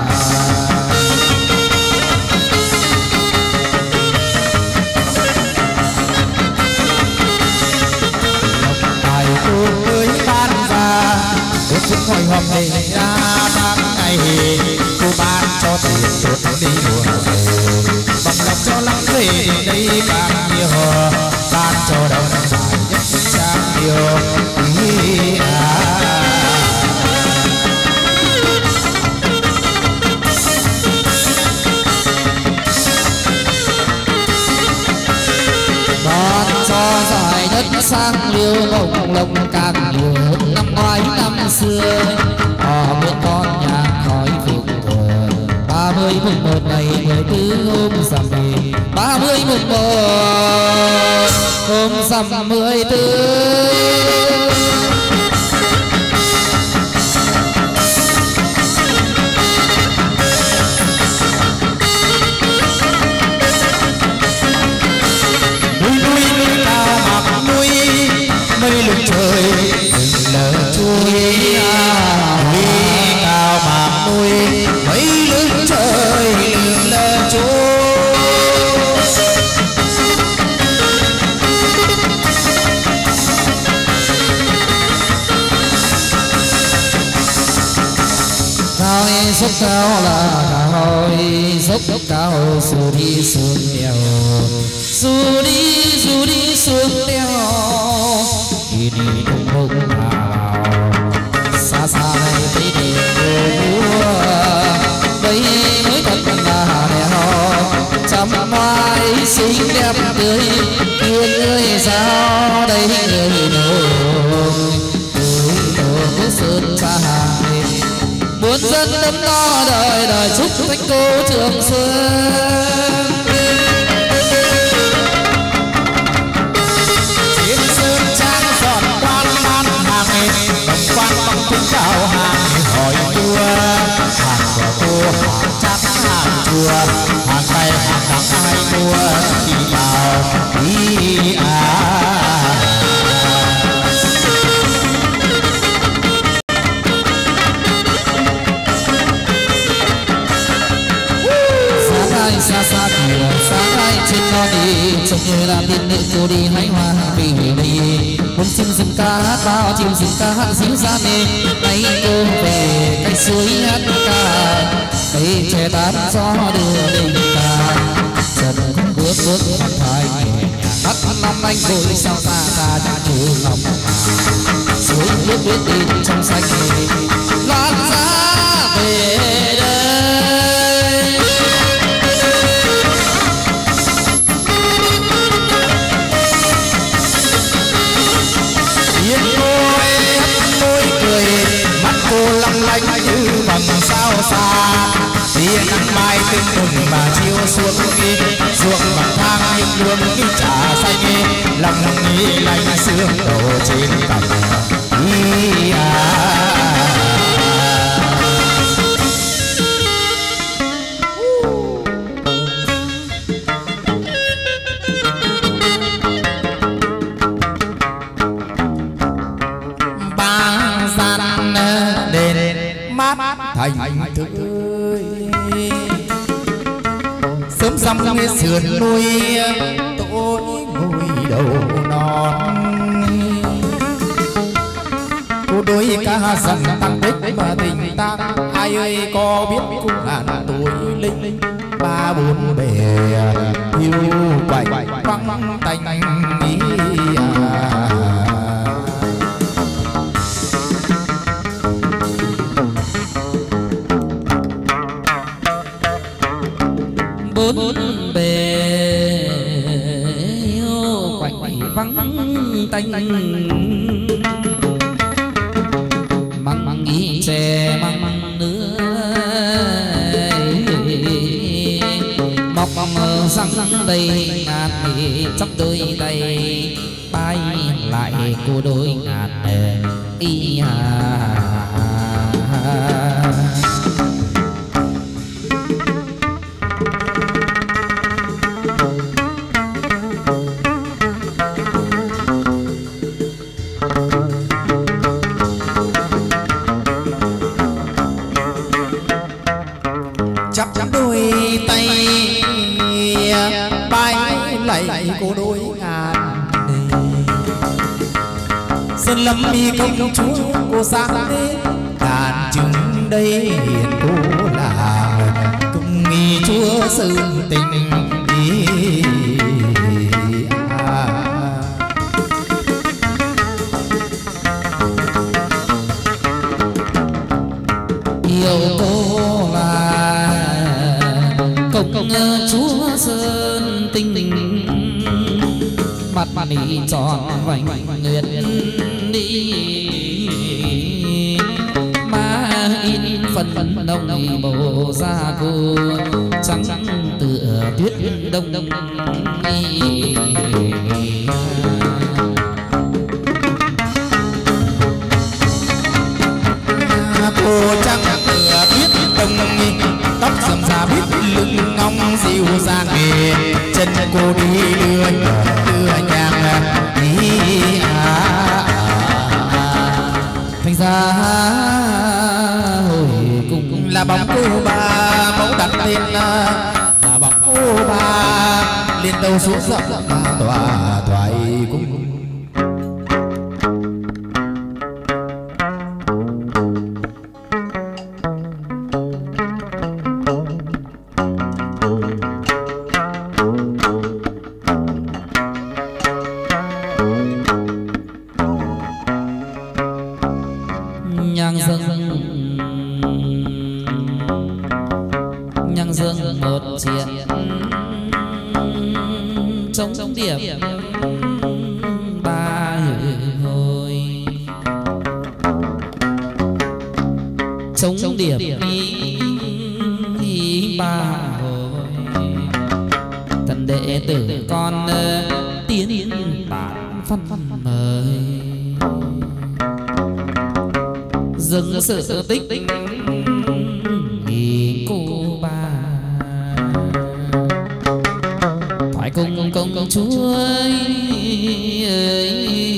Tài cô mới ban ra cô cũng hồi hộp để ra ban ngày cô ban cho tiền tốt đi đùa bằng lòng cho lắm về đây càng nhiều ban cho đầu năm dài nhất trang nhiều ý à. Ban cho giải đất sang liêu bồng lồng càng nhiều hơn năm ngoái năm xưa. Ở bên con nhạc khói phượng thuở ba mươi mùng một ngày mười tư hôm rằm về ba mươi mùng một hôm rằm mười tư. Mây lưng trời lờ chui núi cao mà nuôi mây lưng trời lờ chui cao dốc cao là cao dốc cao dù đi xuống đèo dù đi dù đi xuống đèo đi đi đông đông vào xa xa này thấy đèo múa đây mới thật là đèo trăm mai xinh đẹp tươi tiên ơi sao đây người nổi người nổi đấm đo đời đời chúc thanh cô trường xuân. Trên sơn trang giọt quan ban hàng đồng quan bằng cung cao hàng hỏi vua hàng của cô hàng chắc hàng chùa hàng tay hàng nắng ai mua khi vào đi à. Xa xa kìa sáng ai trên non đi trông như là tiên nữ cô đi hái hoa vì đi muốn chim rừng ca hát bao chim rừng ca hát díu ra nè nay cô về cây suối hát ca cây tre tán gió đưa đình ca trần bước bước hát thái hát năm anh vội sao xa ca chẳng chịu lòng suối bước bước đi trong xanh loan giá về đây. Cô lăng lanh như bằng sao xa tia nắng mai tương bừng mà chiếu xuống đi ruộng bằng thang những luống đi trà xanh lòng nghĩ lạnh sương đổ trên cằm đi à. Thành tươi sớm dăm nghe sườn núi tối ngồi đầu non cô đôi ca dần tăng tích mà tình ta ai ơi có biết cung ngàn tuổi linh ba bốn bề yêu quạnh vắng tanh ý à. Bốn bề quạnh vắng tanh măng măng ý tre măng măng nữa mọc răng đầy ngàn chắp đôi tay bay lại cô đôi ngàn y à. Cô đôi ngàn sơn lâm mi công chúa cô sang đến đàn chứng đây hiền cô là công nghi chúa sơn tình ý à. Yêu cô là công chúa sơn tình mặt mặt đi tròn vành nguyệt đi má in phần phần đông màu da cô trắng tựa tuyết đông đông cô trắng tựa tuyết đông tóc rậm rà biết lưng ngong dịu dàng về chân cô đi đưa đưa nhàng đi à. Thành ra hồi cùng là bóng cô bà mẫu đặt tên là bóng cô bà liên tâu xuống dọc tòa thoại cung. nhang dâng nhang dâng một chuyện trong điểm ba hồi chống điểm ý ba hồi thần đệ tử con tiến bản phân mời dừng sự tích nghỉ cô ba thoại cùng công chúa ơi.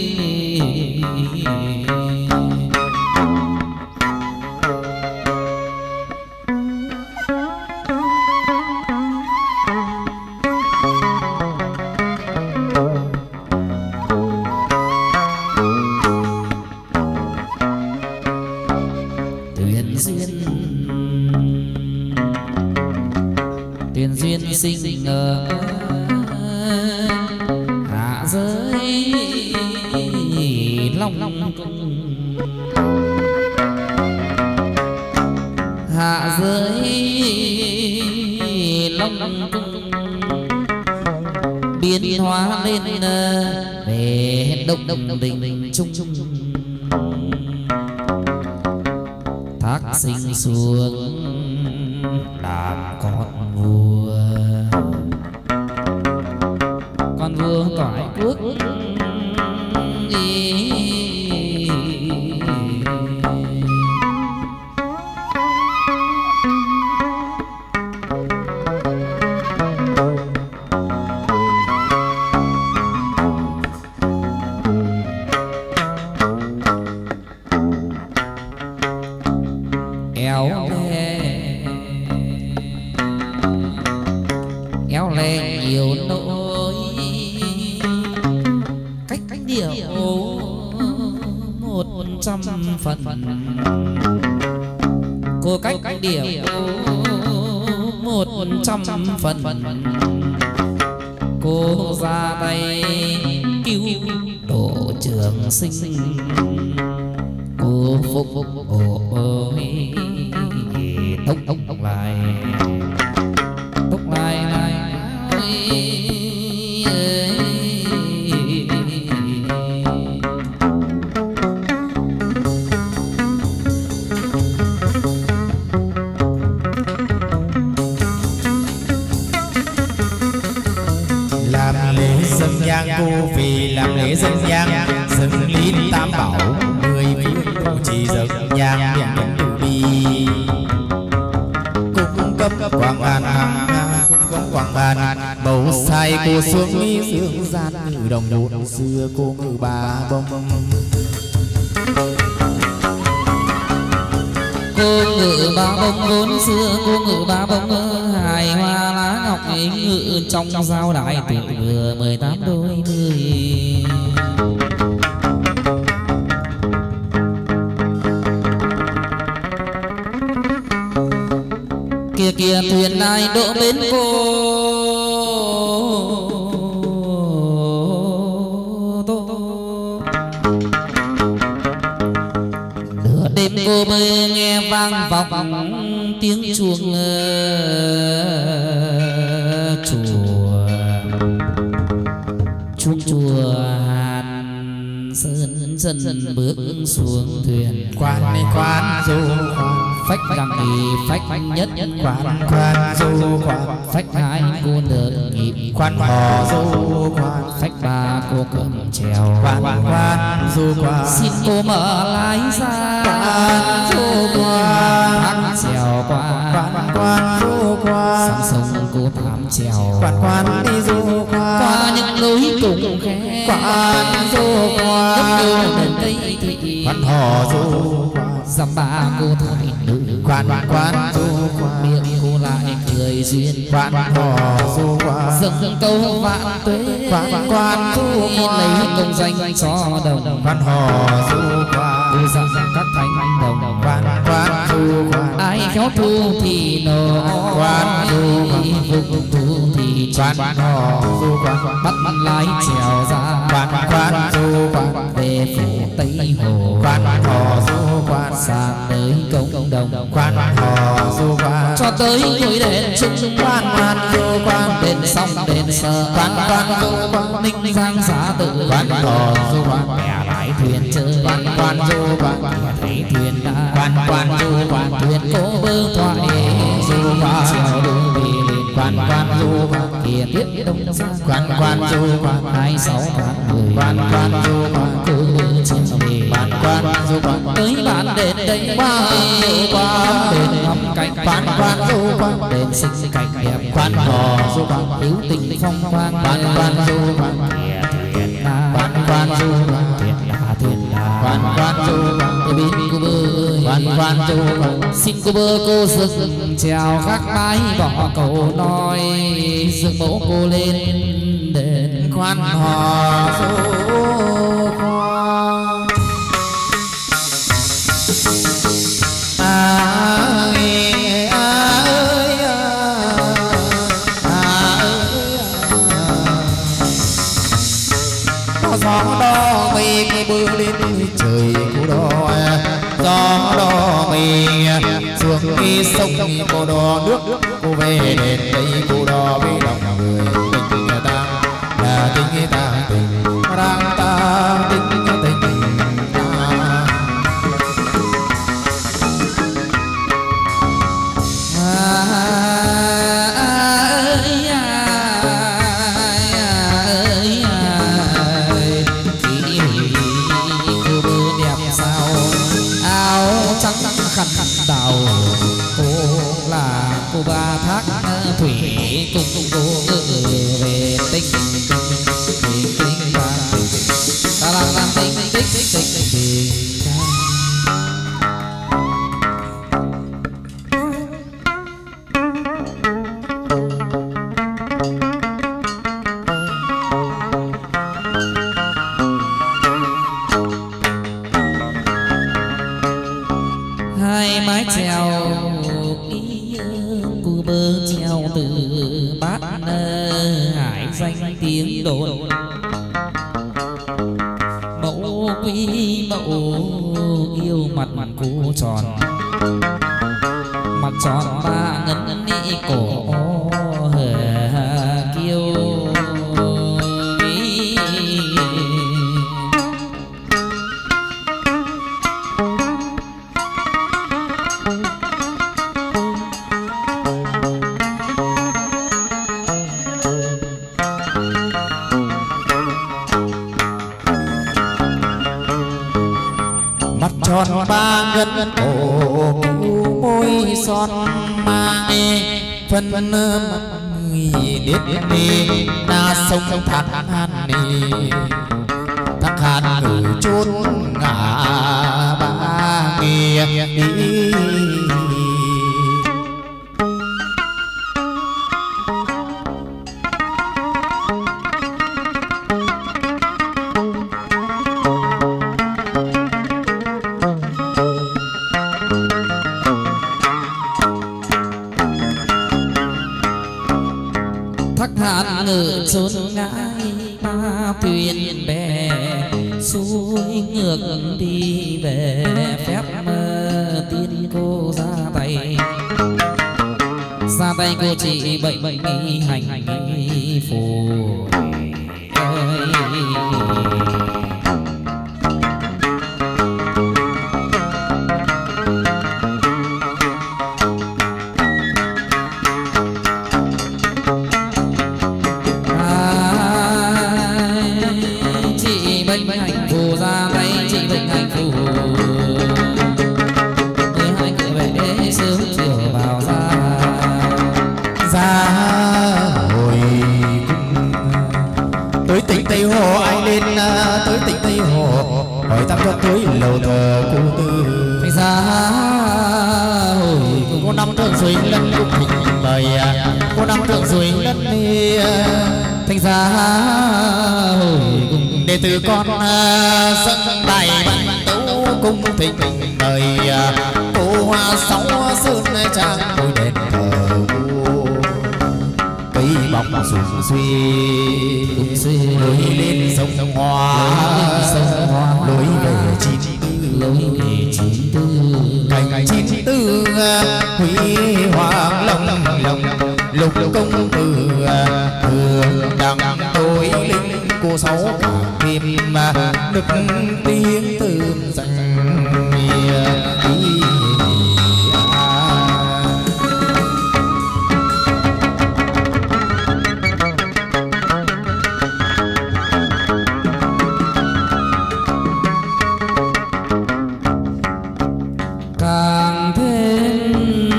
Sinh ở hạ giới long long hạ giới long long biến hóa lên về đông đông đình trung thác sinh xuống làm con vua con vua toại quốc éo le éo le nhiều nỗi cách cách điều một trăm phần cô cách cách điều một trăm phần cô ra tay cứu độ trường sinh cô phục ôi tốc tốc tốc lại tốc lại lại làm lễ dâng nhang cô vì làm lễ dâng nhang dâng lý tam bảo mười phương chỉ dâng nhang miệng từ bi cung cấp quảng an cung cấp quảng an bầu sai cô xuống mi dương gian ngự đồng nhộn xưa cô ngự ba bông cô ngự ba bông vốn xưa cô ngự ba bông hài hoa lá ngọc ấy ngự trong giao đại tự vừa mười tám đôi mươi kia kia thuyền ai đỗ bến cô nửa đêm cô bơi nghe vang vọng tiếng chuông chùa chuông chùa Hàn Sơn dần bước xuống thuyền quan đi quan du phách rằng thì phách nhất quan quan du quan phách hai cô nợ nhịp quan hò du quan phách ba cô cầm trèo quan quan du quan xin cô mở lái ra quan du quan thác trèo qua quan quan du quan sang sông cô thám trèo quan quan đi du quan qua những lối cùng khe quan du quan gấp đôi đền tây thị quan hò du quan dăm ba cô thái nữ quan quan du quan miệng cô lại cười duyên quan hò du quan dâng câu vạn tuế quan quan du quan lấy công danh cho đồng quan hò du quan cô dặn các thánh đồng quan quan du quan ai khéo thu thì nổ quan du quan phục thu thì quan hò du quan bắt bắt lái trèo ra quan quan du quan về phủ Tây Hồ quan hò du quan sang tới công đồng quan hò du quan cho tới ngôi đền trung quan quan du quan đền xong đền sơ quan quan du quan ninh giang giá tự quan hò du quan bè lái thấy thuyền chơi quan quan du quan thấy thuyền đã quan quan du quan thuyền cố bơ thoại du qua trèo đường về quan quan du quan kia tiết đông sang quan quan du quan hai sáu tháng mười quan quan du quan cứ chiều về quan quan du quan tới bạn đến đây qua qua đến ngắm cảnh quan quan du quan đến sinh cảnh đẹp quan hò du quan yếu tình phong quang quan quan du quan quan quan du quan thuyền là thuyền là quan quan du quan ở bên cô bơ quan quan du quan xin cô bơ cô dừng chào khắc mái bỏ cầu nói dừng mẫu cô lên đền quan hò du gió đo mây bơ lên trời cô đo gió đo mây xuống đi sông cô đo nước cô về đến đây cô đo với lòng người tình ta là tình ta tình đang ta tình tình ta đào cô là cô ba thác thủy cùng cùng cô về tinh tình tình ta ta đang đang tinh tích tích tích tình hai mái chèo cu bơ treo từ bát hải danh tiếng đồn mẫu quý mẫu yêu mặt mặt cu tròn mặt tròn ba ngân ni cổ kiêu tròn ba ngân cổ môi son mai phân người điết đi na sông thác han đi thác han người chốn ngả ba nghề đi hạn ngự chốn ngãi ba thuyền bè xuôi ngược đi về phép tiên cô ra tay ra tay cô chị bệnh bệnh hành phù hỏi thăm cho tới lầu thờ cô tư thành ra hồi cô năm thượng suy lân cũng thịnh bày cô năm thượng suy lân đi thành ra hồi đệ tử con sân bài văn tấu cung thịnh bày cô hoa sáu sơn trang ngôi đền thờ cây bọc sùng suy cũng suy lối lên sông hoa lối về chín lối về chín tư cảnh chín tư huy hoàng long long lục công tử thường đằng tối linh cô sáu sáu càng thêm nức tiếng tươm danh càng thêm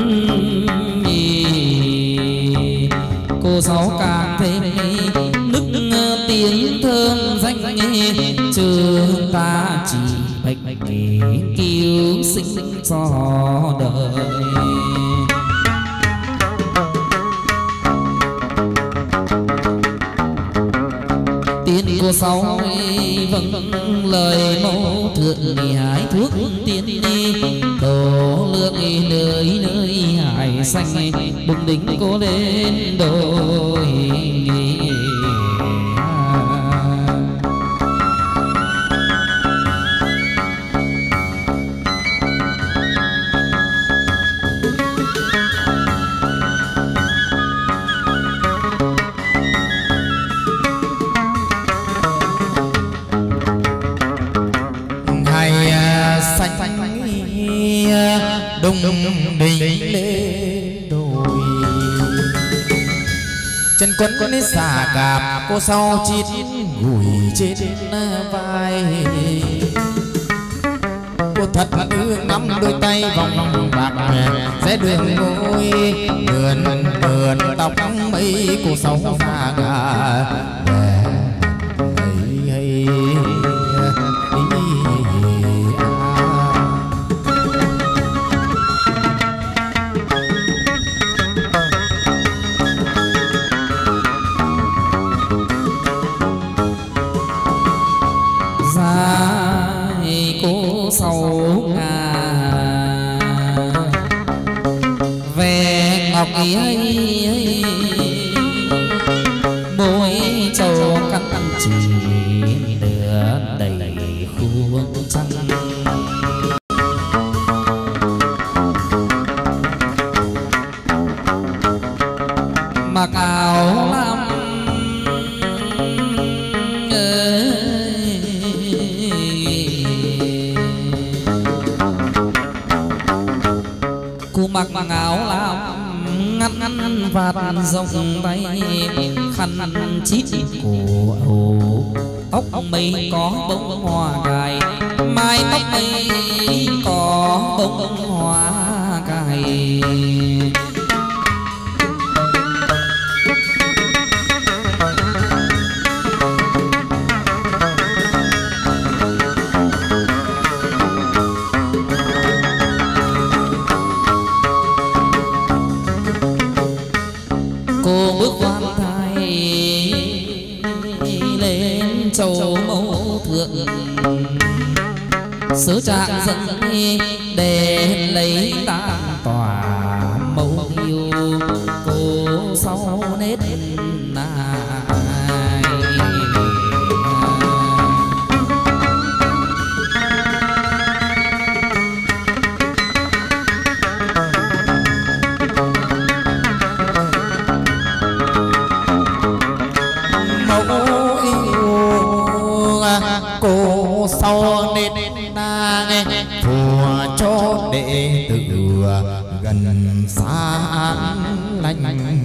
cô sáu càng thêm nức tiếng thơm danh trường ta chỉ bạch cứu sinh cho đời. Tiên cô sáu vâng lời mẫu thượng hải thuốc tiên đi đồ lượng nơi nơi hải xanh bừng đỉnh cô lên đôi. đông đình lên đồi chân quấn quấn xà cạp cô sau chít gùi trên vai cô thật ương nắm đôi tay vòng bạc rẽ đường ngôi mượn mượn tóc mấy cô sau xa gà sau ngà về ngọc ấy môi trầu cắn chỉ lửa đầy khuôn trăng mặc áo lam mặc áo lam ngăn ngăn vạt rộng tay khăn chít cổ âu tóc mây có bông hoa cài mái tóc mây có bông hoa cài châu mẫu thượng sứ trạng dân để lấy tang tòa mẫu yêu cô sau nết nai cô sau nên na nghe thua cho đệ tử gần xa lành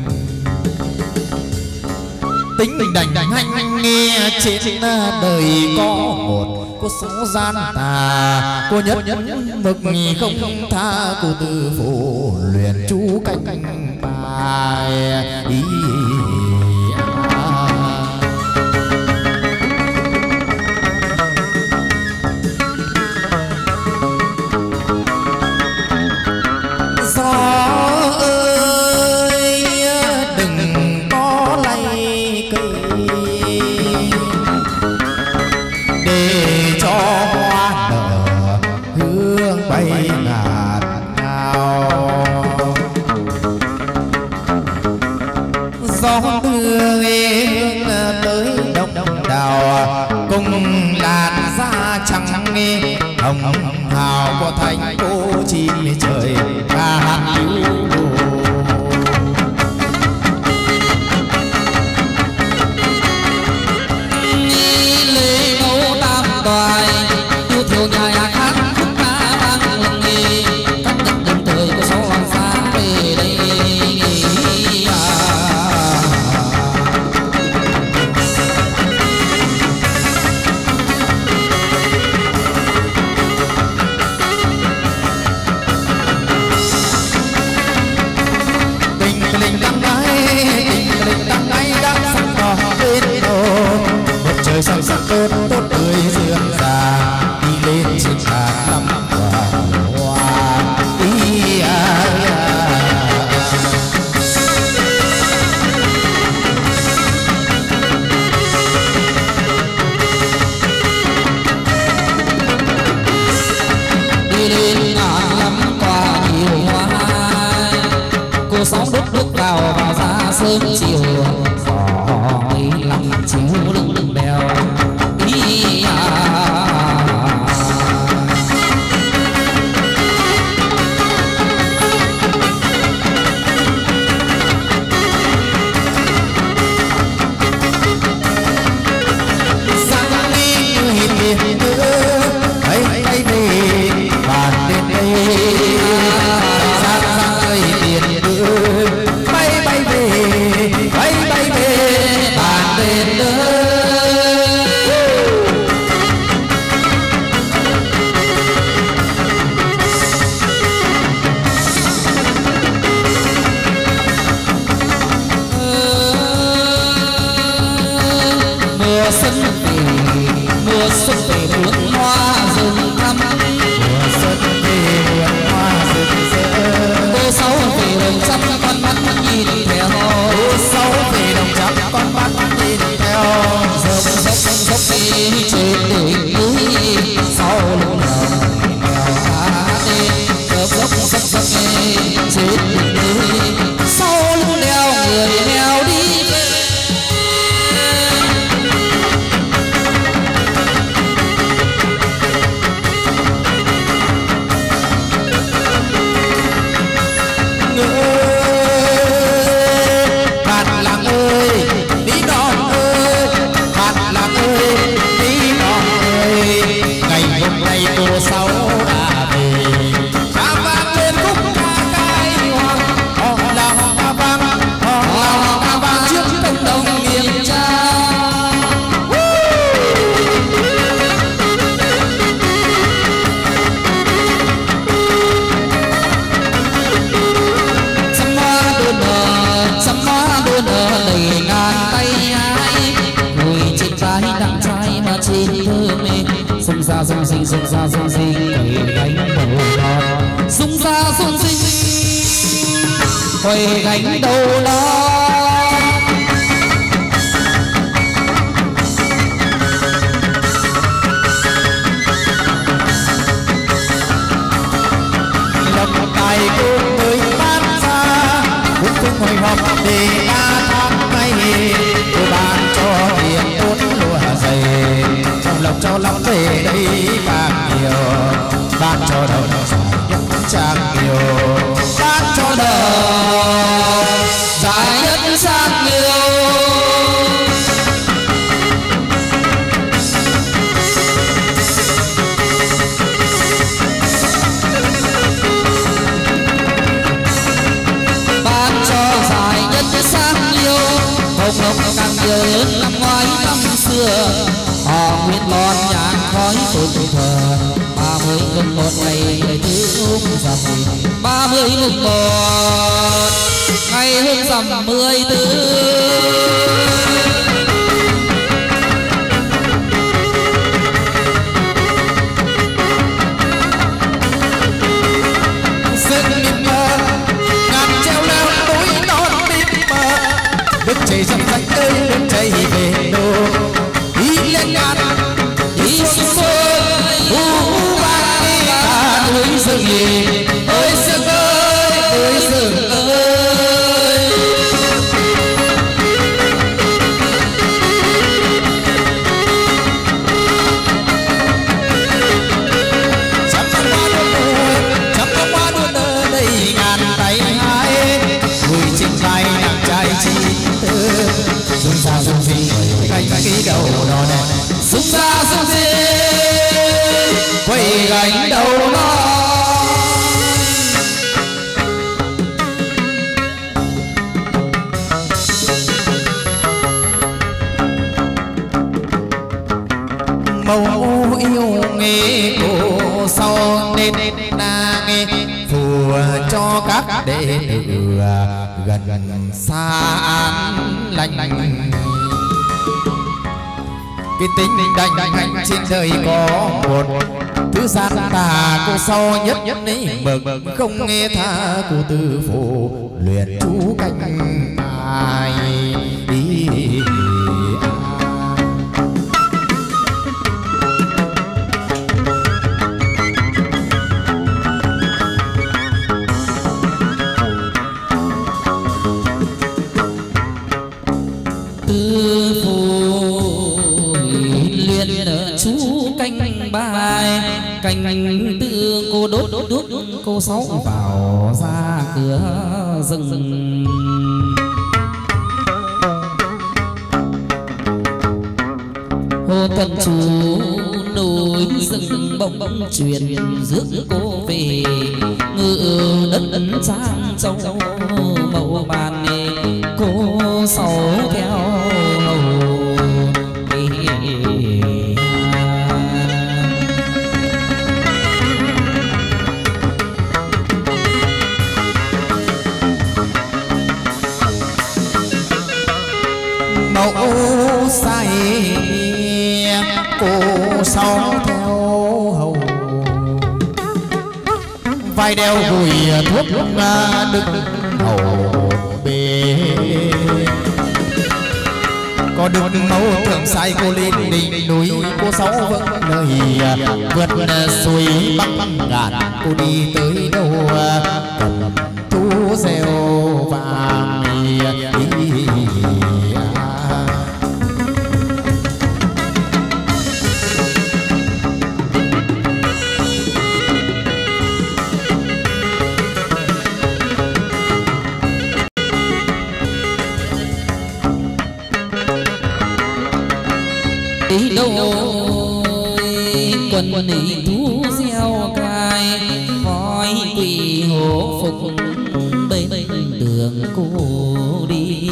tính mình đành đành hành nghe trên đời có một cô số gian tà cô nhất nhất mực không tha cô tư phụ luyện chú canh bài ý gió đưa hương tới đông đào cùng làn da trắng nghe hồng hào của thành cô chim trời ca yêu tình tình tăng gái tình tình tăng gái đang sẵn đỏ bên hồ một trời sáng sắc tốt tốt tươi dương già đi lên trên bàn năm quả hoa ý à. đi lên ngàn năm tòa nhiều hoa cô sóng đúc đúc vào vào ra sớm chiều gió mấy lặng chiếu lưng bèo đi à. Sung sinh sung sa sung sinh quầy gánh đầu non sung sa sung sinh quầy gánh đầu non lập tài cung mới bán ra cũng phương hồi họp để ba tháng ngày cô ban cho tiền tốt lúa dày trong lòng cho lắm về đây bạc nhiều ban cho đầu nhất trang nhiều ban cho đầu dài nhất trang nhiều ban cho dài nhất sang nhiều hồng hồng càng nhiều hơn năm ngoái năm xưa họ nguyện lon nhang khói tôn thờ ba mươi mùng một ngày ngày thứ hôm rằm ba mươi mùng một ngày hôm rằm mười tư chảy dòng rạch ơi nước chảy về đô đi lên ngàn đi xuống sôi u ba đi ta núi rừng gì ơi rừng ơi ơi rừng ơi chắp cánh hoa đua nở chắp cánh hoa đua nở đây ngàn tay hai người trên vai nàng trai chi sung sa sung sinh quay cái đầu nó này sung sa sung sinh quay gánh đầu nó màu yêu nghề cô sau nên nàng phù cho các đệ tử gần gần xa an lành lành. Cái tính đành hành trên đời có một thứ gian tà cô sau nhất nhất ấy bậc không nghe tha cô tư phụ luyện chú canh ai đi. Tư phụ luyện chú canh bài canh tư cô đốt đốt cô sáu vào ra cửa rừng. Hồ Tân Chú núi rừng bỗng bỗng truyền rước cô về ngự đất ấn trang châu màu bàn cô sáu theo hầu. Mẫu say cô sau theo hầu vai đeo gùi thuốc đức hầu bề có được mẫu thượng sai cô lên đỉnh núi cô sáu vững lời vượt suối bắc ngàn cô đi tới đâu cầm thu rêu vàng đi đâu quần nỉ thú gieo cài voi quỳ hộ phục bên đường cô đi.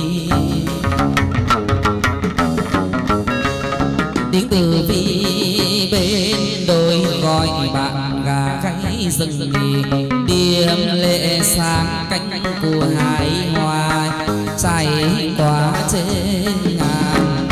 Tiếng từ vi bên đôi gọi bạn gà gáy rừng điềm lệ sáng cánh của hải hoa chạy qua trên ngàn.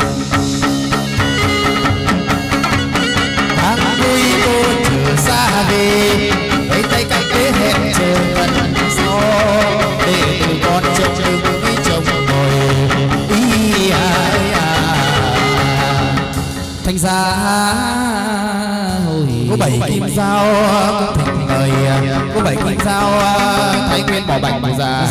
Xa về với tay cách kế hẹn chờ gần sau để từ con chồng đừng với chồng ngồi ý à, à. Thành ra hồi có bảy kim dao cũng thành người có bảy kim dao thái nguyên bỏ bạch bỏ già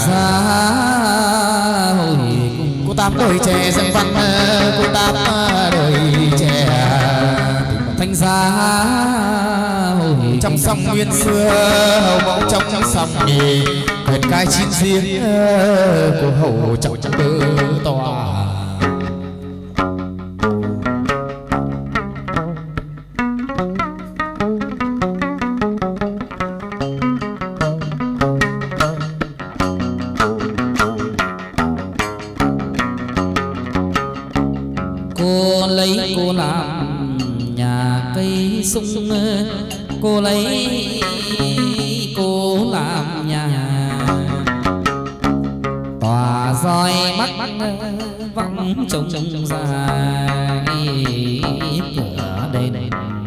hồi cô tám đời trẻ dân văn cô tám đời trẻ thành ra trong sông nguyên xưa hầu mẫu trong sông nhì quyền cai chín riêng của hầu trọng bơ tòa. Cô lấy cô làm nhà cây sung cô lấy cô làm nhà tòa roi mắt vọng trông dài cửa đền.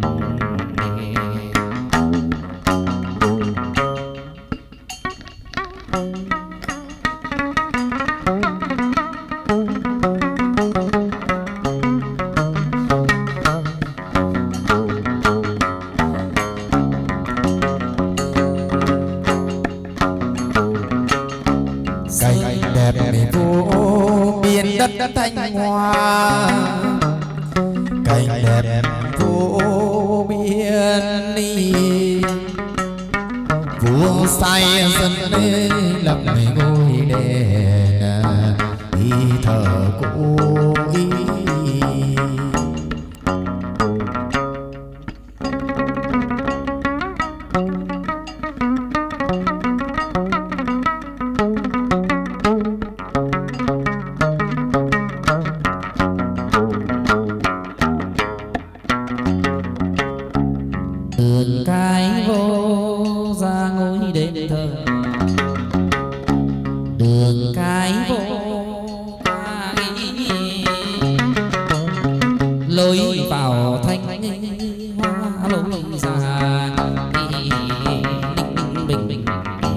Thanh hoa cảnh đẹp vô biên đi vua say dân lê lập ngôi đền đi thờ cô ý. ai vô lối vào thanh hoa lối ra bình bình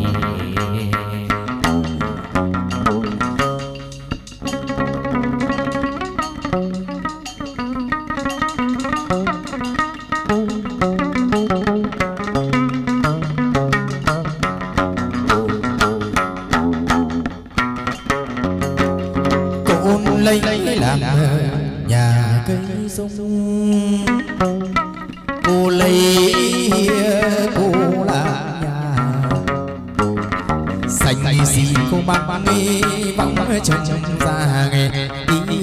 lấy làm nhà cây sông cô lấy cô làm nhà xanh xì cô mang đi bóng trông ra nghe đi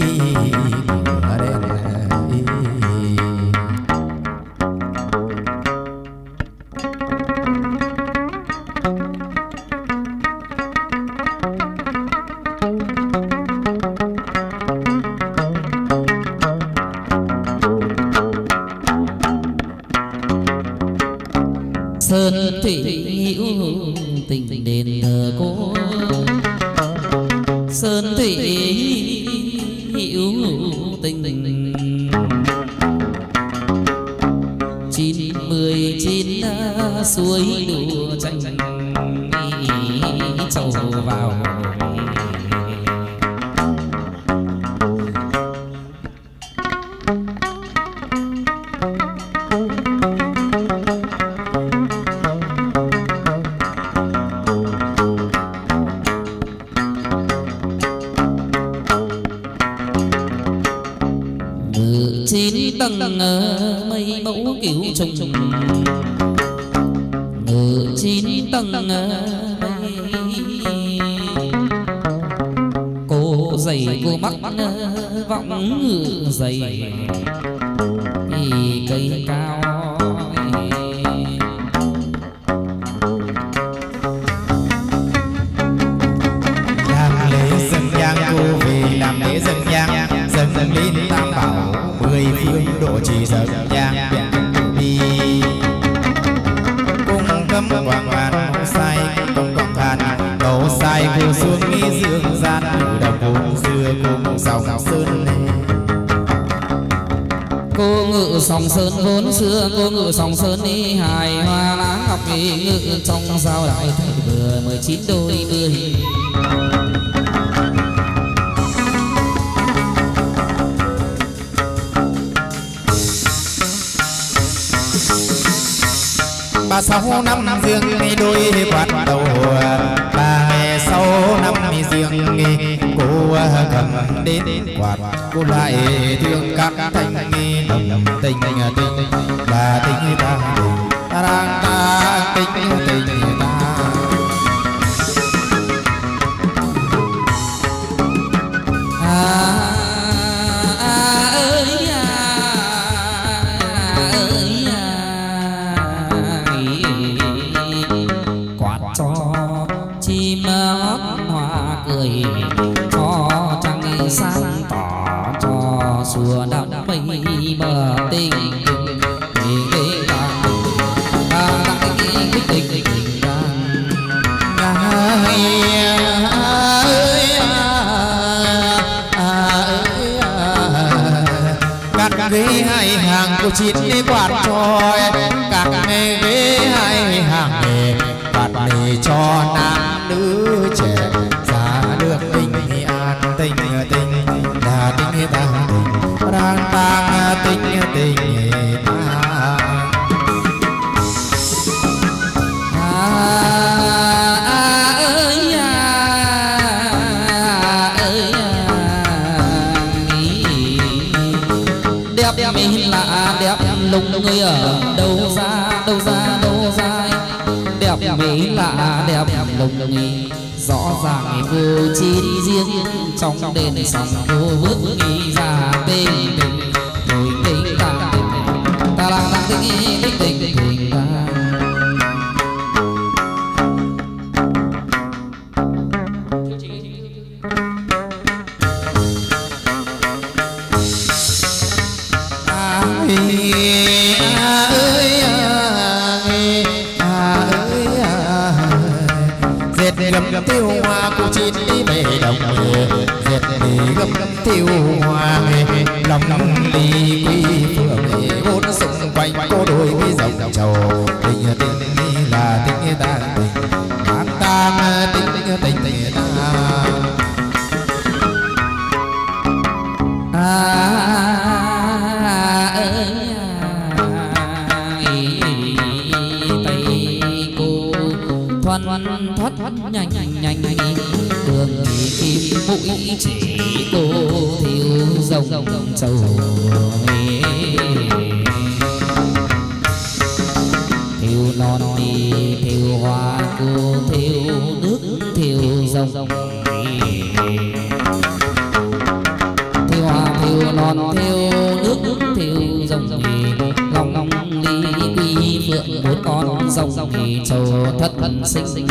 sơn thủy hữu tình đền thờ cô sơn thủy hữu tình chín mười chín suối đùa tranh trầu vào chín tầng mây mẫu kiểu trùng ngự chín tầng mây cô dày cô mắc võng ngự dày cây cao làm lễ dân gian cô về làm lễ dân gian dâng lên tam bảo mười phương độ trì dâng gian đi cung cấm quảng ngàn màu sai công cộng than cầu sai cô xuống nghi dương gian đồng cùng xưa cùng dòng sơn cô ngự sòng sơn vốn xưa cô ngự sòng sơn đi hài hoa lá ngọc nghi ngự trong sao đại thầy vừa mười chín đôi mươi ba sáu năm riêng đi đôi quạt đầu ba ngày sau năm riêng nghi cô cầm đến quạt cô lại thương các thanh nghi đồng tình tình là tình ta ta đang ta tình tình ta sáng tỏ cho xua đắm mây bờ tình tình tình ta tình tình tình các ghế hai hàng của chín đi quạt trôi các ghế hai hàng nghề quạt nghề cho nam nữ trẻ già được tình an tình tình là tình ta tình đang tang tình tình ta đẹp mình là đẹp lùng người ở đâu ra đâu ra đâu ra đẹp mình là đẹp lùng người rõ ràng cô chín riêng trong đền sòng cô bước đi ra bên mình rồi tình ta ta đang đang tình tình tình tình ta gầm tiêu hoa cô chín đi về đồng dệt đi gầm tiêu hoa lòng ly quy phượng bốn xung quanh cô đôi với dòng trầu tình tình là tình ta tình tang tang tình tình tình ta thoát thoát nhanh nhanh nhanh đường kim mũi chỉ cô thiếu rồng rồng trầu thiếu non đi thiếu hoa cô thiếu nước thiếu rồng thiếu hoa thiếu non thiếu nước thiếu rồng lòng lòng ly quy phượng bốn con rồng rồng trầu thất thân sinh sinh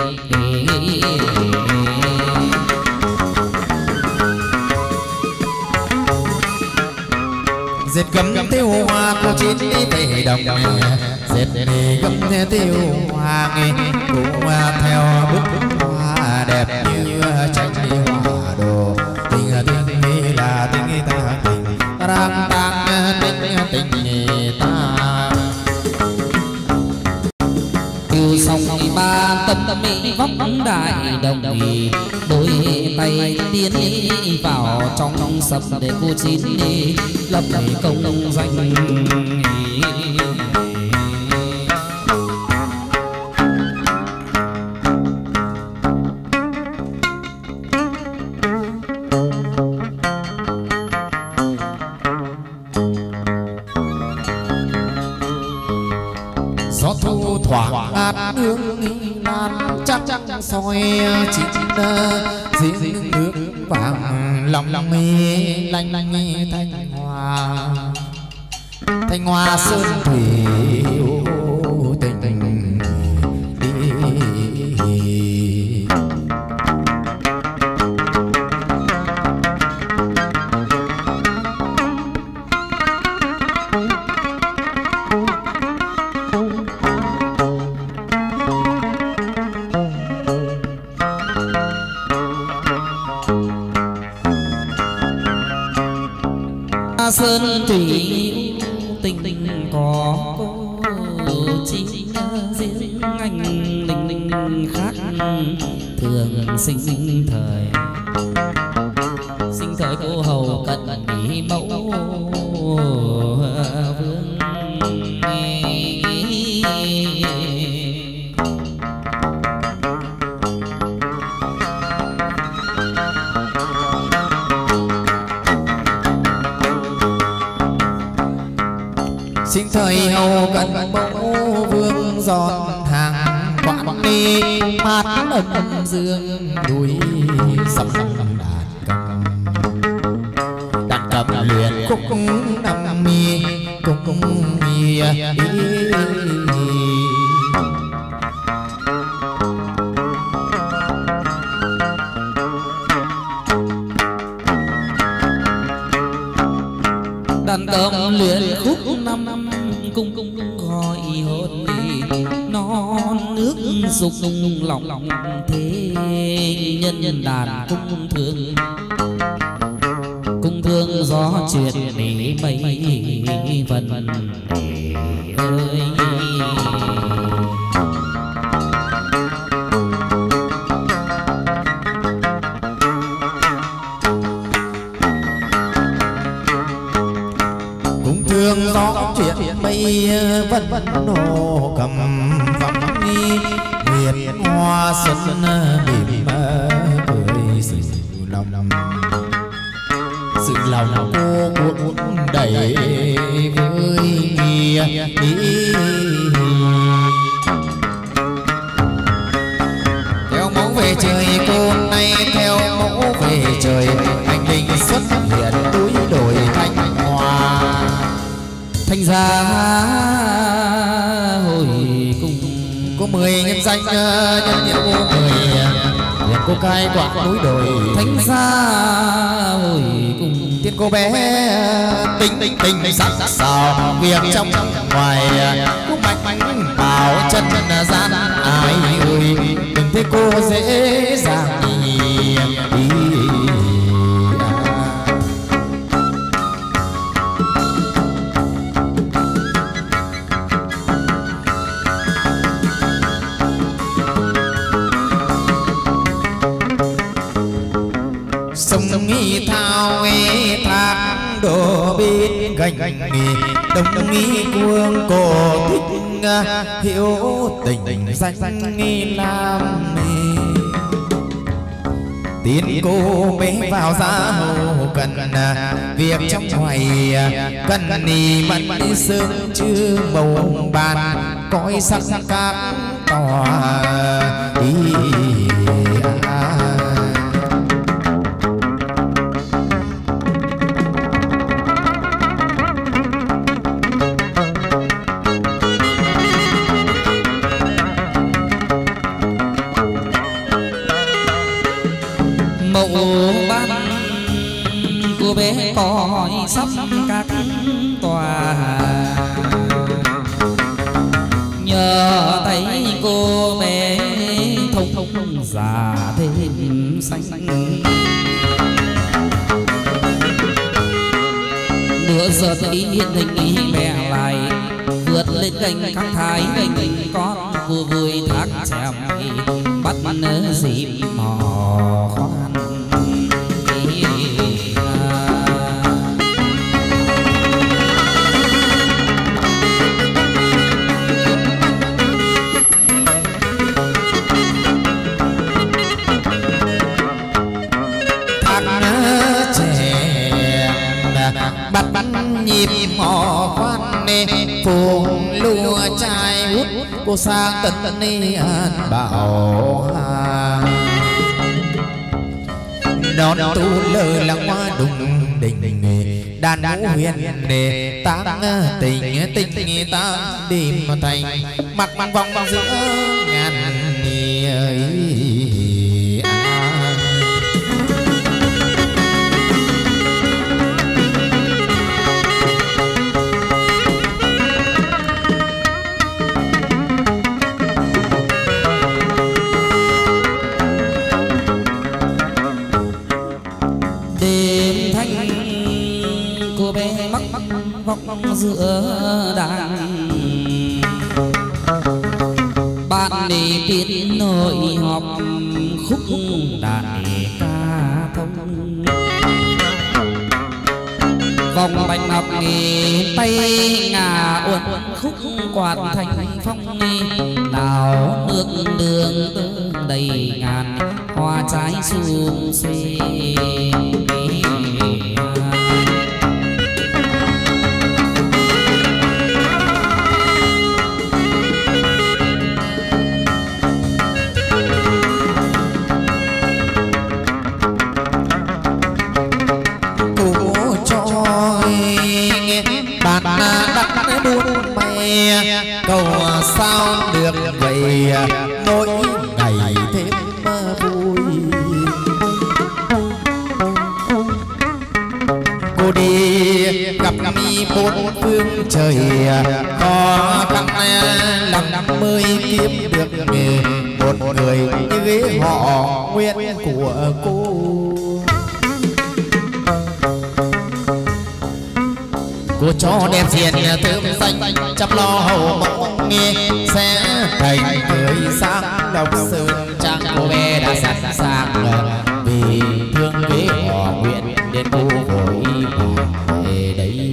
dệt gấm tiêu hoa cô chín đi về đồng dệt đi gấm tiêu hoa cũng theo bức hoa đẹp như tranh đi hoa đồ tình tình là tình ta tình đang đang tình tình ta tiêu xong ba tâm tâm vóc đại đồng đôi tay tiến vào trong sập để cô chín lập công danh gió thu thoảng ngát hương lan chắc chắc soi chín riêng nước vàng lòng lòng lanh lanh thanh hoa thanh hoa sơn thủy tình tình đi sơn thủy tình tình có cô chi riêng anh linh linh khác thường sinh sinh thời sinh thời cô hầu cận mỹ mẫu vương sinh thời hầu cận mẫu vương giòn hàng quán đi mát âm dương núi sầm sầm đàn cầm đàn cầm luyện khúc năm mi cung mi đàn cầm luyện khúc năm năm cung cung gọi hồn non nước dục lòng lòng thế nhân nhân đàn cung thương cung thương gió chuyện để mấy phần ơi thương gió chuyện mây vân vân nổ cầm vọng đi nguyệt hoa xuân mỉm cười sự lòng sự lòng cô cuốn đầy với đi theo mẫu về trời cô nay theo mẫu về trời anh linh xuất hiện túi đồi thanh hoa thành ra hồi cùng có mười nhân danh nhân nhiệm cô mười liền cô cai quạt núi đồi thành ra hồi cùng tiên cô bé tình tình tình sắc sào việc trong ngoài cũng bạch bạch bảo chân gian ai ơi đừng thế cô dễ dàng ý, ý, sông nghi thao nghe thác đổ bên gành đông nghi cuồng cổ thích hiểu tình danh nghi làm tin cô bé vào giá hồ cần việc trong ngoài cần ni mẫn sương chưa bầu bàn coi sắc các tòa đi ban cô bé coi sắp các tòa nhờ thấy cô bé thông thông già thêm xanh nửa giờ thấy hiện hình mẹ lại vượt lên kênh khắc thái kênh con vừa vui thác chèm bắt bắt dịp mò khoan bắt bắt nhịp mò khoan nê phùng lúa trai hút cô sang tận tận nê an bảo hà đón tu lời lăng hoa đùng đình đàn ngũ huyền để táng tình tình ta đêm thành mặt mặt vòng vòng giữa ngàn ơi giữa đàn bạn đi tiễn nội họp khúc đàn ca thông vòng bạch ngọc nghề tay ngà uốn khúc quạt thành phong nào nước đường đầy ngàn hoa trái sum xuê cầu sao được vậy mỗi ngày thêm vui cô đi gặp mi bốn phương trời có khăn năm mươi kiếm được một người như họ nguyên của cô cô cho đẹp diện thơm xanh chăm lo hầu mẫu nghe sẽ thành người sang độc sơn trang cô bé đã sẵn sàng vì thương kế họ nguyện đến cô vội về đây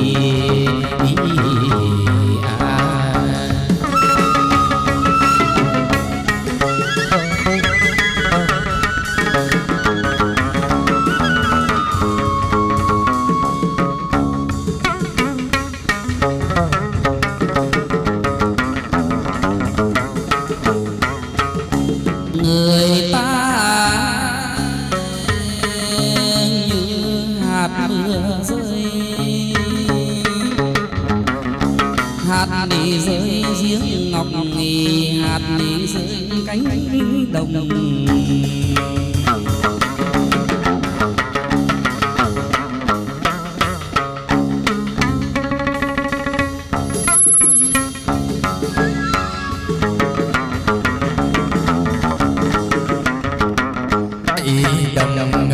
hạt đi rơi cánh đồng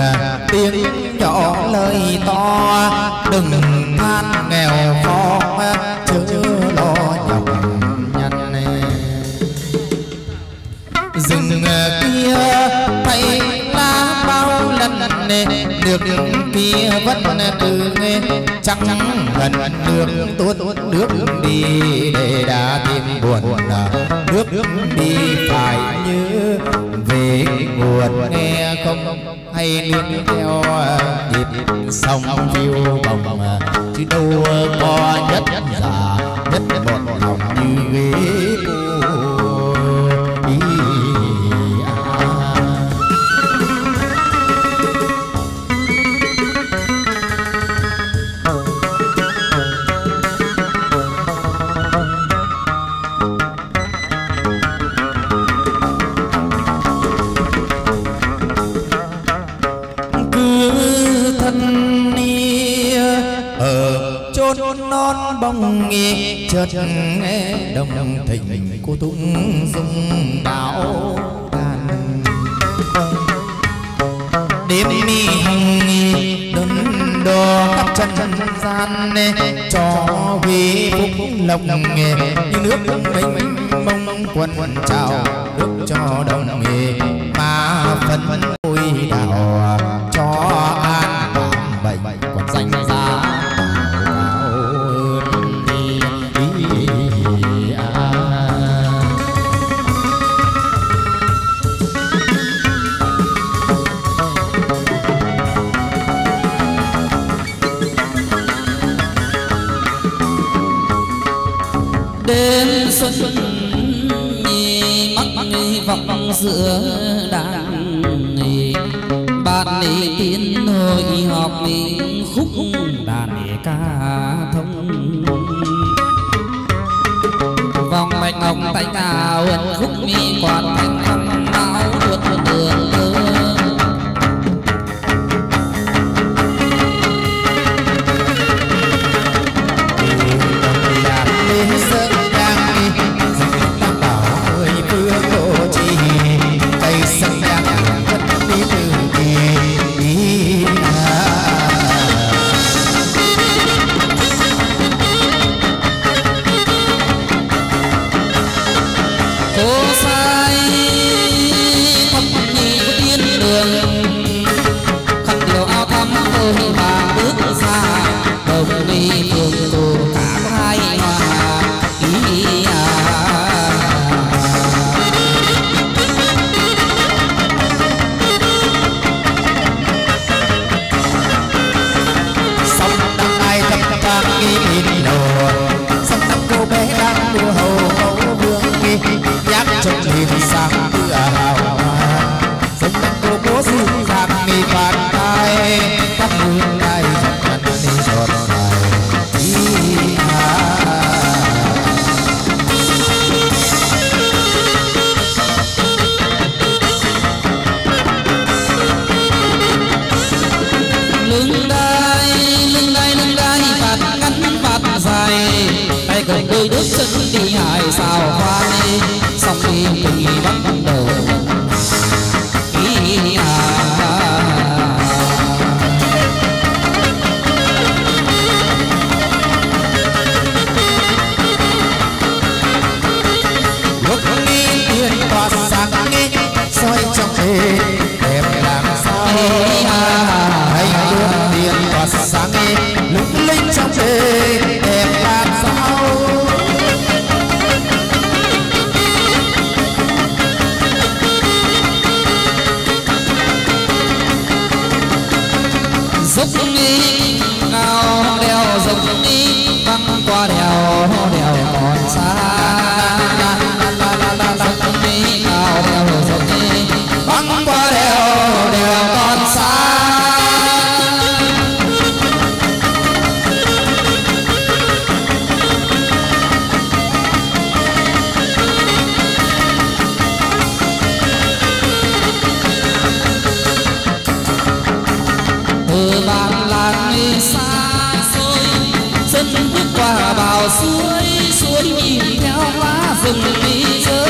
tiếng nhỏ lời to, đừng than nghèo khó chớ lo nhọc nhằn. Rừng kia thay lá bao lần được kia vẫn từ trắng gần nước tốt nước đi để đã tìm buồn nước đi phải như về nguồn nghe không hay nước theo nhịp sông phiêu bồng chứ đâu có nhất giả nhất một lòng như ghế bông nghe chợt nghe đồng thịnh cô tung dung đạo đàn đêm mi hồng đốn đo khắp chân gian cho vì phúc lộc nghề như nước mênh mông quần trào nước cho đồng nghề mà phân ôi đào cho an bệnh còn danh giá đêm xuân mắc vọng giữa đàn bạn tiên hội họp khúc đàn ca thông vòng bạch ngọc tay cào khúc mi quạt thành phong áo tuột đường tơ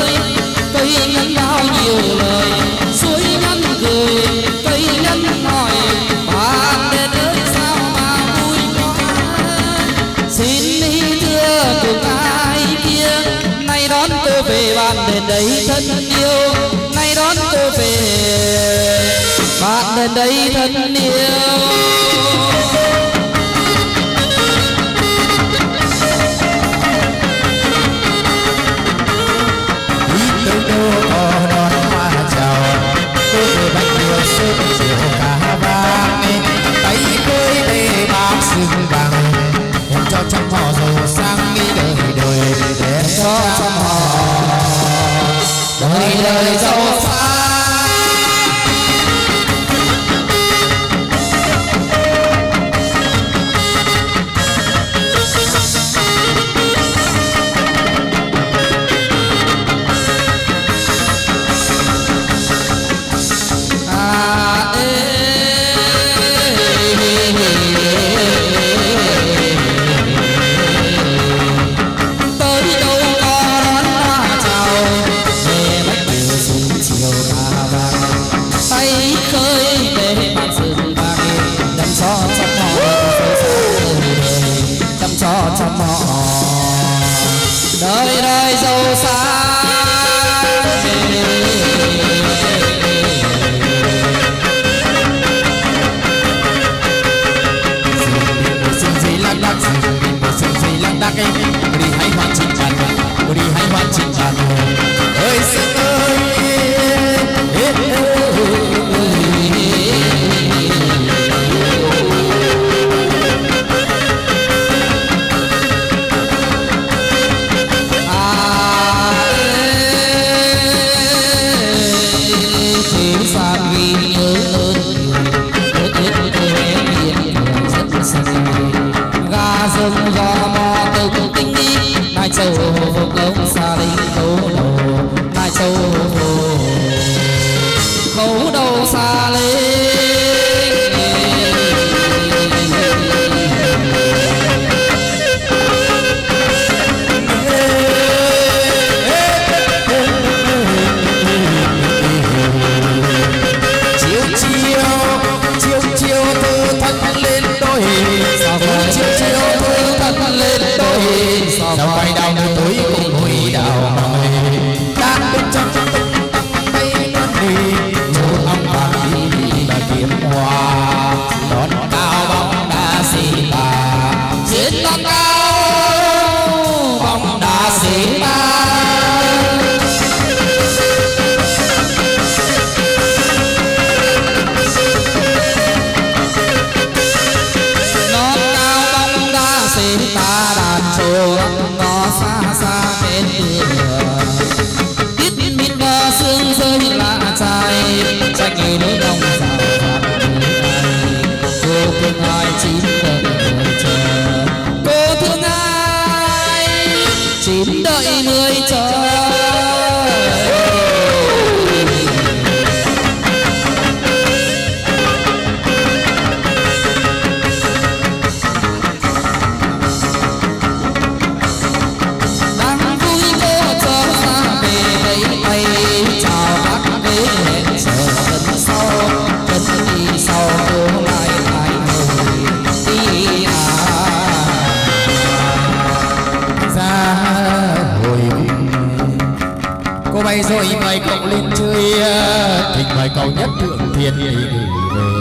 cây nhân bao nhiêu lời suối nhân cười cây nhân hỏi lên đây thân yêu. rừng vàng em cho trăm họ giàu sang đi đời đời em cho trăm họ đời đời giàu sang. Đời đời giàu sang sừng gì lắc đắc sừng gì lắc đắc đi hãy hoàn chỉnh bàn đi hãy hoàn chỉnh bàn ơi sừng ơi rừng gò mò từ cùng tinh đi nai châu phục lông xa lính khấu đầu nai châu khấu đầu xa lính chiều chiều chiều chiều từ thân lên đôi sao chiều chiều sao quay đào nơi tối cùng ngồi đào mày đang bên trong tay con đi một ông bà đi bà kiếm hoa đón cao bóng đá xì ta chiến non cao bóng đá xì ta non cao bóng đá xì ta đàn trầu ngõ xa xa bên đường tiết mịt mờ sương rơi lạ trai trách nghề nỗi lòng rào rạt cô thương ai chín đợi người chờ cô thương ai chín đợi người chờ. Cô bay rồi mời cậu lên chơi thỉnh mời cậu nhất thượng thiên đi gửi về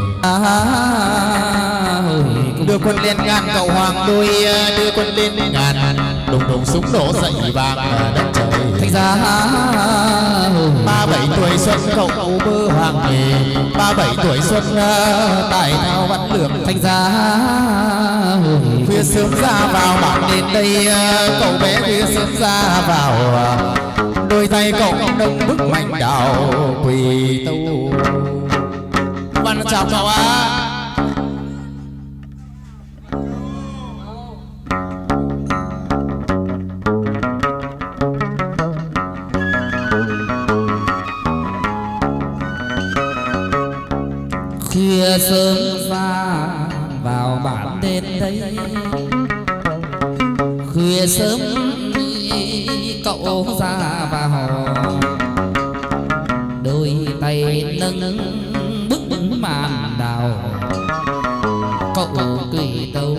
à, đưa quân lên ngàn cậu hoàng đôi đưa quân lên ngàn đùng đùng súng nổ dậy vàng đất trời thành ra ba bảy tuổi xuân cậu mơ hoàng nghề ba bảy tuổi xuân tài thao văn lược thành ra khuya sớm ra vào bạn đến đây cậu bé khuya sớm ra vào đôi tay cậu đông bức mạnh đào quỳ tâu văn chào cậu á. khuya sớm ra vào bản đến đây khuya sớm cậu ra vào đôi tay nâng bức màn đào cậu quỳ tâu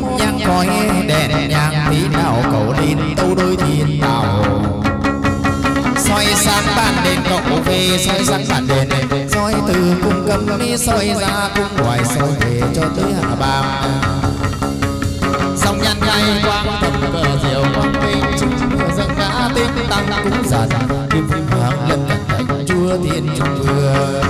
nhang khói đèn nhang tí nào cầu lên tâu đôi thiên tàu soi sáng ban đền cậu về soi sáng ban đền soi từ cung cầm đi soi ra cung ngoài soi về cho tới hạ bàng dòng nhăn gai quang thập cờ diệu quang kinh chúng dâng ngã tiếng tăng cũng giàn kim phim hoàng lần cận thành chúa thiên trung vừa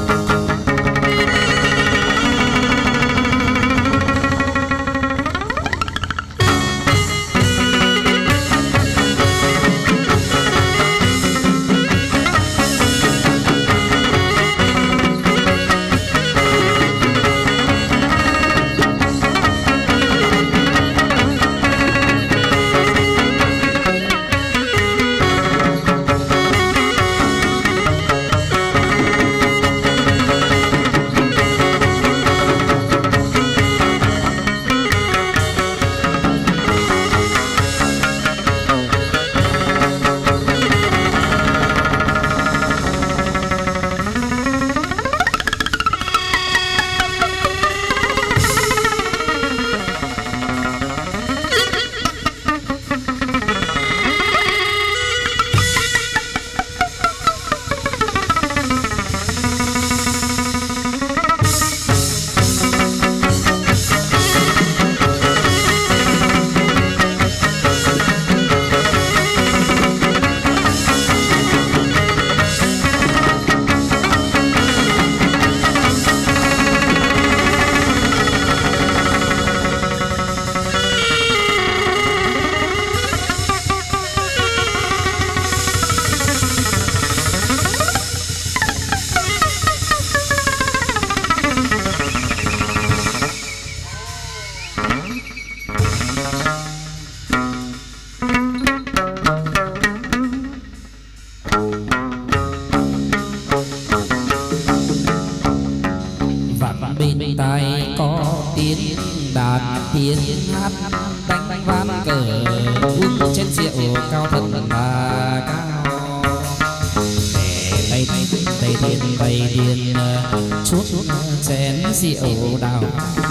rượu đào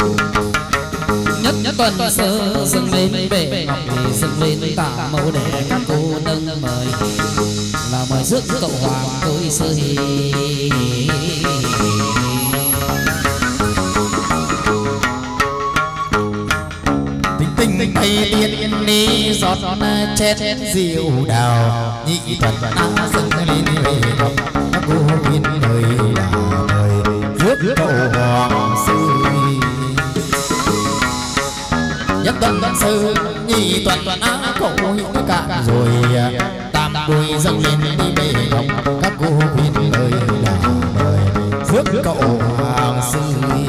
nhất nhất tuần sơ dâng lên bể ngọc thì dâng lên tạo mẫu để các cô nâng mời là mời rước cậu hoàng tôi sơ hì tình tình thầy tiên đi giọt chén rượu đào nhị thuần đã dâng lên bể ngọc các cô viên đời đào rước cậu hoàng sư nhất tuần sư nhị tuần á cậu cạn rồi tam đôi dâng lên đi bể ngọc các cô viên đời đào mời rước cậu hoàng sư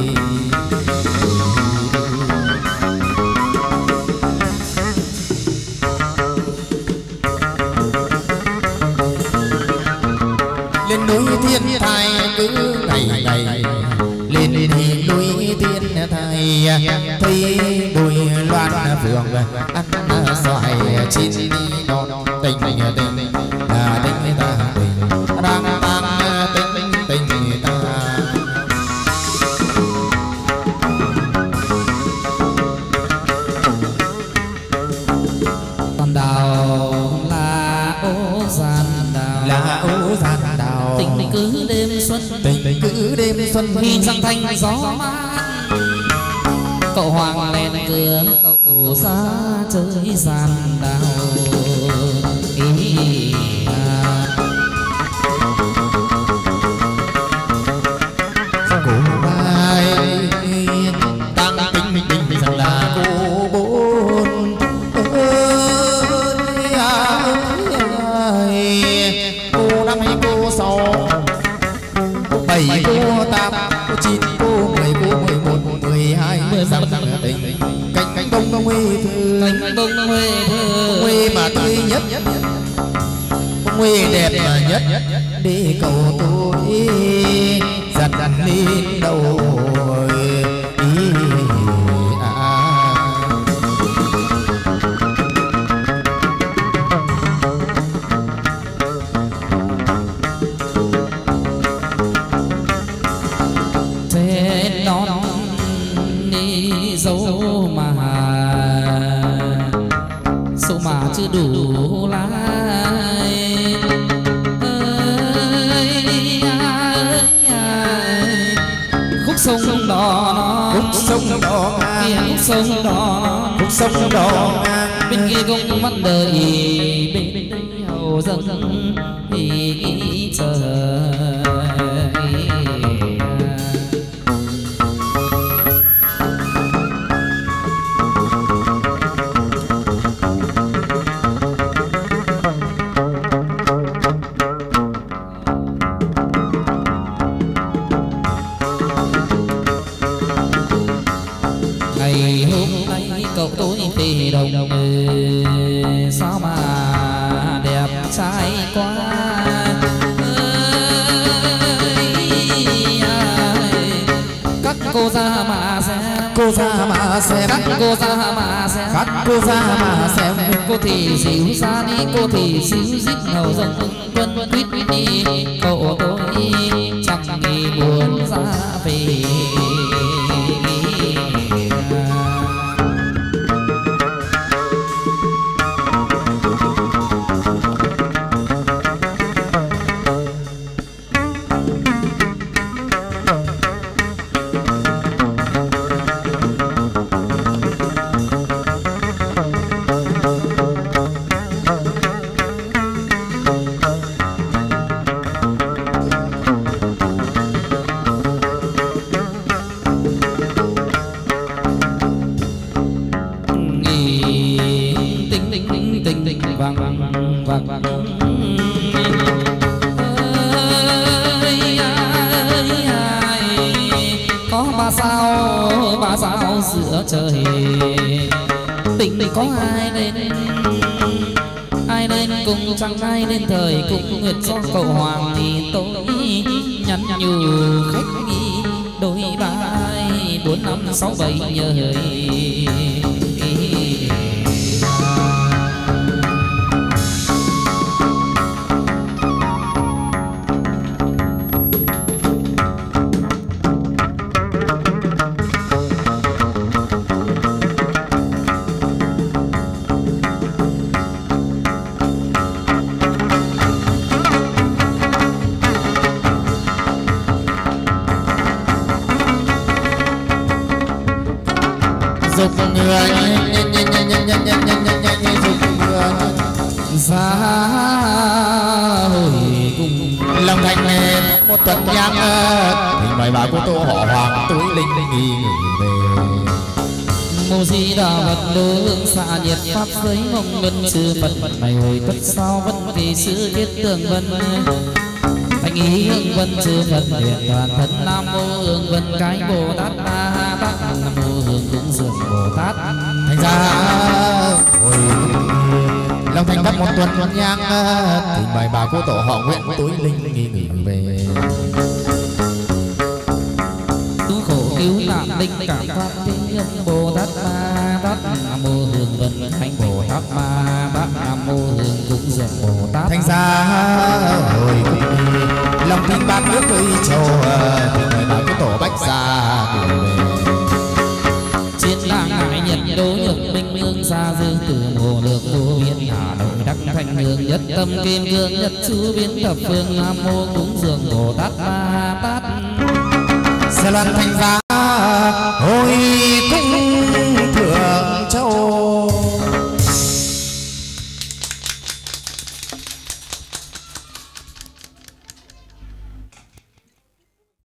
lên núi thiên thai cứ ngày ngày lên thì núi thiên thai thấy đôi loan phượng ăn xoài chín non tình tình tình là tình ta tình đang đang tình tình ta còn đào là ô gian đào là ô gian đào tình cứ đêm xuân tình cứ đêm xuân khi răng thanh gió mát cậu hoàng lên cửa cậu ra chơi gian đào ý à. Cô bài tăng tính mình tình mình rằng là cô bốn ơi ơi cô năm hay cô sáu bảy cô tám cô chín cô mười cô mười một mười hai mười sáu tình cánh cánh bông bông huê thư cánh bông bông huê thư huê mà tươi nhất bông huê đẹp mà nhất để cầu tôi giặt giặt lên đầu ý à. Thế non đi dấu mà chưa đủ lại. Khúc sông đỏ khúc sông đỏ kia khúc sông đỏ khúc sông đỏ bên kia cũng vẫn đợi bên đây hầu dân ý chờ. Ngày hôm nay cậu tôi về đồng sao mà đẹp trai quá. Các cô ra mà xem, cô ra mà xem, các cô ra mà xem, các cô ra mà xem. Cô thì xíu xa đi, cô thì xíu dít hầu dân quân quýt đi. Cậu tôi chẳng nghĩ buồn ra về. Vang vang vang vang có ba sao ba sao giữa trời tình có ai lên ai lên cùng chẳng ai lên thời cùng nguyệt cho cậu hoàng thì tôi nhắn nhủ khách nghi đôi vai bốn năm sáu bảy nhờ dục người dục người ra hồi cùng lòng thành một tuần nhang hình mời bà cô tô họ hoàng tối linh nghi ngửi về. Mô Di Đà Phật đô hương xạ nhiệt pháp giới mong luân sư Phật này hồi tất sao vẫn vì sư thiết tường vân thành ý hương vân sư Phật nguyện toàn thân nam mô hương vân cái Bồ Tát Ma Ha Tát nam mô hương cúng dường Bồ Tát. Thành ra hồi lòng thành thắp một tuần nhang thì mời bà cô tổ họ nguyện tối linh nghi nghỉ về. Tu khổ cứu nạn linh cảm pháp thiên âm Bồ Tát Ma Tát nam mô hương vân thành Bồ Tát Ma Tát nam mô hương cúng dường Bồ Tát. Thành ra hồi lòng tin bát nước cây trầu thì mời bà cô tổ bách gia về. Trên làng ngại nhật đô nhược minh hương xa dư từ mùa được vô biên hà nội đắc thanh hương nhất tâm kim cương nhất chú biến thập phương nam mô cúng dường Bồ Tát Ma Tát. Sẽ loan thành ra